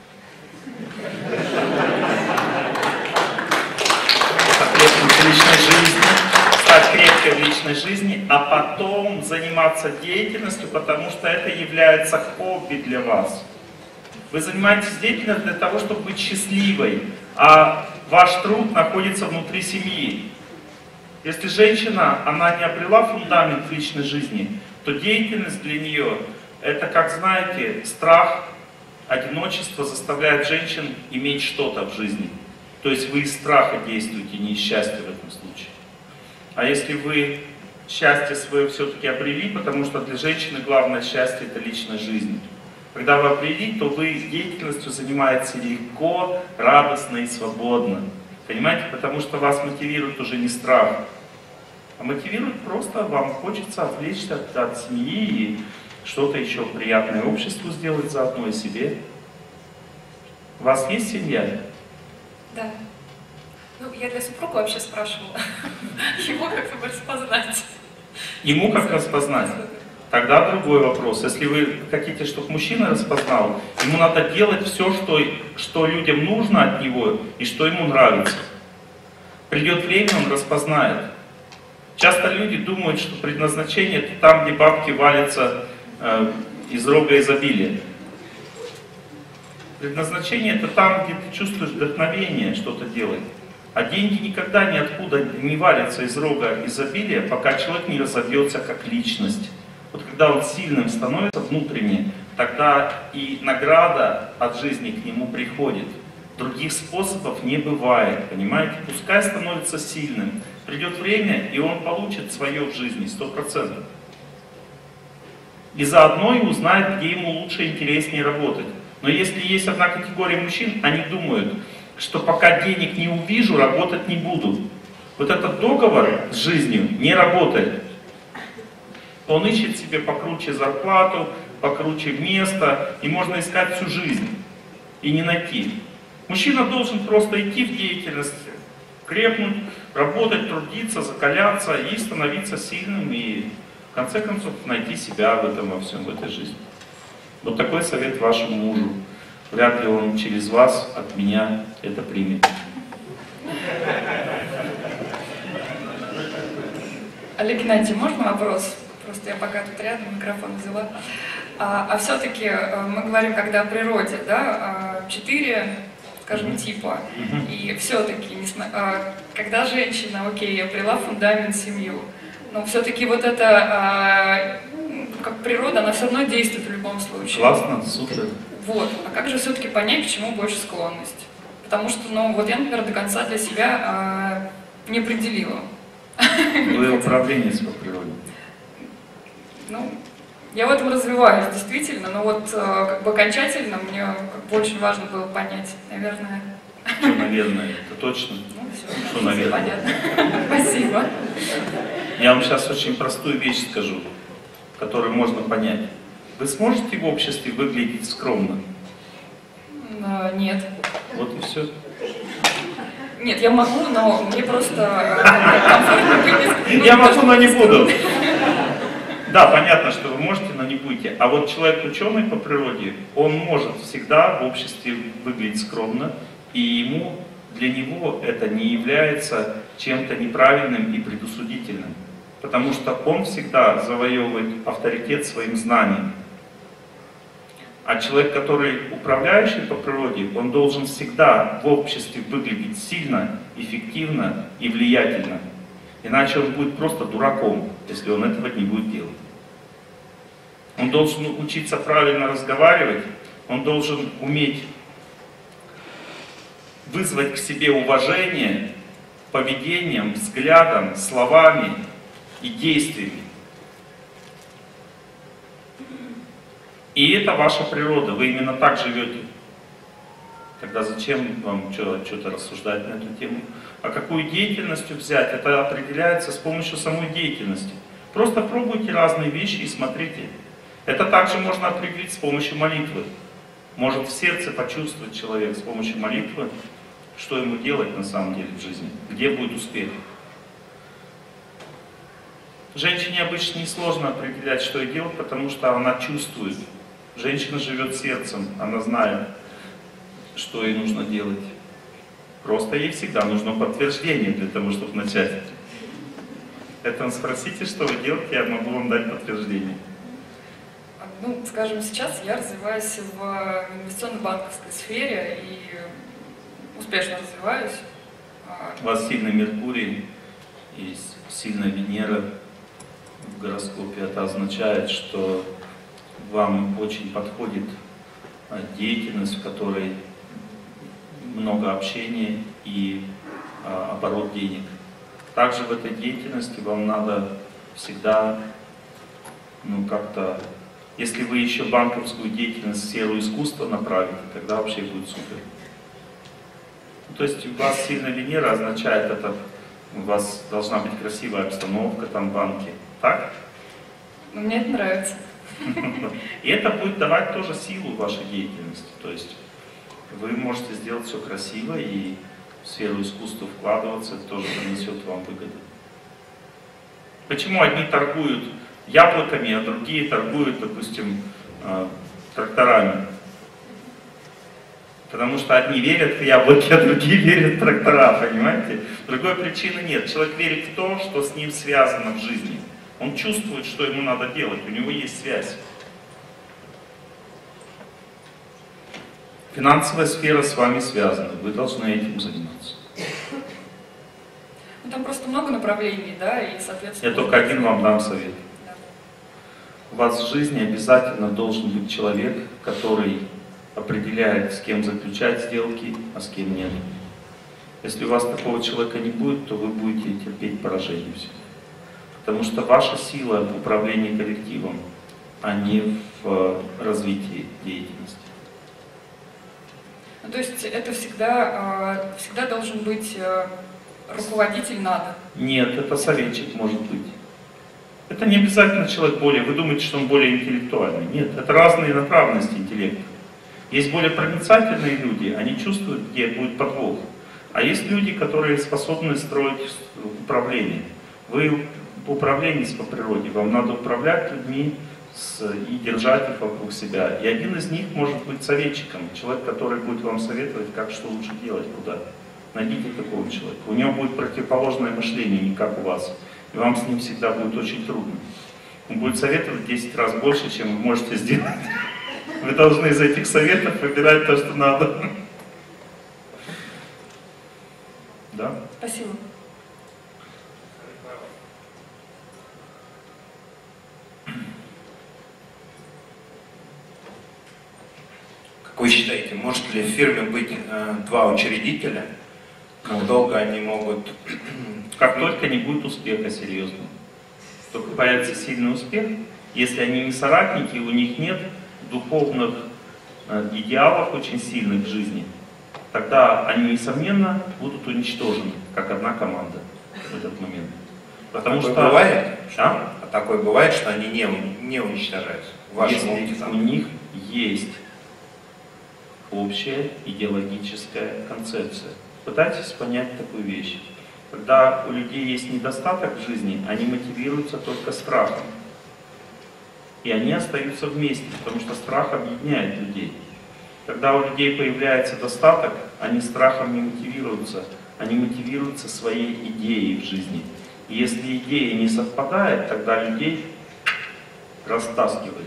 В личной жизни, стать крепкой в личной жизни, а потом заниматься деятельностью, потому что это является хобби для вас. Вы занимаетесь деятельностью для того, чтобы быть счастливой, а ваш труд находится внутри семьи. Если женщина, она не обрела фундамент в личной жизни, то деятельность для нее, это, как знаете, страх, одиночество заставляет женщин иметь что-то в жизни. То есть вы из страха действуете, не из счастья в этом случае. А если вы счастье свое все-таки обрели, потому что для женщины главное счастье – это личная жизнь. Когда вы обрели, то вы деятельностью занимаетесь легко, радостно и свободно. Понимаете? Потому что вас мотивирует уже не страх, а мотивирует просто, вам хочется отвлечься от семьи и что-то еще приятное обществу сделать заодно и себе. У вас есть семья?
Да. Ну, я для супруга вообще спрашивала. Его как-то распознать.
Ему как распознать? Тогда другой вопрос. Если вы хотите, чтобы мужчина распознал, ему надо делать все, что людям нужно от него и что ему нравится. Придет время, он распознает. Часто люди думают, что предназначение это там, где бабки валятся из рога изобилия. Предназначение это там, где ты чувствуешь вдохновение что-то делать. А деньги никогда ниоткуда не валятся из рога изобилия, пока человек не разовьется как личность. Вот когда он сильным становится внутренне, тогда и награда от жизни к нему приходит. Других способов не бывает, понимаете? Пускай становится сильным. Придет время, и он получит свое в жизни, 100%. И заодно и узнает, где ему лучше и интереснее работать. Но если есть одна категория мужчин, они думают, что пока денег не увижу, работать не буду. Вот этот договор с жизнью не работает. Он ищет себе покруче зарплату, покруче место, и можно искать всю жизнь и не найти. Мужчина должен просто идти в деятельность, крепнуть, работать, трудиться, закаляться и становиться сильным, и в конце концов найти себя в этом во всем, в этой жизни. Вот такой совет вашему мужу. Вряд ли он через вас от меня это примет.
Олег Геннадьевич, можно вопрос? Просто я пока тут рядом микрофон взяла. А все-таки мы говорим, когда о природе, да, 4, скажем, типа. И все-таки, когда женщина, окей, обрела фундамент, семью, но все-таки вот это, как природа, она все равно действует в любом случае.
Классно, супер.
Вот. А как же все-таки понять, к чему больше склонность? Потому что, ну, вот я, например, до конца для себя не определила.
Вы управленец по природе.
Ну, я в этом развиваюсь, действительно, но вот как бы окончательно мне как бы очень важно было понять, наверное.
Что, наверное, это точно?
Ну, все,
что, наверное?
Понятно. Спасибо.
Я вам сейчас очень простую вещь скажу, которую можно понять. Вы сможете в обществе выглядеть скромно?
Нет.
Вот и все.
Нет, я могу, но мне просто комфортно.
Я могу, но не буду. Да, понятно, что вы можете, но не будете. А вот человек ученый по природе, он может всегда в обществе выглядеть скромно, и для него это не является чем-то неправильным и предусудительным. Потому что он всегда завоевывает авторитет своим знанием. А человек, который управляющий по природе, он должен всегда в обществе выглядеть сильно, эффективно и влиятельно. Иначе он будет просто дураком, если он этого не будет делать. Он должен учиться правильно разговаривать, он должен уметь вызвать к себе уважение поведением, взглядом, словами и действиями. И это ваша природа, вы именно так живете. Тогда зачем вам что-то рассуждать на эту тему? А какую деятельность взять, это определяется с помощью самой деятельности. Просто пробуйте разные вещи и смотрите. Это также можно определить с помощью молитвы. Может в сердце почувствовать человек с помощью молитвы, что ему делать на самом деле в жизни, где будет успех. Женщине обычно несложно определять, что ей делать, потому что она чувствует. Женщина живет сердцем, она знает, что ей нужно делать. Просто ей всегда нужно подтверждение для того, чтобы начать. Поэтому спросите, что вы делаете, я могу вам дать подтверждение.
Ну, скажем, сейчас я развиваюсь в инвестиционно-банковской сфере и успешно развиваюсь.
У вас сильный Меркурий и сильная Венера в гороскопе. Это означает, что вам очень подходит деятельность, в которой много общения и оборот денег. Также в этой деятельности вам надо всегда, как-то, если вы еще банковскую деятельность в сферу искусства направите, тогда вообще будет супер. То есть у вас сильная Венера означает, это у вас должна быть красивая обстановка там в банке. Так?
Мне это нравится.
И это будет давать тоже силу вашей деятельности. То есть вы можете сделать все красиво и в сферу искусства вкладываться, это тоже принесет вам выгоду. Почему одни торгуют яблоками, а другие торгуют, допустим, тракторами? Потому что одни верят в яблоки, а другие верят в трактора, понимаете? Другой причины нет. Человек верит в то, что с ним связано в жизни. Он чувствует, что ему надо делать, у него есть связь. Финансовая сфера с вами связана, вы должны этим заниматься.
Ну, там просто много направлений, да, и, соответственно...
Я только один вам дам совет.
Да.
У вас в жизни обязательно должен быть человек, который определяет, с кем заключать сделки, а с кем нет. Если у вас такого человека не будет, то вы будете терпеть поражение всегда. Потому что ваша сила в управлении коллективом, а не в развитии деятельности.
То есть это всегда должен быть руководитель надо?
Нет, это советчик может быть. Это не обязательно человек более, вы думаете, что он более интеллектуальный. Нет, это разные направленности интеллекта. Есть более проницательные люди, они чувствуют, где будет подвох. А есть люди, которые способны строить управление. Вы управленец по природе, вам надо управлять людьми и держать их вокруг себя. И один из них может быть советчиком, человек, который будет вам советовать, как что лучше делать, куда. Найдите такого человека. У него будет противоположное мышление, не как у вас. И вам с ним всегда будет очень трудно. Он будет советовать 10 раз больше, чем вы можете сделать. Вы должны из этих советов выбирать то, что надо. Да?
Спасибо.
Как вы считаете, может ли в фирме быть два учредителя? Как долго они могут...
Как только не будет успеха серьезного. Только появится сильный успех, если они не соратники, у них нет духовных идеалов очень сильных в жизни, тогда они, несомненно, будут уничтожены, как одна команда в этот момент. Потому
такое
что...
бывает? А такое бывает, что они не уничтожаются?
Если у них есть общая идеологическая концепция. Пытайтесь понять такую вещь. Когда у людей есть недостаток в жизни, они мотивируются только страхом. И они остаются вместе, потому что страх объединяет людей. Когда у людей появляется достаток, они страхом не мотивируются, они мотивируются своей идеей в жизни. И если идея не совпадает, тогда людей растаскивает.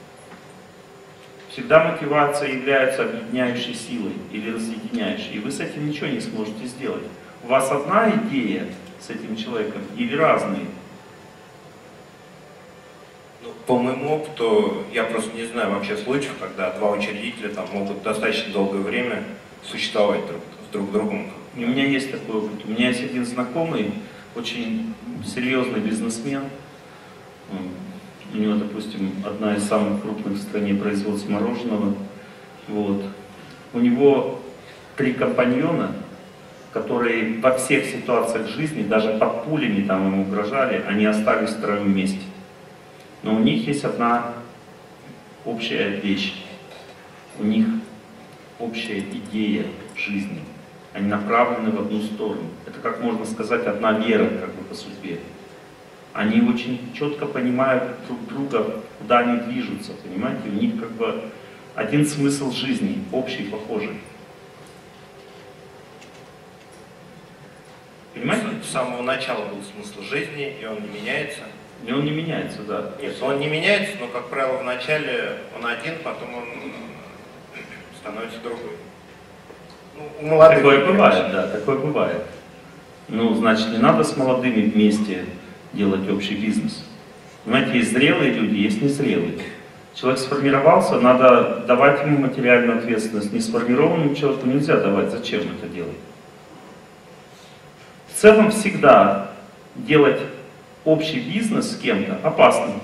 Всегда мотивация является объединяющей силой или разъединяющей, и вы с этим ничего не сможете сделать. У вас одна идея с этим человеком или разные?
По моему опыту, я просто не знаю вообще случаев, когда два учредителя там могут достаточно долгое время существовать друг с другом.
У меня есть такой опыт. У меня есть один знакомый, очень серьезный бизнесмен. У него, допустим, одна из самых крупных в стране производств мороженого. Вот. У него 3 компаньона, которые во всех ситуациях жизни, даже под пулями там ему угрожали, они остались втроем вместе. Но у них есть одна общая вещь. У них общая идея жизни. Они направлены в одну сторону. Это, как можно сказать, одна вера как бы по судьбе. Они очень четко понимают друг друга, куда они движутся, понимаете? У них как бы один смысл жизни, общий, похожий. Понимаете?
С самого начала был смысл жизни, и он не меняется.
И он не меняется, да.
Нет, он не меняется, но, как правило, вначале он один, потом он становится другой. Ну, у молодых
такое бывает, да, такое бывает. Ну, значит, не надо с молодыми вместе делать общий бизнес. Понимаете, есть зрелые люди, есть незрелые. Человек сформировался, надо давать ему материальную ответственность. Несформированному человеку нельзя давать. Зачем это делать? В целом всегда делать общий бизнес с кем-то опасно.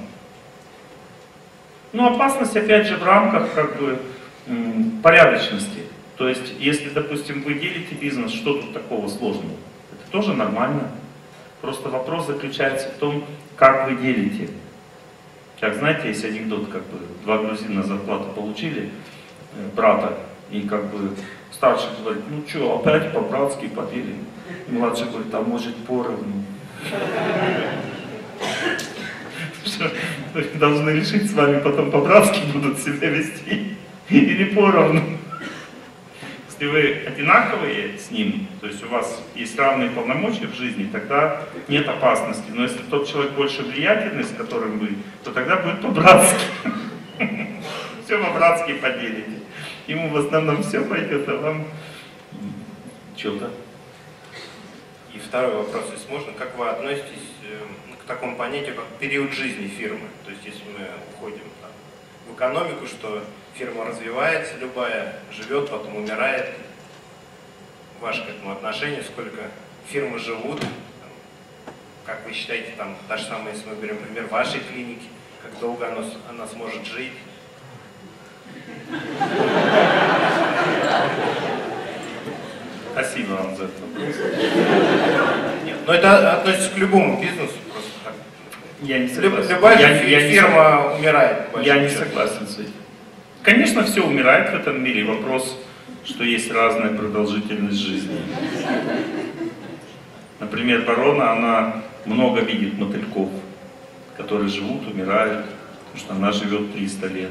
Но опасность, опять же, в рамках как бы порядочности. То есть, если, допустим, вы делите бизнес, что тут такого сложного? Это тоже нормально. Просто вопрос заключается в том, как вы делите. Как знаете, есть анекдот, как бы 2 грузина зарплату получили, брата, и как бы старший говорит, ну что, опять по-братски поделим. И младший говорит, а может поровну. Должны решить с вами потом по-братски будут себя вести или поровну. Если вы одинаковые с ним, то есть у вас есть равные полномочия в жизни, тогда нет опасности. Но если тот человек больше влиятельный, с которым вы, то тогда будет по-братски. Все по-братски поделите. Ему в основном все пойдет, а вам что-то.
И второй вопрос, если можно, как вы относитесь к такому понятию, как период жизни фирмы? То есть если мы уходим там, в экономику, что фирма развивается, любая, живет, потом умирает. Ваше к этому отношение, сколько фирмы живут, там, как вы считаете, там, та же самая, если мы берем пример вашей клиники, как долго она сможет жить?
Спасибо вам за это.
Но это относится к любому бизнесу. Просто так.
Я не согласен.
Любая фирма умирает.
Я не согласен с этим. Конечно, все умирает в этом мире. Вопрос, что есть разная продолжительность жизни. Например, ворона, она много видит мотыльков, которые живут, умирают, потому что она живет 300 лет.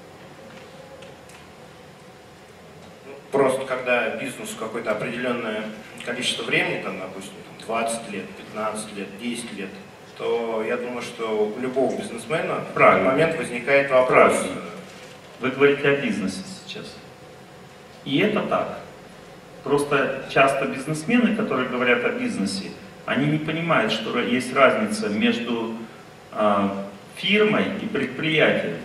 Просто когда бизнесу какое-то определенное количество времени, там, допустим, 20 лет, 15 лет, 10 лет, то я думаю, что у любого бизнесмена в этот момент возникает вопрос.
Правильно. Вы говорите о бизнесе сейчас. И это так. Просто часто бизнесмены, которые говорят о бизнесе, они не понимают, что есть разница между фирмой и предприятием.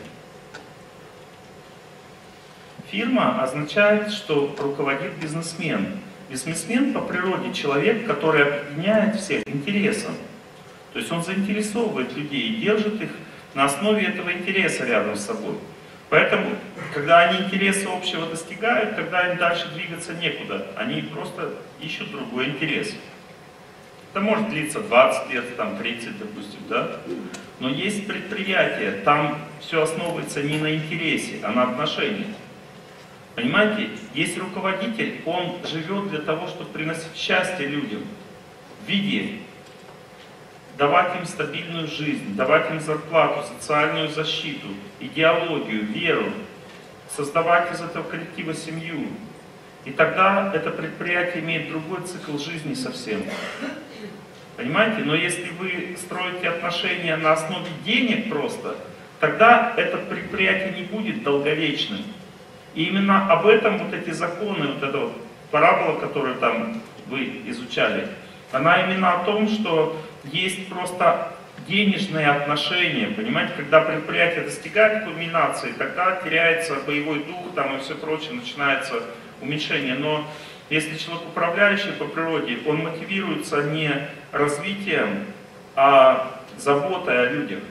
Фирма означает, что руководит бизнесмен. Бизнесмен по природе человек, который объединяет всех интересом. То есть он заинтересовывает людей и держит их на основе этого интереса рядом с собой. Поэтому, когда они интереса общего достигают, тогда им дальше двигаться некуда. Они просто ищут другой интерес. Это может длиться 20 лет, там 30, допустим, да? Но есть предприятие, там все основывается не на интересе, а на отношениях. Понимаете, есть руководитель, он живет для того, чтобы приносить счастье людям в виде давать им стабильную жизнь, давать им зарплату, социальную защиту, идеологию, веру, создавать из этого коллектива семью. И тогда это предприятие имеет другой цикл жизни совсем. Понимаете? Но если вы строите отношения на основе денег просто, тогда это предприятие не будет долговечным. И именно об этом вот эти законы, вот эта вот парабола, которую там вы изучали, она именно о том, что есть просто денежные отношения, понимаете, когда предприятие достигает кульминации, тогда теряется боевой дух там и все прочее, начинается уменьшение. Но если человек управляющий по природе, он мотивируется не развитием, а заботой о людях.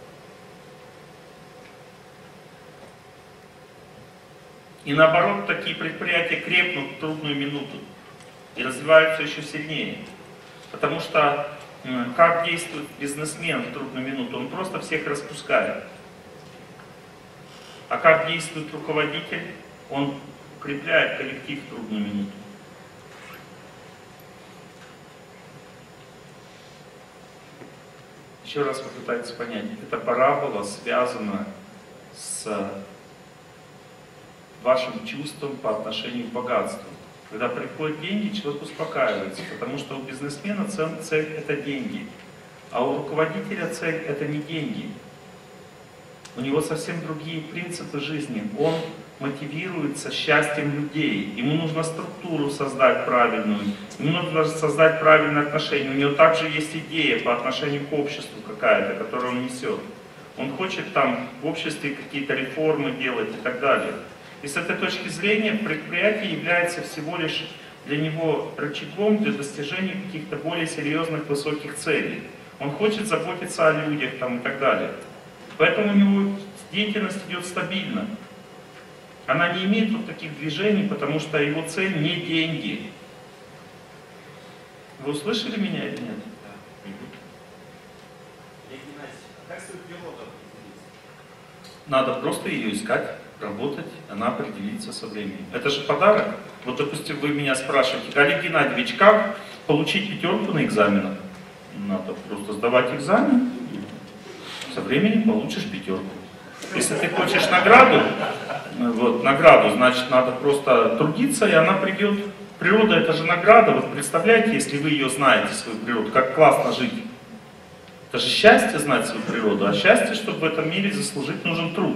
И наоборот, такие предприятия крепнут в трудную минуту и развиваются еще сильнее. Потому что как действует бизнесмен в трудную минуту? Он просто всех распускает. А как действует руководитель? Он укрепляет коллектив в трудную минуту. Еще раз попытайтесь понять. Эта парабола связана с вашим чувством по отношению к богатству. Когда приходят деньги, человек успокаивается, потому что у бизнесмена цель – это деньги, а у руководителя цель – это не деньги. У него совсем другие принципы жизни. Он мотивируется счастьем людей. Ему нужно структуру создать правильную, ему нужно создать правильные отношения. У него также есть идея по отношению к обществу какая-то, которую он несет. Он хочет там в обществе какие-то реформы делать и так далее. И с этой точки зрения предприятие является всего лишь для него рычагом для достижения каких-то более серьезных высоких целей. Он хочет заботиться о людях там, и так далее. Поэтому у него деятельность идет стабильно. Она не имеет вот таких движений, потому что его цель не деньги. Вы услышали меня или нет? Надо просто ее искать, работать, она определится со временем. Это же подарок. Вот, допустим, вы меня спрашиваете: Олег Геннадьевич, как получить 5 на экзаменах? Надо просто сдавать экзамен, со временем получишь 5. Если ты хочешь награду, значит, надо просто трудиться, и она придет. Природа — это же награда. Вот представляете, если вы ее знаете, свою природу, как классно жить. Это же счастье знать свою природу, а счастье, чтобы в этом мире заслужить, нужен труд.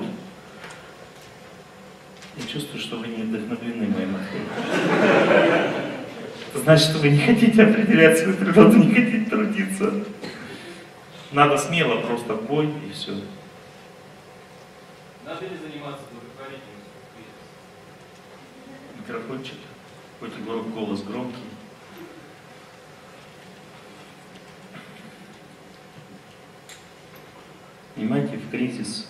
Я чувствую, что вы не вдохновлены моим ответом. Это значит, что вы не хотите определять свою природу, не хотите трудиться. Надо смело просто в бой и все.
Надо ли заниматься благотворительностью?
Микрофончик, хоть голос громкий. Понимаете, в кризис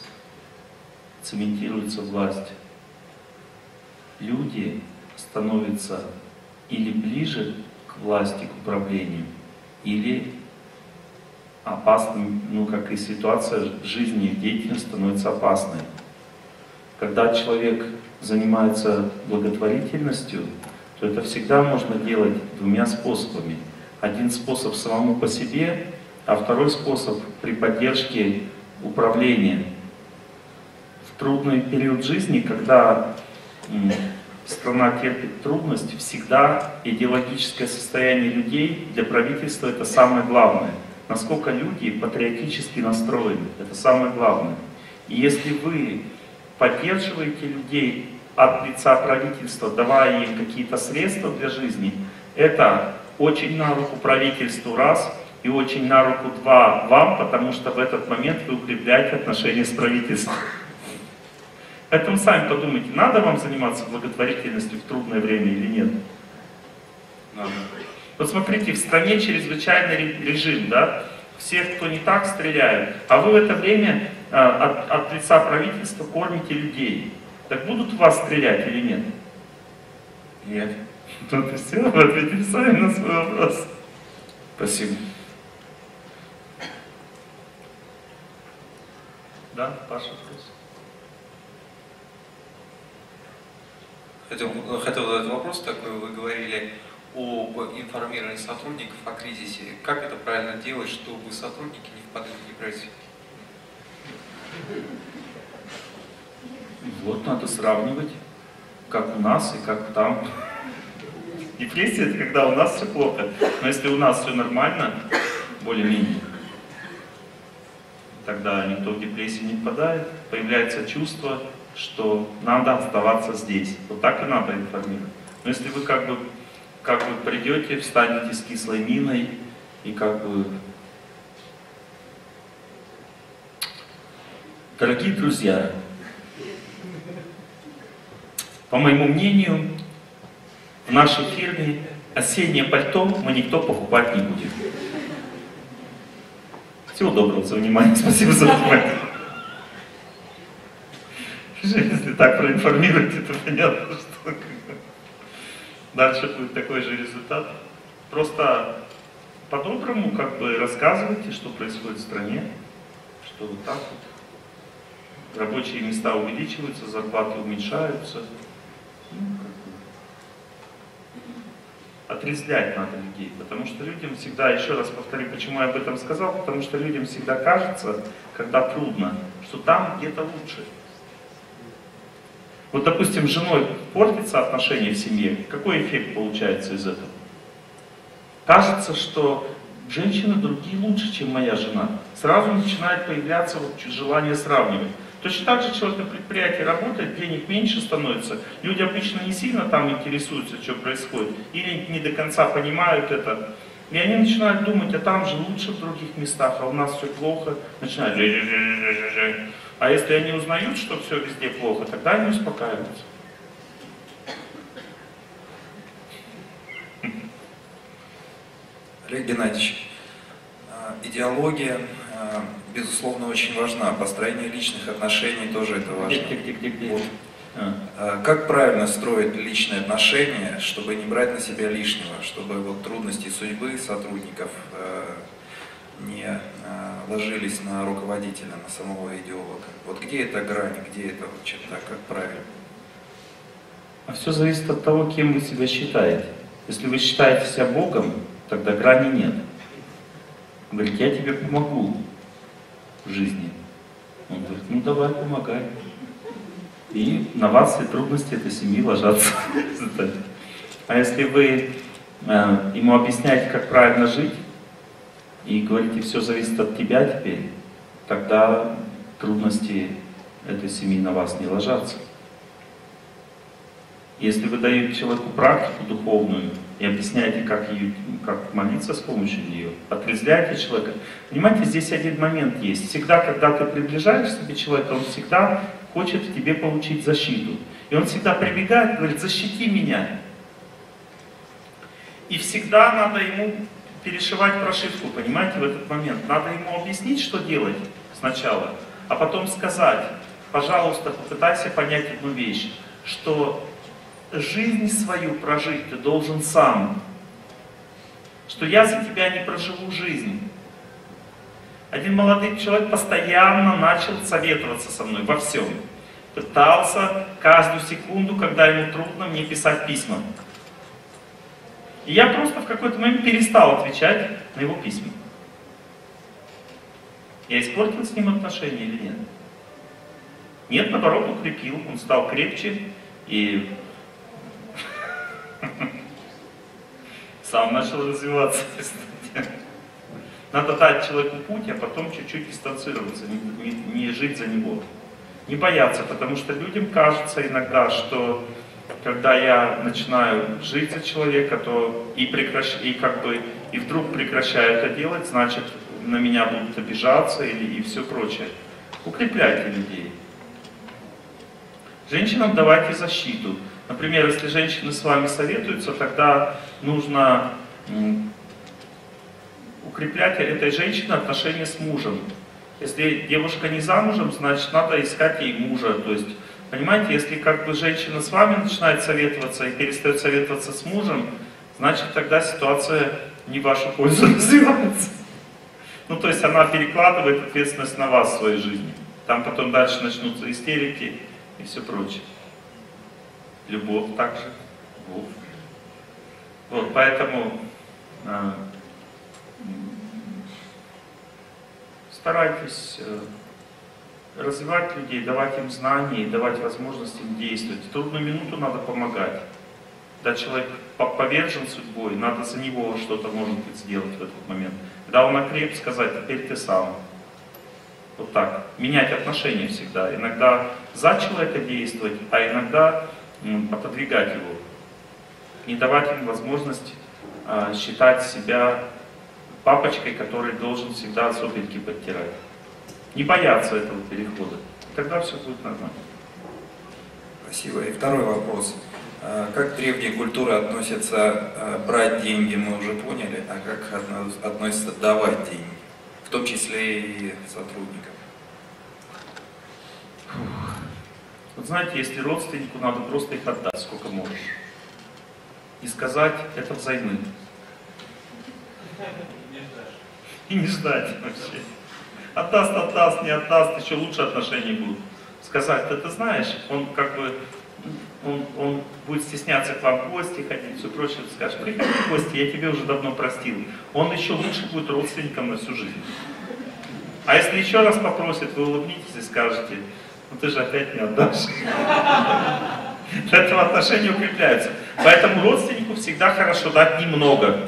цементируется власть. Люди становятся или ближе к власти, к управлению, или опасным, ну как и ситуация в жизни и деятельности становится опасной. Когда человек занимается благотворительностью, то это всегда можно делать двумя способами. Один способ самому по себе, а второй способ при поддержке управления. В трудный период жизни, когда страна терпит трудности, всегда идеологическое состояние людей для правительства это самое главное. Насколько люди патриотически настроены, это самое главное. И если вы поддерживаете людей от лица правительства, давая им какие-то средства для жизни, это очень на руку правительству раз, и очень на руку два вам, потому что в этот момент вы укрепляете отношения с правительством. Поэтому сами подумайте, надо вам заниматься благотворительностью в трудное время или нет? Надо. Вот смотрите, в стране чрезвычайный режим, да? Всех, кто не так, стреляют. А вы в это время от лица правительства кормите людей. Так будут в вас стрелять или нет? Нет. Вот и все, вы ответили сами на свой вопрос.
Спасибо.
Да, Паша, вопрос.
Хотел задать вопрос такой. Вы говорили об информировании сотрудников о кризисе. Как это правильно делать, чтобы сотрудники не впадали в депрессию?
Вот надо сравнивать, как у нас и как там. Депрессия — это когда у нас все плохо. Но если у нас все нормально, более-менее, тогда никто в депрессию не впадает. Появляется чувство, что надо оставаться здесь. Вот так и надо информировать. Но если вы как бы придете, встанете с кислой миной и как бы... Дорогие друзья, по моему мнению, в нашей фирме осеннее пальто мы никто покупать не будет. Всего доброго за внимание. Спасибо за внимание. Если так проинформируете, то понятно, что дальше будет такой же результат. Просто по-доброму как бы рассказывайте, что происходит в стране, что вот так вот. Рабочие места увеличиваются, зарплаты уменьшаются. Отрезвлять надо людей, потому что людям всегда, еще раз повторю, почему я об этом сказал, потому что людям всегда кажется, когда трудно, что там где-то лучше. Вот, допустим, с женой портятся отношения в семье, какой эффект получается из этого? Кажется, что женщины другие лучше, чем моя жена. Сразу начинает появляться вот желание сравнивать. Точно так же человек на предприятии работает, денег меньше становится. Люди обычно не сильно там интересуются, что происходит, или не до конца понимают это. И они начинают думать, а там же лучше в других местах, а у нас все плохо. Начинают А если они узнают, что все везде плохо, тогда они успокаиваются.
Олег Геннадьевич, идеология, безусловно, очень важна. Построение личных отношений тоже это важно. Вот. Как правильно строить личные отношения, чтобы не брать на себя лишнего, чтобы вот трудности судьбы сотрудников не ложились на руководителя, на самого идеолога? Вот где эта грань, где это вот черта, как правильно?
А все зависит от того, кем вы себя считаете. Если вы считаете себя Богом, тогда грани нет. Он говорит, я тебе помогу в жизни. Он говорит, ну давай, помогай. И на вас все трудности этой семьи ложатся. А если вы ему объясняете, как правильно жить, и говорите, все зависит от тебя теперь, тогда трудности этой семьи на вас не ложатся. Если вы даете человеку практику духовную и объясняете, как молиться с помощью нее, отрезвляете человека. Понимаете, здесь один момент есть. Всегда, когда ты приближаешь к себе человека, он всегда хочет в тебе получить защиту. И он всегда прибегает и говорит, защити меня. И всегда надо ему перешивать прошивку, понимаете, в этот момент. Надо ему объяснить, что делать сначала, а потом сказать, пожалуйста, попытайся понять одну вещь, что жизнь свою прожить ты должен сам. Что я за тебя не проживу жизнь. Один молодой человек постоянно начал советоваться со мной во всем. Пытался каждую секунду, когда ему трудно, мне писать письма. И я просто в какой-то момент перестал отвечать на его письма. Я испортил с ним отношения или нет? Нет, наоборот, укрепил. Он стал крепче и сам начал развиваться. Надо дать человеку путь, а потом чуть-чуть дистанцироваться, не жить за него. Не бояться, потому что людям кажется иногда, что когда я начинаю жить за человека, то и вдруг прекращаю это делать, значит, на меня будут обижаться и все прочее. Укрепляйте людей. Женщинам давайте защиту. Например, если женщины с вами советуются, тогда нужно укреплять этой женщине отношения с мужем. Если девушка не замужем, значит, надо искать ей мужа. То есть, понимаете, если как бы женщина с вами начинает советоваться и перестает советоваться с мужем, значит, тогда ситуация не в вашу пользу развивается. Ну, то есть она перекладывает ответственность на вас в своей жизни. Там потом дальше начнутся истерики и все прочее. Любовь также. Вот, поэтому старайтесь развивать людей, давать им знания, давать возможность им действовать. В трудную минуту надо помогать. Когда человек повержен судьбой, надо за него что-то, может быть, сделать в этот момент. Когда он окреп, сказать: теперь ты сам. Вот так. Менять отношения всегда. Иногда за человека действовать, а иногда отодвигать его. Не давать им возможность считать себя папочкой, который должен всегда сопельки подтирать. Не бояться этого перехода. Тогда все будет нормально.
Спасибо. И второй вопрос. Как древние культуры относятся брать деньги, мы уже поняли, а как относятся давать деньги, в том числе и сотрудникам?
Вот знаете, если родственнику, надо просто их отдать, сколько можешь. И сказать: это взаймы. И не ждать вообще. Отдаст, не отдаст, еще лучше отношения будут. Сказать: ты знаешь, он как бы, он будет стесняться к вам в гости ходить, все прочее. Ты скажешь: приходи в гости, я тебе уже давно простил. Он еще лучше будет родственником на всю жизнь. А если еще раз попросит, вы улыбнитесь и скажете: ну ты же опять не отдашь. Для этого отношения укрепляются. Поэтому родственнику всегда хорошо дать немного.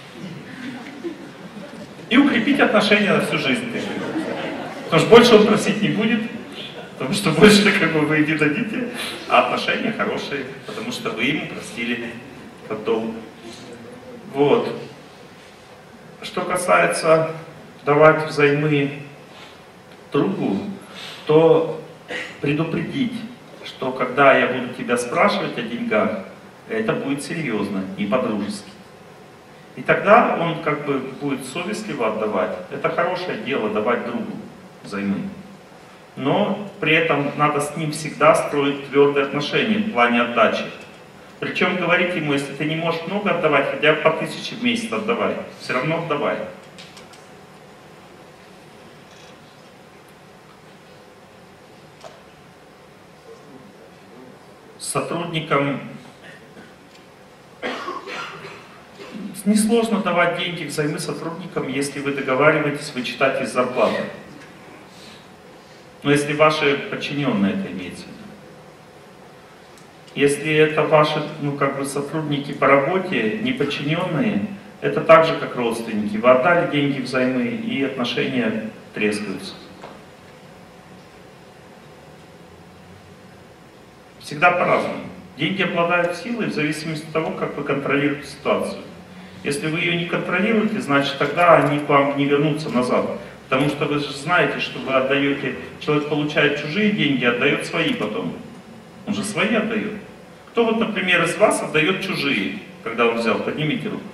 И укрепить отношения на всю жизнь. Потому что больше он просить не будет, потому что больше как бы вы не дадите, а отношения хорошие, потому что вы ему простили этот долг. Вот. Что касается давать взаймы другу, то предупредить, что когда я буду тебя спрашивать о деньгах, это будет серьезно, не по-дружески. И тогда он как бы будет совестливо отдавать. Это хорошее дело давать другу взаймы. Но при этом надо с ним всегда строить твердые отношения в плане отдачи. Причем говорить ему: если ты не можешь много отдавать, хотя бы по 1000 в месяц отдавай. Все равно отдавай. Сотрудникам несложно давать деньги взаймы сотрудникам, если вы договариваетесь вычитать из зарплаты. Но если ваши подчиненные, это имеется в виду. Если это ваши, сотрудники по работе, не подчиненные, это так же, как родственники. Вы отдали деньги взаймы, и отношения трескаются. Всегда по-разному. Деньги обладают силой в зависимости от того, как вы контролируете ситуацию. Если вы ее не контролируете, значит тогда они к вам не вернутся назад. Потому что вы же знаете, что вы отдаете, человек получает чужие деньги, отдает свои потом. Он же свои отдает. Кто вот, например, из вас отдает чужие, когда он взял? Поднимите руку.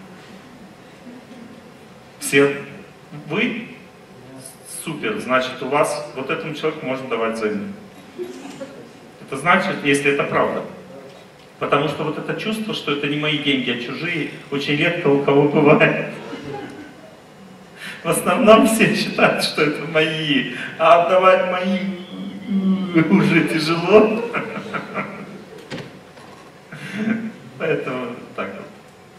Все? Вы? Супер, значит у вас вот этому человеку можно давать взаймы. Это значит, если это правда. Потому что вот это чувство, что это не мои деньги, а чужие, очень редко у кого бывает. В основном все считают, что это мои, а отдавать мои уже тяжело. Поэтому так вот.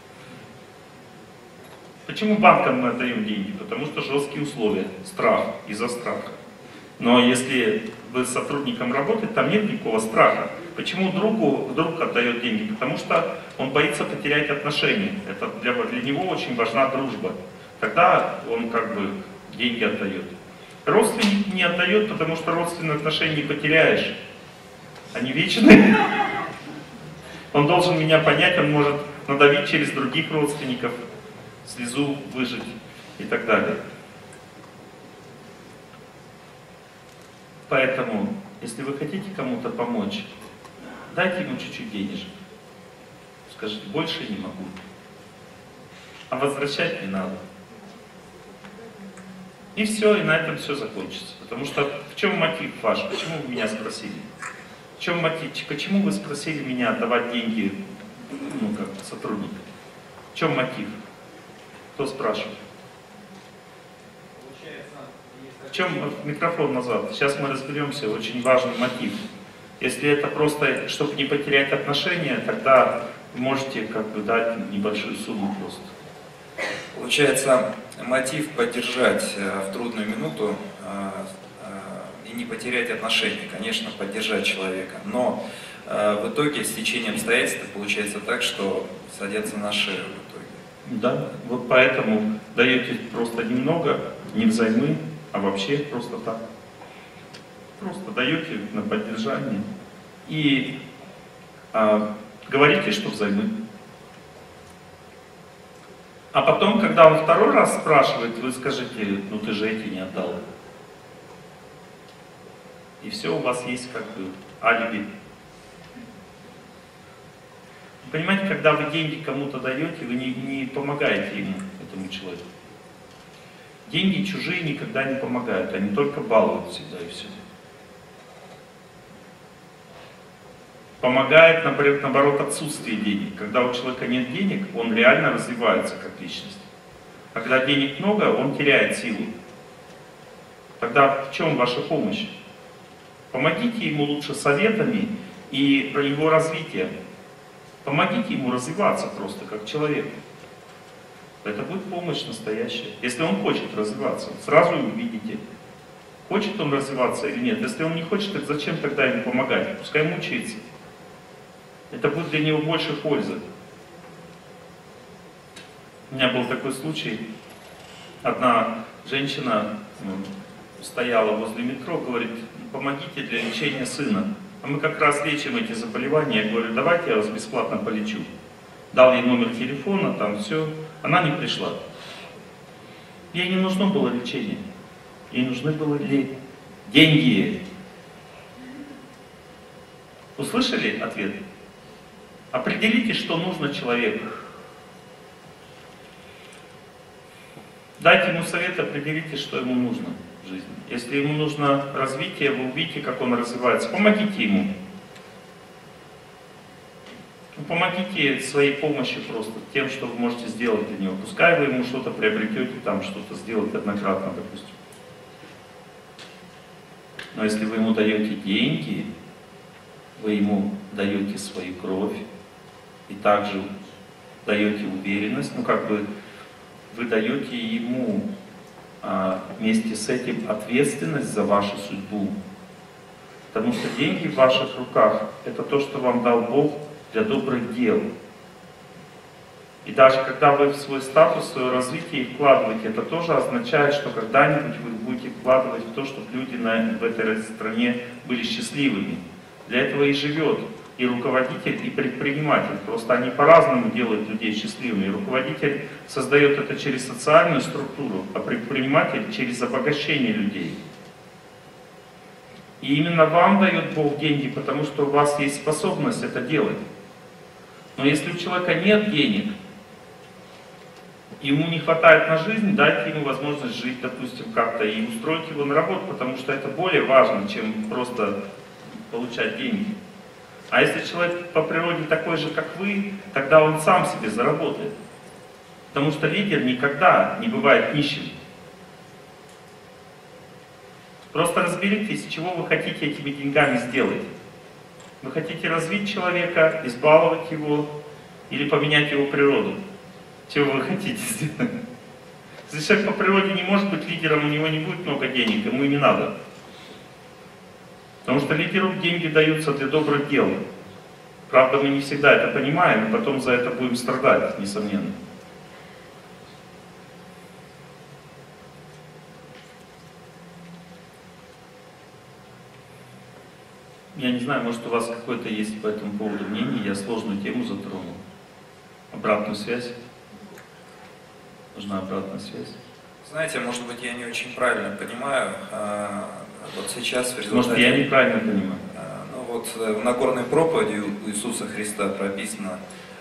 Почему банкам мы отдаем деньги? Потому что жесткие условия, страх, из-за страха. Но если вы с сотрудником работаете, там нет никакого страха. Почему друг отдает деньги? Потому что он боится потерять отношения. Это для него очень важна дружба. Тогда он как бы деньги отдает. Родственник не отдает, потому что родственные отношения не потеряешь. Они вечные. Он должен меня понять, он может надавить через других родственников, слезу выжать и так далее. Поэтому, если вы хотите кому-то помочь, дайте ему чуть-чуть денежек. Скажите, больше не могу. А возвращать не надо. И все, и на этом все закончится. Потому что в чем мотив ваш? Почему вы меня спросили? В чем мотив? Почему вы спросили меня отдавать деньги, ну, как сотрудник? В чем мотив? Кто спрашивает? В чем микрофон назад? Сейчас мы разберемся, очень важный мотив. Если это просто, чтобы не потерять отношения, тогда вы можете как бы дать небольшую сумму просто.
Получается, мотив поддержать в трудную минуту и не потерять отношения, конечно, поддержать человека. Но в итоге с течением обстоятельств получается так, что садятся на шею в итоге.
Да, вот поэтому даете просто немного, не взаймы, а вообще просто так. Просто даете на поддержание и говорите, что взаймы. А потом, когда он второй раз спрашивает, вы скажете, ну ты же эти не отдал. И все, у вас есть как бы алиби. Понимаете, когда вы деньги кому-то даете, вы не помогаете ему, этому человеку. Деньги чужие никогда не помогают, они только балуют всегда и все. Помогает, наоборот, отсутствие денег. Когда у человека нет денег, он реально развивается как личность. А когда денег много, он теряет силу. Тогда в чем ваша помощь? Помогите ему лучше советами и про его развитие. Помогите ему развиваться просто как человеку. Это будет помощь настоящая. Если он хочет развиваться, сразу увидите, хочет он развиваться или нет. Если он не хочет, так зачем тогда ему помогать? Пускай мучается. Это будет для него больше пользы. У меня был такой случай. Одна женщина стояла возле метро, говорит, помогите для лечения сына. А мы как раз лечим эти заболевания. Я говорю, давайте я вас бесплатно полечу. Дал ей номер телефона, там все. Она не пришла. Ей не нужно было лечение. Ей нужны были деньги. Услышали ответ? Определите, что нужно человеку. Дайте ему совет, определите, что ему нужно в жизни. Если ему нужно развитие, вы увидите, как он развивается. Помогите ему. Помогите своей помощью просто тем, что вы можете сделать для него. Пускай вы ему что-то приобретете, там что-то сделать однократно, допустим. Но если вы ему даете деньги, вы ему даете свою кровь и также даете уверенность, ну как бы вы даете ему вместе с этим ответственность за вашу судьбу. Потому что деньги в ваших руках – это то, что вам дал Бог для добрых дел. И даже когда вы в свой статус, в свое развитие вкладываете, это тоже означает, что когда-нибудь вы будете вкладывать в то, чтобы люди в этой стране были счастливыми. Для этого и живет и руководитель, и предприниматель. Просто они по-разному делают людей счастливыми. Руководитель создает это через социальную структуру, а предприниматель через обогащение людей. И именно вам дает Бог деньги, потому что у вас есть способность это делать. Но если у человека нет денег, ему не хватает на жизнь, дайте ему возможность жить, допустим, как-то и устроить его на работу, потому что это более важно, чем просто получать деньги. А если человек по природе такой же, как вы, тогда он сам себе заработает. Потому что лидер никогда не бывает нищим. Просто разберитесь, чего вы хотите этими деньгами сделать. Вы хотите развить человека, избаловать его или поменять его природу? Чего вы хотите сделать? Если человек по природе не может быть лидером, у него не будет много денег, ему и не надо. Потому что лидеру деньги даются для добрых дел. Правда, мы не всегда это понимаем, и потом за это будем страдать, несомненно. Я не знаю, может, у вас какое-то есть по этому поводу мнение, я сложную тему затронул. Обратную связь? Нужна обратная связь.
Знаете, может быть, я не очень правильно понимаю. Вот сейчас в результате...
Может, я неправильно понимаю.
Ну вот в Нагорной проповеди у Иисуса Христа прописано: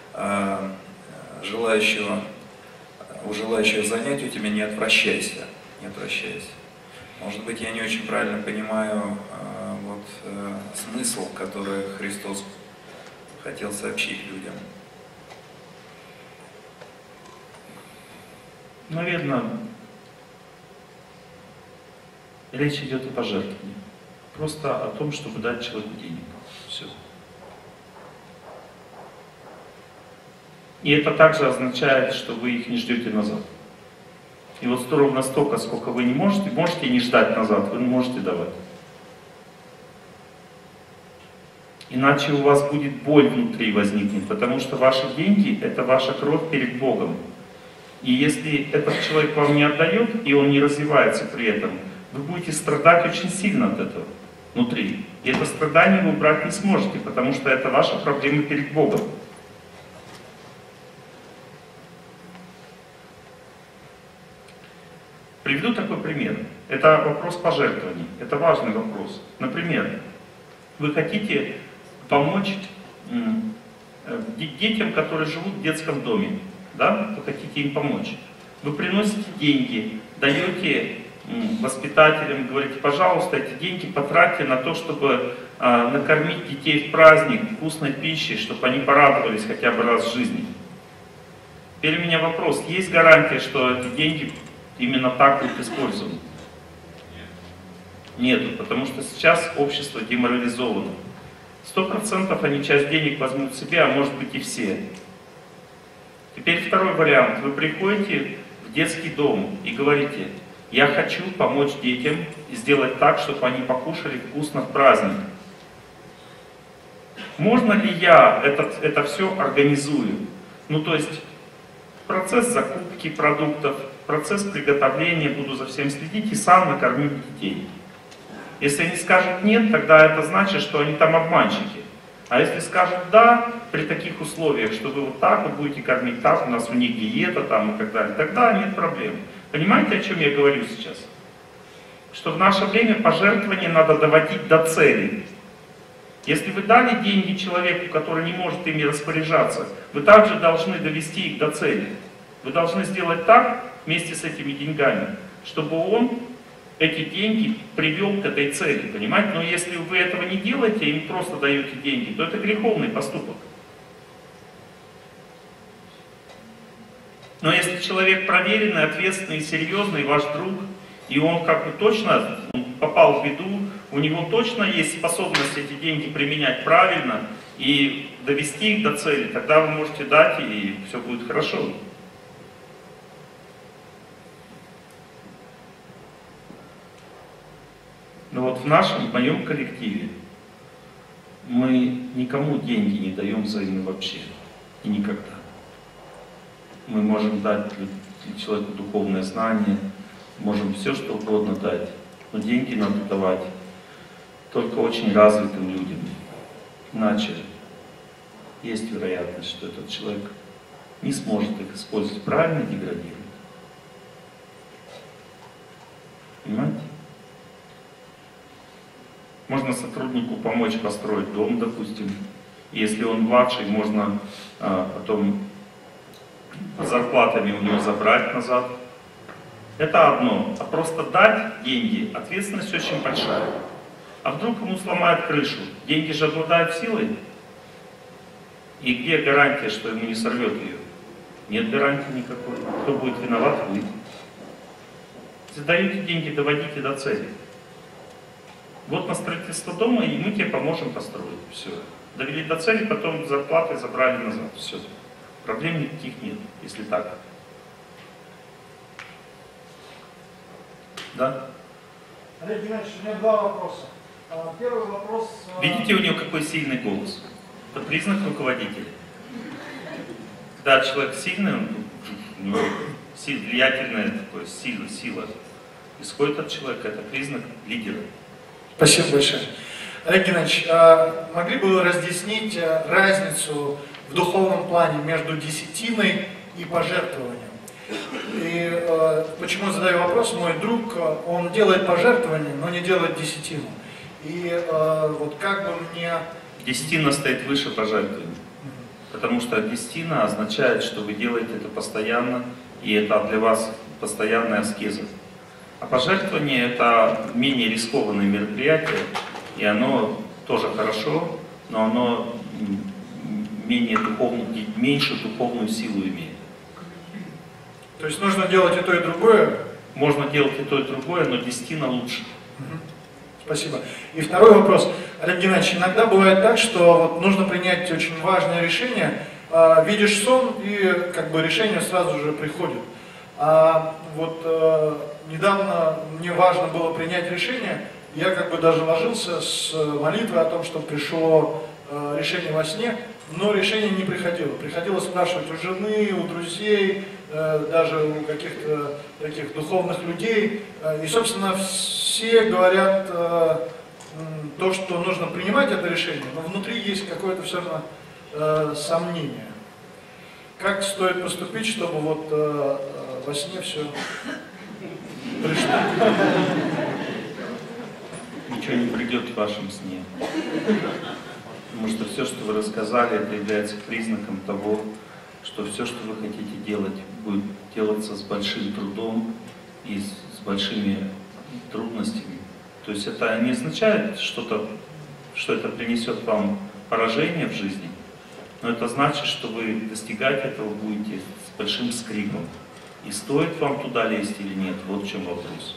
у желающего занять у тебя не отвращайся, не отвращайся. Может быть, я не очень правильно понимаю смысл, который Христос хотел сообщить людям.
Наверное, речь идет о пожертвовании. Просто о том, чтобы дать человеку денег. Все. И это также означает, что вы их не ждете назад. И вот ровно столько, сколько вы не можете не ждать назад, вы не можете давать. Иначе у вас будет боль внутри возникнет, потому что ваши деньги – это ваша кровь перед Богом. И если этот человек вам не отдает, и он не развивается при этом, вы будете страдать очень сильно от этого внутри. И это страдание вы убрать не сможете, потому что это ваша проблема перед Богом. Приведу такой пример. Это вопрос пожертвований. Это важный вопрос. Например, вы хотите помочь детям, которые живут в детском доме. Да? Вы хотите им помочь. Вы приносите деньги, даете воспитателям, говорите: пожалуйста, эти деньги потратьте на то, чтобы накормить детей в праздник вкусной пищей, чтобы они порадовались хотя бы раз в жизни. Теперь у меня вопрос: есть гарантия, что эти деньги именно так будут использованы? Нету, потому что сейчас общество деморализовано. 100% они часть денег возьмут себе, а может быть и все. Теперь второй вариант. Вы приходите в детский дом и говорите: я хочу помочь детям и сделать так, чтобы они покушали вкусно в праздник. Можно ли я это все организую? Ну, то есть процесс закупки продуктов, процесс приготовления, буду за всем следить и сам накормить детей. Если они скажут нет, тогда это значит, что они там обманщики. А если скажут да, при таких условиях, что вы вот так вот будете кормить, так, у нас у них диета там и так далее, тогда нет проблем. Понимаете, о чем я говорю сейчас? Что в наше время пожертвования надо доводить до цели. Если вы дали деньги человеку, который не может ими распоряжаться, вы также должны довести их до цели. Вы должны сделать так, вместе с этими деньгами, чтобы он эти деньги привел к этой цели, понимаете? Но если вы этого не делаете, им просто даете деньги, то это греховный поступок. Но если человек проверенный, ответственный, серьезный, ваш друг, и он как бы точно попал в беду, у него точно есть способность эти деньги применять правильно и довести их до цели, тогда вы можете дать, и все будет хорошо. Но вот в моем коллективе мы никому деньги не даем взаимно вообще. И никогда. Мы можем дать человеку духовное знание, можем все что угодно дать. Но деньги надо давать только очень развитым людям. Иначе есть вероятность, что этот человек не сможет их использовать правильно, деградирует. Понимаете? Можно сотруднику помочь построить дом, допустим. Если он младший, можно потом зарплатами у него забрать назад. Это одно. А просто дать деньги, ответственность очень большая. А вдруг ему сломают крышу? Деньги же обладают силой. И где гарантия, что ему не сорвет ее? Нет гарантии никакой. Кто будет виноват? Вы. Если даете деньги, доводите до цели. Вот на строительство дома, и мы тебе поможем построить. Все. Довели до цели, потом зарплаты забрали назад. Все. Проблем никаких нет, если так. Да?
Олег Геннадьевич, у меня два вопроса. Первый вопрос...
Видите, у него какой сильный голос? Это признак руководителя. Когда человек сильный, он влиятельная такое, сила исходит от человека, это признак лидера.
Спасибо большое. Олег Геннадьевич, могли бы вы разъяснить разницу в духовном плане между десятиной и пожертвованием? И почему задаю вопрос? Мой друг, он делает пожертвования, но не делает десятину. И вот как бы мне...
Десятина стоит выше пожертвования. Потому что десятина означает, что вы делаете это постоянно, и это для вас постоянная аскеза. А пожертвование это менее рискованное мероприятие, и оно тоже хорошо, но оно меньше духовную силу имеет.
То есть нужно делать и то, и другое?
Можно делать и то, и другое, но десятина лучше.
Спасибо. И второй вопрос. Олег Геннадьевич, иногда бывает так, что вот нужно принять очень важное решение, видишь сон, и как бы решение сразу же приходит. А вот недавно мне важно было принять решение, я как бы даже ложился с молитвой о том, что пришло решение во сне, но решение не приходило. Приходилось спрашивать у жены, у друзей, даже у каких-то таких духовных людей. И, собственно, все говорят то, что нужно принимать это решение, но внутри есть какое-то все равно сомнение. Как стоит поступить, чтобы вот во сне все пришло?
Ничего не придет в вашем сне. Потому что все, что вы рассказали, это является признаком того, что все, что вы хотите делать, будет делаться с большим трудом и с большими трудностями. То есть это не означает что это принесет вам поражение в жизни, но это значит, что вы достигать этого будете с большим скрипом. И стоит вам туда лезть или нет, вот в чем вопрос.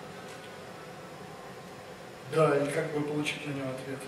Да, и как бы получить на него ответ?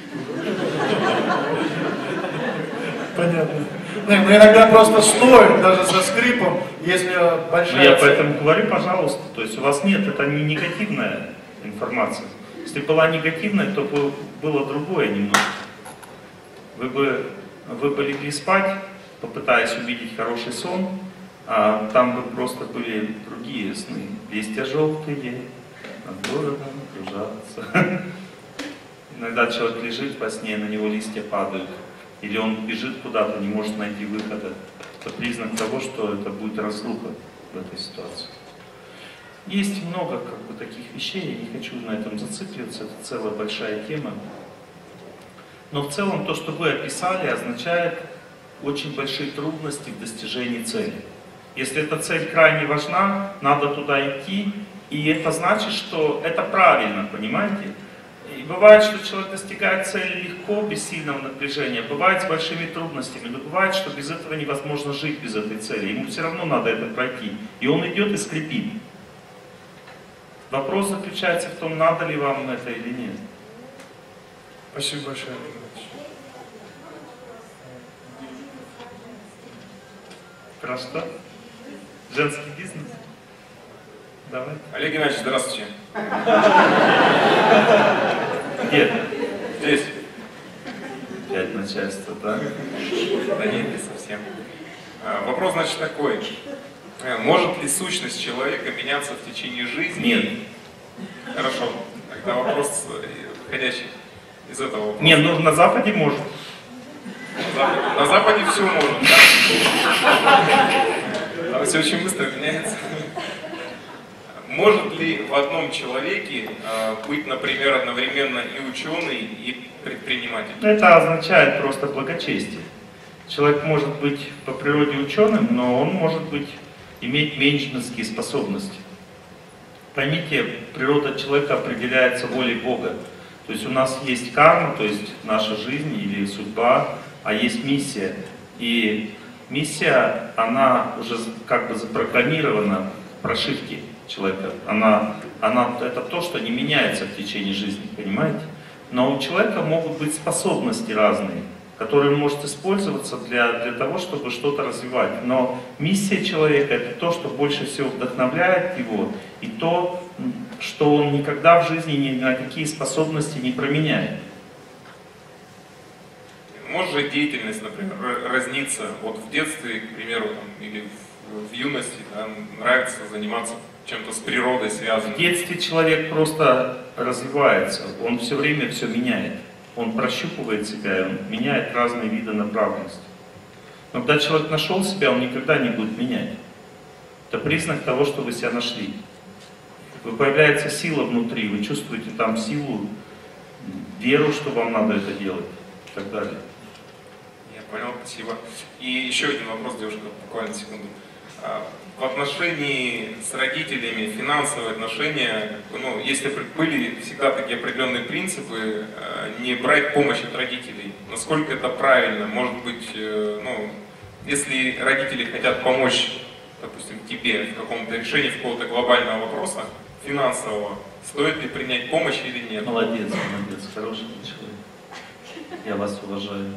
Понятно. Ну, иногда просто стоит, даже со скрипом, если большая...
Я поэтому говорю, пожалуйста, то есть у вас нет, это не негативная информация. Если была негативная, то было другое немного. Вы бы легли спать, попытаясь увидеть хороший сон, а там бы просто были другие сны. Листья желтые, над городом кружатся. Иногда человек лежит во сне, на него листья падают. Или он бежит куда-то, не может найти выхода. Это признак того, что это будет разруха в этой ситуации. Есть много таких вещей, я не хочу на этом зацикливаться, это целая большая тема. Но в целом то, что вы описали, означает очень большие трудности в достижении цели. Если эта цель крайне важна, надо туда идти, и это значит, что это правильно, понимаете? И бывает, что человек достигает цели легко, без сильного напряжения, бывает с большими трудностями, но бывает, что без этого невозможно жить, без этой цели. Ему все равно надо это пройти. И он идет и скрипит. Вопрос заключается в том, надо ли вам это или нет.
Спасибо большое.
Про что? Женский бизнес? Давай.
Олег Геннадьевич, здравствуйте.
Где?
Здесь.
Опять начальство, да?
Да нет, не совсем. Вопрос, значит, такой. Может ли сущность человека меняться в течение жизни?
Нет.
Хорошо. Тогда вопрос, входящий из этого вопроса.
Нет, ну на Западе может.
На Западе все может, да? Там все очень быстро меняется. Может ли в одном человеке быть, например, одновременно и ученый, и предприниматель?
Это означает просто благочестие. Человек может быть по природе ученым, но он может быть иметь менеджментские способности. Поймите, природа человека определяется волей Бога. То есть у нас есть карма, то есть наша жизнь или судьба, а есть миссия. И миссия, она уже как бы запрограммирована в прошивке человека. Это то, что не меняется в течение жизни, понимаете? Но у человека могут быть способности разные, которые он может использоваться для того, чтобы что-то развивать. Но миссия человека — это то, что больше всего вдохновляет его, и то, что он никогда в жизни ни на какие способности не променяет.
Может же деятельность, например, разниться. Вот в детстве, к примеру, там, или в юности, да, нравится заниматься чем-то с природой связанным.
В детстве человек просто развивается, он все время все меняет. Он прощупывает себя, он меняет разные виды направленности. Но когда человек нашел себя, он никогда не будет менять. Это признак того, что вы себя нашли. Появляется сила внутри, вы чувствуете там силу, веру, что вам надо это делать и так далее.
Я понял, спасибо. И еще один вопрос, девушка, буквально секунду. В отношении с родителями, финансовые отношения, ну, если были всегда такие определенные принципы, не брать помощь от родителей, насколько это правильно? Может быть, ну, если родители хотят помочь, допустим, тебе в каком-то решении какого-то глобального вопроса, финансового, стоит ли принять помощь или нет?
Молодец, молодец, хороший человек. Я вас уважаю.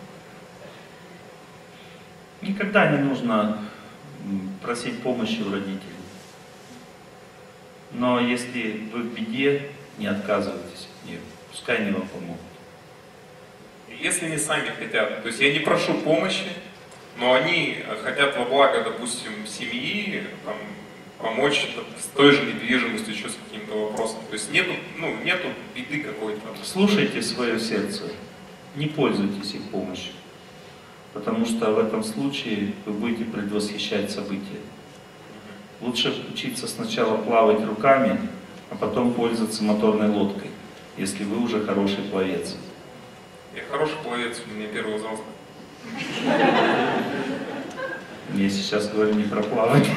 Никогда не нужно просить помощи у родителей. Но если вы в беде, не отказывайтесь от нее, пускай они вам помогут.
Если они сами хотят, то есть я не прошу помощи, но они хотят во благо, допустим, семьи, там, помочь с той же недвижимостью, еще с каким-то вопросом. То есть нету беды какой-то.
Слушайте свое сердце, не пользуйтесь их помощью. Потому что в этом случае вы будете предвосхищать события. Лучше учиться сначала плавать руками, а потом пользоваться моторной лодкой, если вы уже хороший пловец.
Я хороший пловец, у меня первый взрослый.
Я сейчас говорю не про плавание,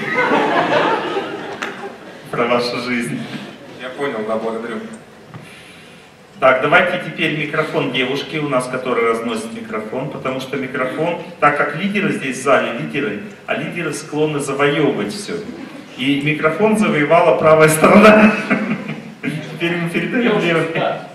про вашу жизнь.
Я понял, да, благодарю.
Так, давайте теперь микрофон девушки у нас, которая разносит микрофон, потому что микрофон, так как лидеры здесь в зале, а лидеры склонны завоевывать все. И микрофон завоевала правая сторона. Теперь мы передаем левой.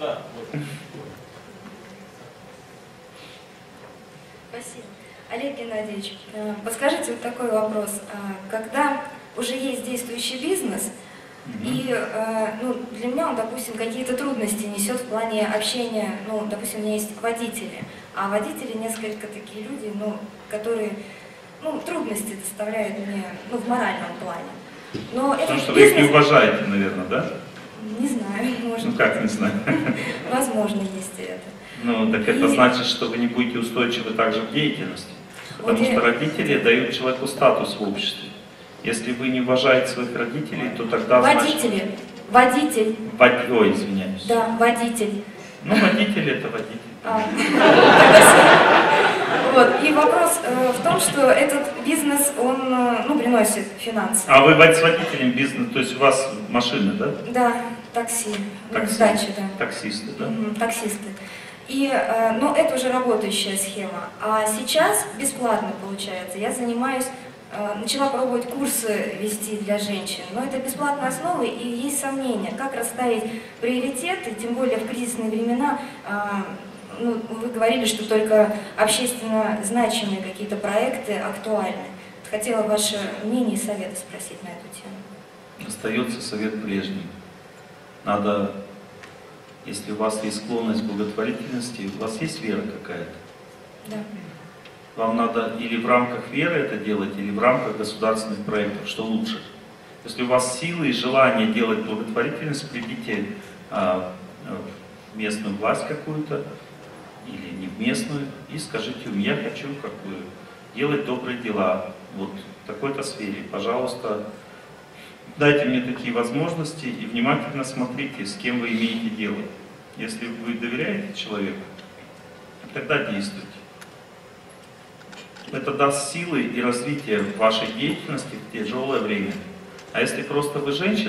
Спасибо. Олег Геннадьевич, подскажите вот такой вопрос. Когда уже есть действующий бизнес, и ну, для меня он, допустим, какие-то трудности несет в плане общения, ну, допустим, у меня есть водители, а водители несколько такие люди, ну, которые, ну, трудности доставляют мне, ну, в моральном плане. Но
потому что вы их не уважаете, наверное, да?
Не знаю, может.
Ну как не знаю?
Возможно, есть и это.
Ну, так это значит, что вы не будете устойчивы также в деятельности. Потому что родители дают человеку статус в обществе. Если вы не уважаете своих родителей, то тогда...
Водители. Водитель.
Ой, извиняюсь.
Да, водитель.
Ну, водитель это водитель.
Вот. И вопрос в том, что этот бизнес, он, ну, приносит финансы.
А вы с водителем бизнес, то есть у вас машина, да?
Да, такси.
Такси.
Дача, да.
Таксисты, да?
Таксисты. И, ну, это уже работающая схема. А сейчас бесплатно получается. Я занимаюсь, начала пробовать курсы вести для женщин, но это бесплатная основа, и есть сомнения, как расставить приоритеты, тем более в кризисные времена. Ну, вы говорили, что только общественно значимые какие-то проекты актуальны. Хотела ваше мнение и совет спросить на эту тему.
Остается совет прежний. Надо, если у вас есть склонность к благотворительности, у вас есть вера какая-то?
Да.
Вам надо или в рамках веры это делать, или в рамках государственных проектов, что лучше. Если у вас силы и желание делать благотворительность, придите в местную власть какую-то, или не в местную, и скажите им, я хочу как бы делать добрые дела вот в такой-то сфере. Пожалуйста, дайте мне такие возможности и внимательно смотрите, с кем вы имеете дело. Если вы доверяете человеку, тогда действуйте. Это даст силы и развитие вашей деятельности в тяжелое время. А если просто вы женщин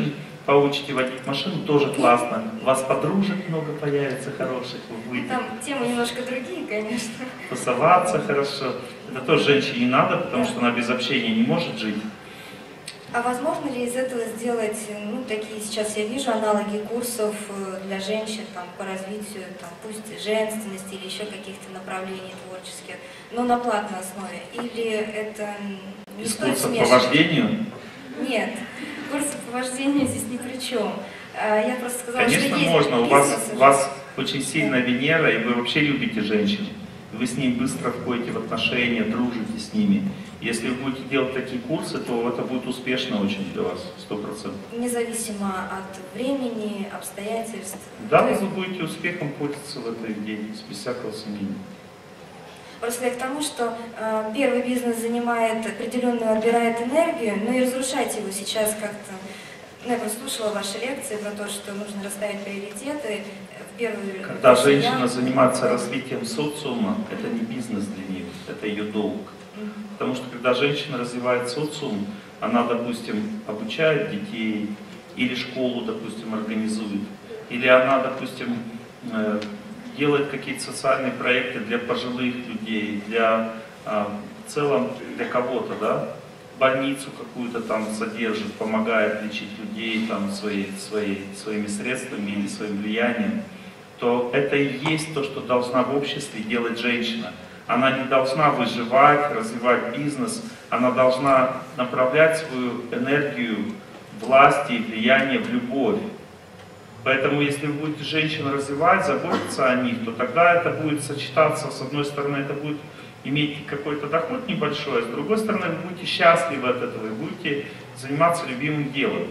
Поучите водить машину, тоже классно. У вас подружек много появится хороших, вы будете
Там темы немножко другие, конечно.
тусоваться хорошо. Это тоже женщине не надо, потому что она без общения не может жить.
А возможно ли из этого сделать, ну, такие сейчас я вижу аналоги курсов для женщин там, по развитию, там, пусть женственности или еще каких-то направлений творческих, но на платной основе? Или это не
Из
стоит
курсов по
смешивать?
вождению?
Нет, курсы по вождению здесь ни при чем. Я просто сказала,
Конечно,
что есть
можно. У
бизнес.
вас очень сильная Венера, и вы вообще любите женщин. Вы с ними быстро входите в отношения, дружите с ними. Если вы будете делать такие курсы, то это будет успешно очень для вас, 100%.
Независимо от времени, обстоятельств.
Да, вы будете успехом пользоваться в этой деятельности, без всякого сомнения.
Просто я к тому, что первый бизнес занимает определенную, отбирает энергию, но и разрушать его сейчас как-то. Ну, я просто слушала ваши лекции про то, что нужно расставить приоритеты.
Когда женщина занимается развитием социума, это не бизнес для нее, это ее долг. Потому что когда женщина развивает социум, она, допустим, обучает детей, или школу, допустим, организует, или она, допустим, делает какие-то социальные проекты для пожилых людей, в целом для кого-то, да? Больницу какую-то там содержит, помогает лечить людей там, своими средствами или своим влиянием, то это и есть то, что должна в обществе делать женщина. Она не должна выживать, развивать бизнес, она должна направлять свою энергию власти и влияния в любовь. Поэтому, если вы будете женщин развивать, заботиться о них, то тогда это будет сочетаться, с одной стороны, это будет иметь какой-то доход небольшой, а с другой стороны, вы будете счастливы от этого и будете заниматься любимым делом.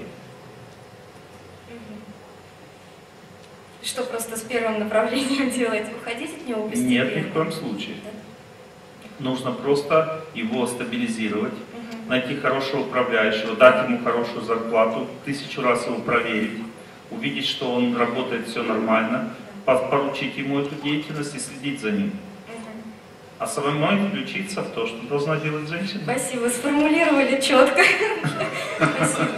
Что просто с первым направлением делать? Уходить от него постепенно?
Нет, ни в коем случае. Нужно просто его стабилизировать, найти хорошего управляющего, дать ему хорошую зарплату, 1000 раз его проверить, увидеть, что он работает все нормально, поручить ему эту деятельность и следить за ним. А самой включиться в то, что должна делать женщина.
Спасибо, сформулировали четко. Спасибо.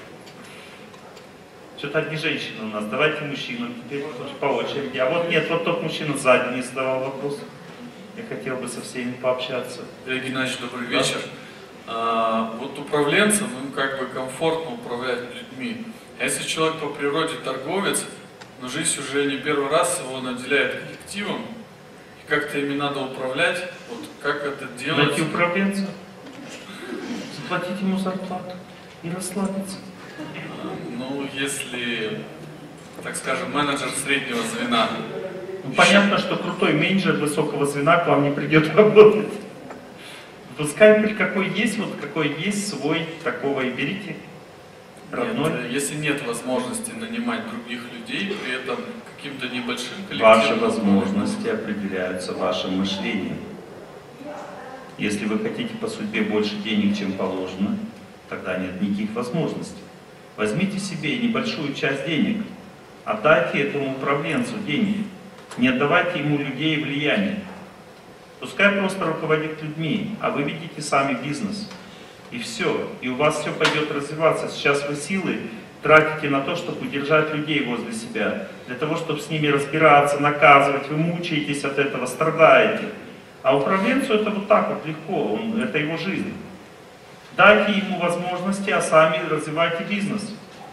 Что-то одни женщины у нас. Давайте мужчину теперь по очереди. А вот нет, вот тот мужчина сзади не задавал вопрос. Я хотел бы со всеми пообщаться.
Олег Геннадьевич, добрый вечер. Вот управленцам, им как бы комфортно управлять людьми. А если человек по природе торговец, но жизнь уже не первый раз его наделяет коллективом, и как-то ими надо управлять, вот как это делать?
Найти управленца, заплатить ему зарплату и расслабиться.
Ну, если, так скажем, менеджер среднего звена.
Ну, понятно, что крутой менеджер высокого звена к вам не придет работать. Пускай какой есть, вот какой есть свой, такого и берите. Родной.
Нет, если нет возможности нанимать других людей, при этом каким-то небольшим коллективом.
Ваши возможности определяются вашим мышлением. Если вы хотите по судьбе больше денег, чем положено, тогда нет никаких возможностей. Возьмите себе небольшую часть денег, отдайте этому управленцу деньги, не отдавайте ему людей и влияние. Пускай просто руководит людьми, а вы ведите сами бизнес. И все, и у вас все пойдет развиваться. Сейчас вы силы тратите на то, чтобы удержать людей возле себя, для того, чтобы с ними разбираться, наказывать, вы мучаетесь от этого, страдаете. А управленцу это вот так вот легко, это его жизнь. Дайте ему возможности, а сами развивайте бизнес.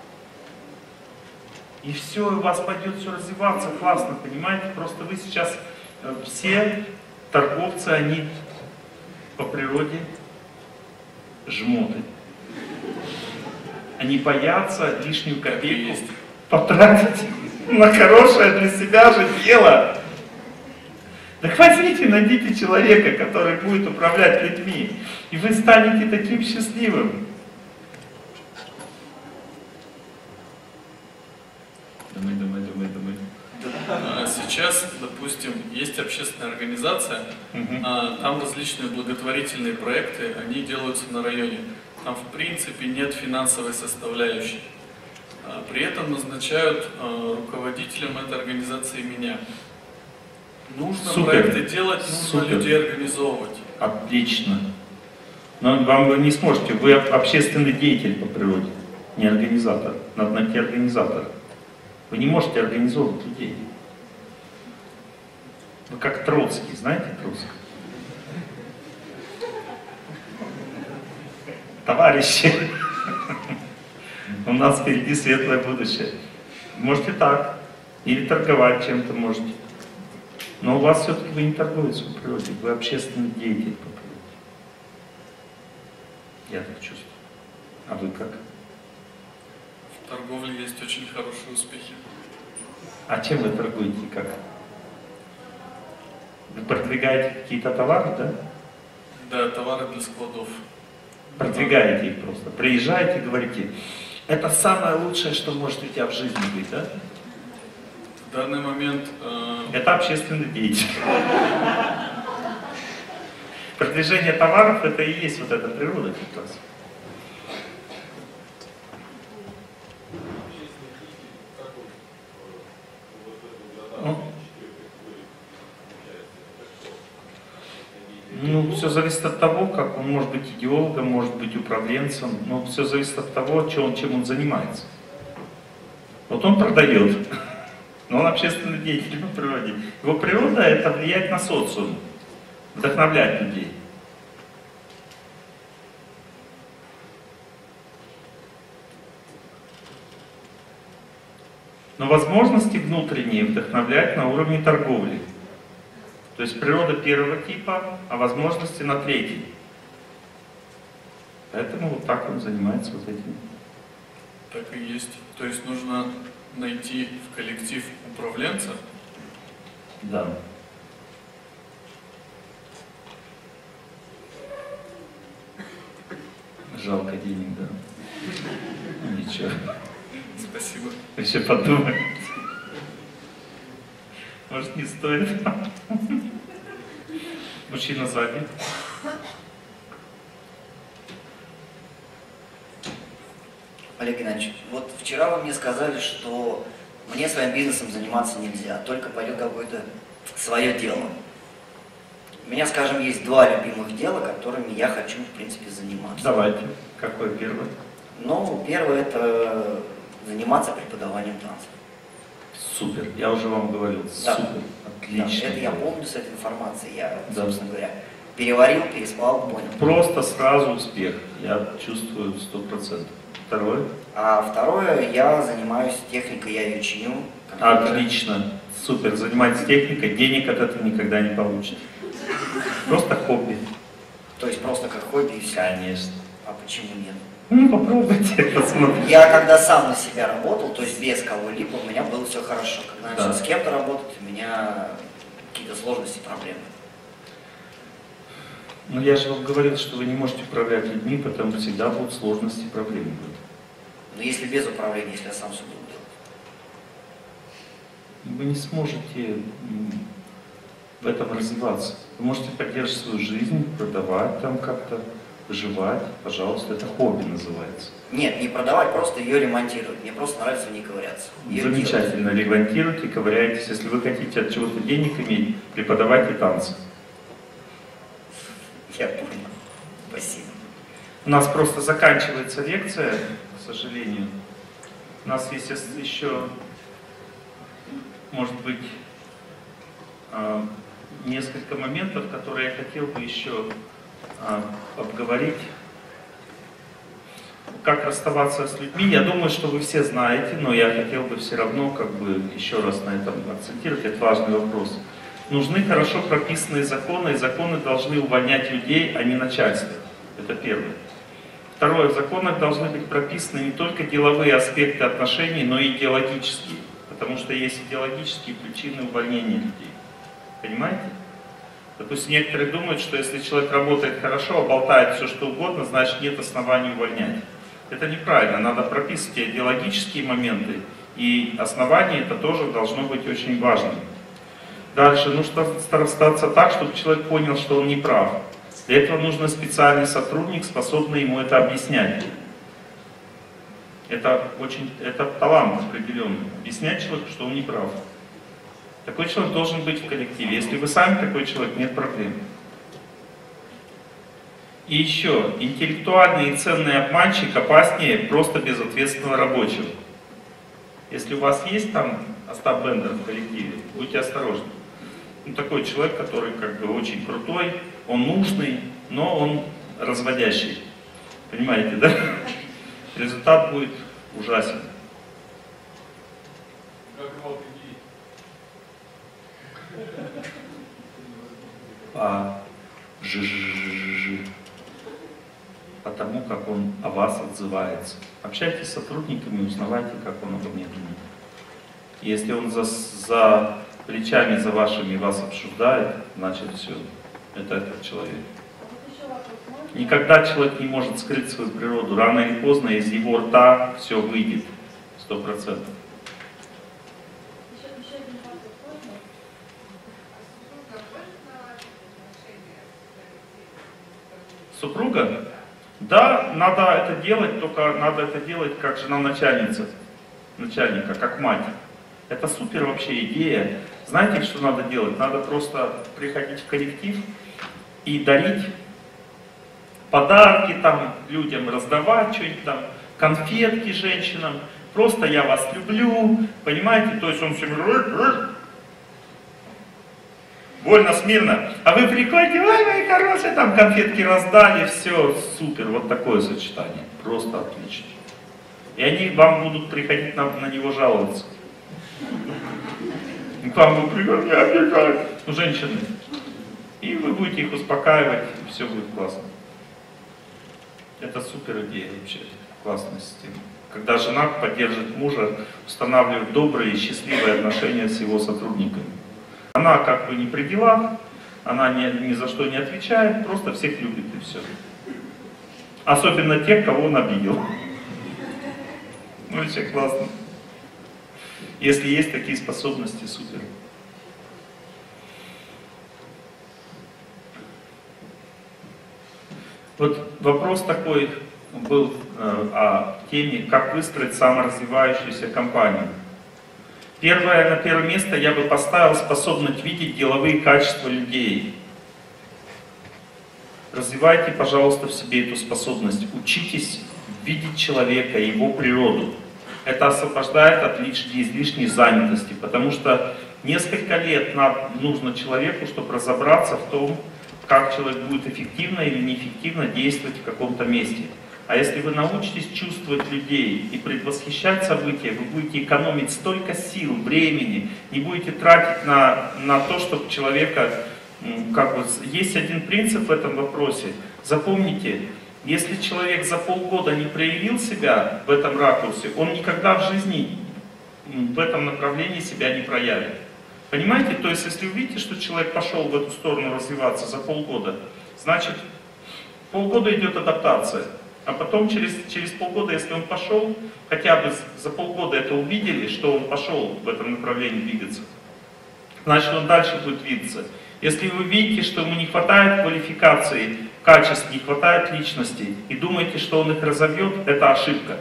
И все, у вас пойдет все развиваться классно, понимаете? Просто вы сейчас, все торговцы, они по природе жмоты. Они боятся лишнюю копейку потратить на хорошее для себя же дело. Так возьмите, найдите человека, который будет управлять людьми, и вы станете таким счастливым. Думай.
Сейчас, допустим, есть общественная организация, там различные благотворительные проекты, они делаются на районе. Там в принципе нет финансовой составляющей. При этом назначают руководителем этой организации меня. Нужно проекты делать, нужно людей организовывать.
Отлично. Но вы не сможете, вы общественный деятель по природе. не организатор. Надо найти организатора. Вы не можете организовывать людей. Вы как Троцкий, знаете Троцкий? Товарищи, у нас впереди светлое будущее. Можете так, или торговать чем-то можете. Но у вас все-таки вы не торгуете по природе, вы общественный деятель по природе. Я так чувствую. А вы как?
В торговле есть очень хорошие успехи.
А чем вы торгуете и как? Вы продвигаете какие-то товары, да?
Да, товары для складов.
Продвигаете их просто. Приезжаете и говорите, это самое лучшее, что может у тебя в жизни быть, да?
В данный момент...
Это общественный деятель. Продвижение товаров — это и есть вот эта природа как раз. Ну, все зависит от того, как он может быть идеологом, может быть управленцем, но все зависит от того, чем он занимается. Вот он продает, но он общественный деятель по природе. Его природа — это влиять на социум, вдохновлять людей. Но возможности внутренние вдохновлять на уровне торговли. То есть природа первого типа, а возможности на третий. Поэтому вот так он занимается вот этим.
Так и есть. То есть нужно найти в коллектив управленца?
Да. Жалко денег, да. Ничего.
Спасибо.
Еще подумай. Может, не стоит? Мужчина сзади.
Олег Геннадьевич, вот вчера вы мне сказали, что мне своим бизнесом заниматься нельзя, только пойдет какое-то свое дело. У меня, скажем, есть два любимых дела, которыми я хочу, в принципе, заниматься.
Давайте. Какое первое?
Ну, первое — это заниматься преподаванием танцев.
Супер, я уже вам говорил,
Да.
супер, отлично.
Да, это я помню с этой информацией, я, собственно говоря, переварил, переспал, понял.
Просто сразу успех, я чувствую 100%. Второе?
А второе, я занимаюсь техникой, я ее чиню.
Отлично, супер, занимайтесь техникой, денег от этого никогда не получите. Просто хобби.
То есть просто как хобби и все?
Конечно.
А почему нет?
Ну, попробуйте, посмотрите.
Я когда сам на себя работал, то есть без кого-либо, у меня было все хорошо. Когда начал
Да.
с кем-то работать, у меня какие-то сложности, проблемы.
Ну, я же вам говорил, что вы не можете управлять людьми, потому что всегда будут сложности, проблемы.
Но если без управления, если я сам все буду делать?
Вы не сможете в этом развиваться. Вы можете поддерживать свою жизнь, продавать там как-то, выживать, пожалуйста, это хобби называется.
Нет, не продавать, просто ее ремонтировать. Мне просто нравится в ней ковыряться. Её
Замечательно, ремонтируйте, ковыряйтесь. Если вы хотите от чего-то денег иметь, преподавайте танцы.
Я понял. Спасибо.
У нас просто заканчивается лекция, к сожалению. У нас есть еще, может быть, несколько моментов, которые я хотел бы еще обговорить. Как расставаться с людьми, я думаю, что вы все знаете, но я хотел бы все равно как бы еще раз на этом акцентировать, это важный вопрос. Нужны хорошо прописанные законы, и законы должны увольнять людей, а не начальство. Это первое. Второе, в законах должны быть прописаны не только деловые аспекты отношений, но и идеологические. Потому что есть идеологические причины увольнения людей. Понимаете? Допустим, некоторые думают, что если человек работает хорошо, а болтает все что угодно, значит нет оснований увольнять. Это неправильно. Надо прописывать идеологические моменты, и основания это тоже должно быть очень важным. Дальше нужно расстаться так, чтобы человек понял, что он не прав. Для этого нужен специальный сотрудник, способный ему это объяснять. Это талант определенный. Объяснять человеку, что он не прав. Такой человек должен быть в коллективе. Если вы сами такой человек, нет проблем. И еще, интеллектуальный и ценный обманщик опаснее просто безответственного рабочего. Если у вас есть там Остап Бендер в коллективе, будьте осторожны. Ну, такой человек, который как бы очень крутой, он нужный, но он разводящий. Понимаете, да? Результат будет ужасен.
Как его определить?
Потому как он о вас отзывается. Общайтесь с сотрудниками, узнавайте, как он обо мне думает. Если он за плечами за вашими вас обсуждает, значит все, это этот человек. Никогда человек не может скрыть свою природу. Рано или поздно из его рта все выйдет. 100%. Супруга? Да, надо это делать, только надо это делать как жена начальника, как мать. Это супер вообще идея. Знаете, что надо делать? Надо просто приходить в коллектив и дарить подарки там людям, раздавать что-нибудь там, конфетки женщинам. Просто я вас люблю, понимаете? То есть он все вольно, смирно. А вы приходите, ой, мои хорошие, там конфетки раздали, все, супер, вот такое сочетание. Просто отлично. И они вам будут приходить на него жаловаться. И к вам будут приходить, я обижаю. Ну, женщины. И вы будете их успокаивать, и все будет классно. Это супер идея вообще, классная система. Когда жена поддерживает мужа, устанавливает добрые и счастливые отношения с его сотрудниками. Она как бы не при делах, она ни за что не отвечает, просто всех любит и все. Особенно тех, кого он обидел. Ну, вообще классно. Если есть такие способности, супер. Вот вопрос такой был о теме, как выстроить саморазвивающуюся компанию. На первое место я бы поставил способность видеть деловые качества людей. Развивайте, пожалуйста, в себе эту способность. Учитесь видеть человека и его природу. Это освобождает от излишней занятости, потому что несколько лет нужно человеку, чтобы разобраться в том, как человек будет эффективно или неэффективно действовать в каком-то месте. А если вы научитесь чувствовать людей и предвосхищать события, вы будете экономить столько сил, времени, не будете тратить на то, чтобы человека... Есть один принцип в этом вопросе. Запомните, если человек за полгода не проявил себя в этом ракурсе, он никогда в жизни в этом направлении себя не проявит. Понимаете? То есть, если вы видите, что человек пошел в эту сторону развиваться за полгода, значит, полгода идет адаптация. А потом через полгода, если он пошел, хотя бы за полгода это увидели, что он пошел в этом направлении двигаться, значит он дальше будет двигаться. Если вы видите, что ему не хватает квалификации, качеств, не хватает личности, и думаете, что он их разовьет, это ошибка.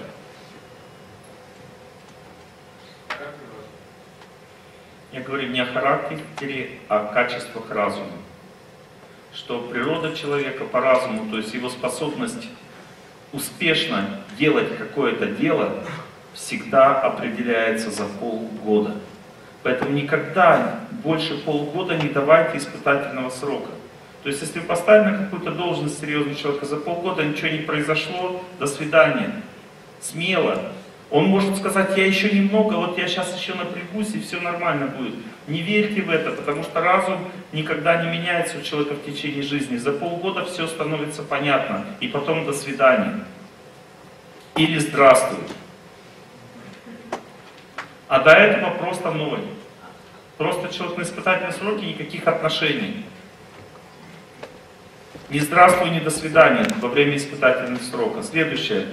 Я говорю не о характере, а о качествах разума. Что природа человека по разуму, то есть его способность успешно делать какое-то дело, всегда определяется за полгода. Поэтому никогда больше полгода не давайте испытательного срока. То есть, если вы поставили на какую-то должность серьезного человека, за полгода ничего не произошло, до свидания. Смело. Он может сказать, я еще немного, вот я сейчас еще напрягусь, и все нормально будет. Не верьте в это, потому что разум никогда не меняется у человека в течение жизни. За полгода все становится понятно, и потом до свидания. Или здравствуй. А до этого просто ноль. Просто человек на испытательном сроке, никаких отношений. Ни здравствуй, ни до свидания во время испытательного срока. Следующее.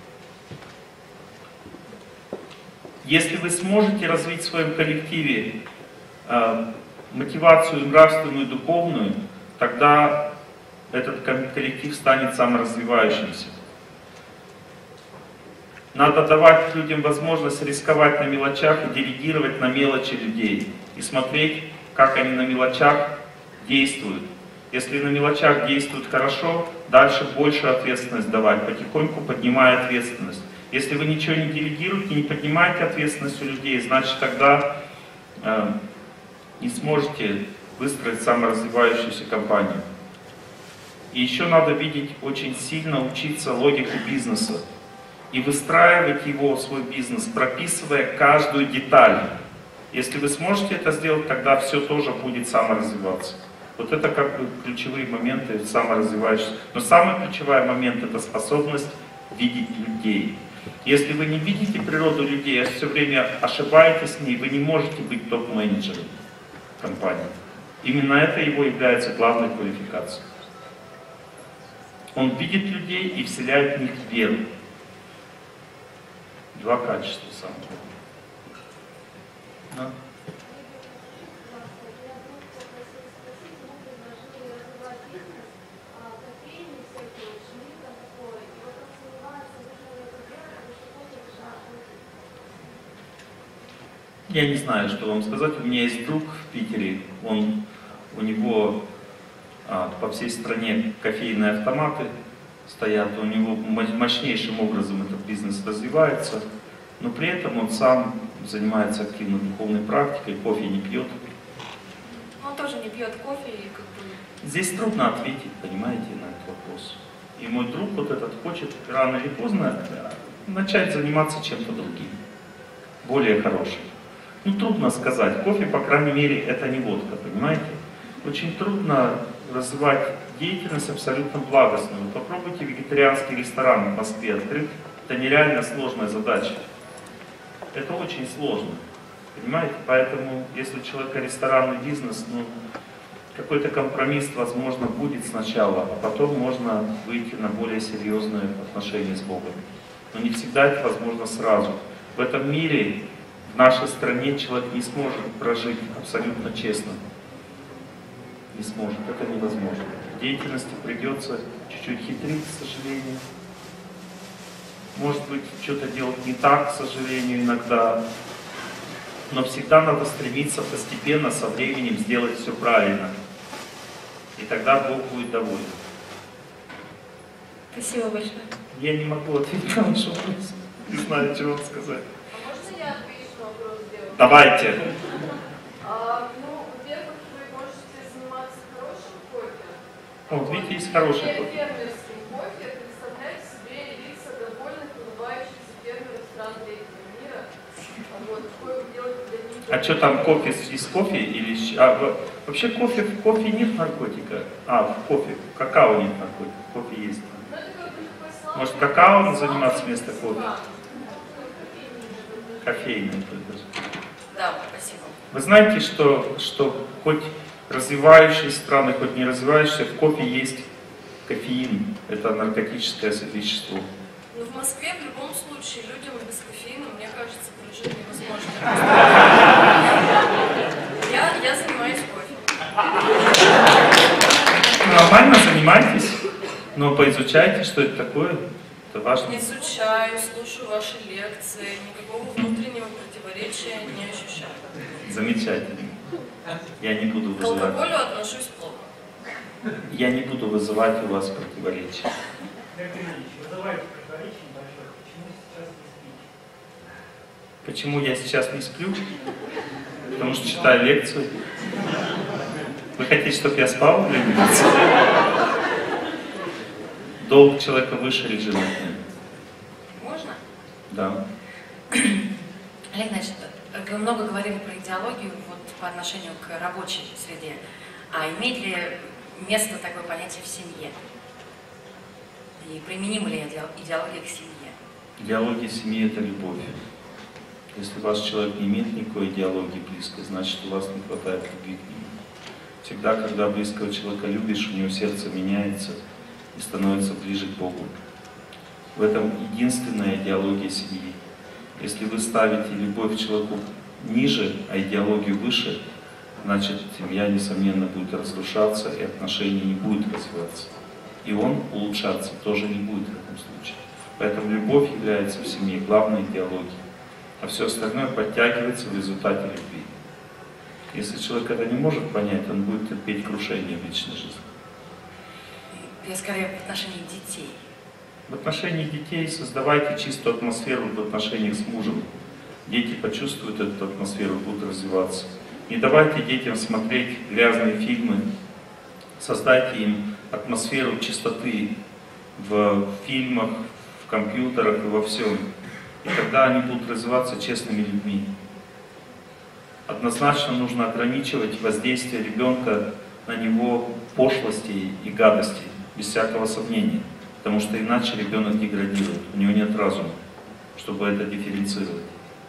Если вы сможете развить в своем коллективе мотивацию нравственную и духовную, тогда этот коллектив станет саморазвивающимся. Надо давать людям возможность рисковать на мелочах и делегировать на мелочи людей. И смотреть, как они на мелочах действуют. Если на мелочах действуют хорошо, дальше больше ответственность давать, потихоньку поднимая ответственность. Если вы ничего не делегируете, не поднимаете ответственность у людей, значит тогда не сможете выстроить саморазвивающуюся компанию. И еще надо видеть, очень сильно учиться логику бизнеса и выстраивать его, свой бизнес, прописывая каждую деталь. Если вы сможете это сделать, тогда все тоже будет саморазвиваться. Вот это как бы ключевые моменты саморазвивающиеся. Но самый ключевой момент — это способность видеть людей. Если вы не видите природу людей, а все время ошибаетесь с ней, вы не можете быть топ-менеджером компании. Именно это его является главной квалификацией. Он видит людей и вселяет в них веру. Два качества самых главных. Да. Я не знаю, что вам сказать. У меня есть друг в Питере, у него по всей стране кофейные автоматы стоят, у него мощнейшим образом этот бизнес развивается, но при этом он сам занимается активно духовной практикой, кофе не пьет.
Он тоже не пьет кофе и как бы...
Здесь трудно ответить, понимаете, на этот вопрос. И мой друг вот этот хочет рано или поздно начать заниматься чем-то другим, более хорошим. Ну, трудно сказать. Кофе, по крайней мере, это не водка, понимаете? Очень трудно развивать деятельность абсолютно благостную. Попробуйте вегетарианский ресторан в Москве открыть. Это нереально сложная задача. Это очень сложно, понимаете? Поэтому, если у человека ресторанный бизнес, ну, какой-то компромисс, возможно, будет сначала, а потом можно выйти на более серьезные отношения с Богом. Но не всегда это возможно сразу. В этом мире, в нашей стране, человек не сможет прожить абсолютно честно. Не сможет, это невозможно. В деятельности придется чуть-чуть хитрить, к сожалению. Может быть, что-то делать не так, к сожалению, иногда. Но всегда надо стремиться постепенно, со временем сделать все правильно. И тогда Бог будет доволен.
Спасибо большое.
Я не могу ответить на ваш вопрос. Не знаю, что вам сказать.
А можно я отвечу на вопрос девушки?
Давайте.
Ну, во-первых, вы можете заниматься хорошим кофе.
Вот, видите, есть хороший кофе.
Фермерским кофе представляете себе лица довольных, улыбающихся фермеров стран третьего мира. Вот, какой вы делаете для них.
А что там, кофе из кофе? Или... вообще в кофе нет наркотика. В кофе, в какао нет наркотика, кофе есть. Может, какао заниматься вместо кофе? Кофейный.
Да, спасибо.
Вы знаете, что хоть развивающиеся страны, хоть не развивающиеся, в кофе есть кофеин. Это наркотическое вещество.
Ну, в Москве в любом случае людям без кофеина, мне кажется, прожить невозможно. Я занимаюсь кофе.
Нормально занимайтесь, но поизучайте, что это такое. Это важно.
Изучаю, слушаю ваши лекции, никакого внутреннего противоречия не ощущаю.
Замечательно. Я не буду
К
вызывать.
алкоголю отношусь плохо.
Я не буду вызывать у вас противоречия. Почему я сейчас не сплю? Потому что читаю лекцию. Вы хотите, чтобы я спал или нет? Долг человека выше режима.
Можно?
Да.
Олег Геннадьевич, вы много говорили про идеологию вот, по отношению к рабочей среде. А имеет ли место такое понятие в семье? И применима ли идеология к семье?
Идеология семьи — это любовь. Если ваш человек не имеет никакой идеологии близкой, значит, у вас не хватает любви к нему. Всегда, когда близкого человека любишь, у него сердце меняется и становится ближе к Богу. В этом единственная идеология семьи. Если вы ставите любовь к человеку ниже, а идеологию выше, значит, семья, несомненно, будет разрушаться, и отношения не будут развиваться. И он улучшаться тоже не будет в этом случае. Поэтому любовь является в семье главной идеологией, а все остальное подтягивается в результате любви. Если человек это не может понять, он будет терпеть крушение в личной жизни.
Я скорее в отношении детей.
В отношении детей создавайте чистую атмосферу в отношениях с мужем. Дети почувствуют эту атмосферу, будут развиваться. Не давайте детям смотреть грязные фильмы. Создайте им атмосферу чистоты в фильмах, в компьютерах и во всем. И тогда они будут развиваться честными людьми. Однозначно нужно ограничивать воздействие ребенка на него пошлостей и гадостей, без всякого сомнения. Потому что иначе ребенок деградирует, у него нет разума, чтобы это дифференцировать.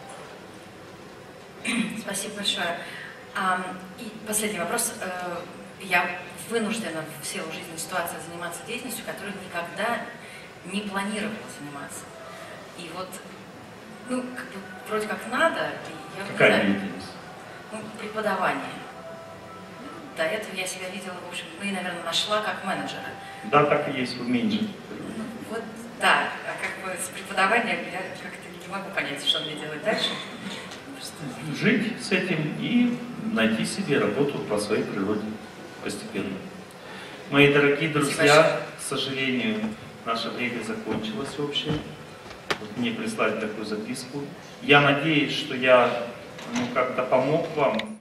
Спасибо большое. И последний вопрос. Я вынуждена в силу жизненной ситуации заниматься деятельностью, которой никогда не планировала заниматься. И вот, ну, как бы, вроде как надо, и я
Какая деятельность?
Ну, преподавание. До этого я себя видела, в общем, ну и, наверное, нашла как менеджера.
Да, так и есть, вы менеджер.
Вот, да, а как бы с преподаванием я как-то не могу понять, что мне делать дальше.
Жить с этим и найти себе работу по своей природе постепенно. Мои дорогие друзья, к сожалению, наше время закончилось общее. Вот мне прислали такую записку. Я надеюсь, что я как-то помог вам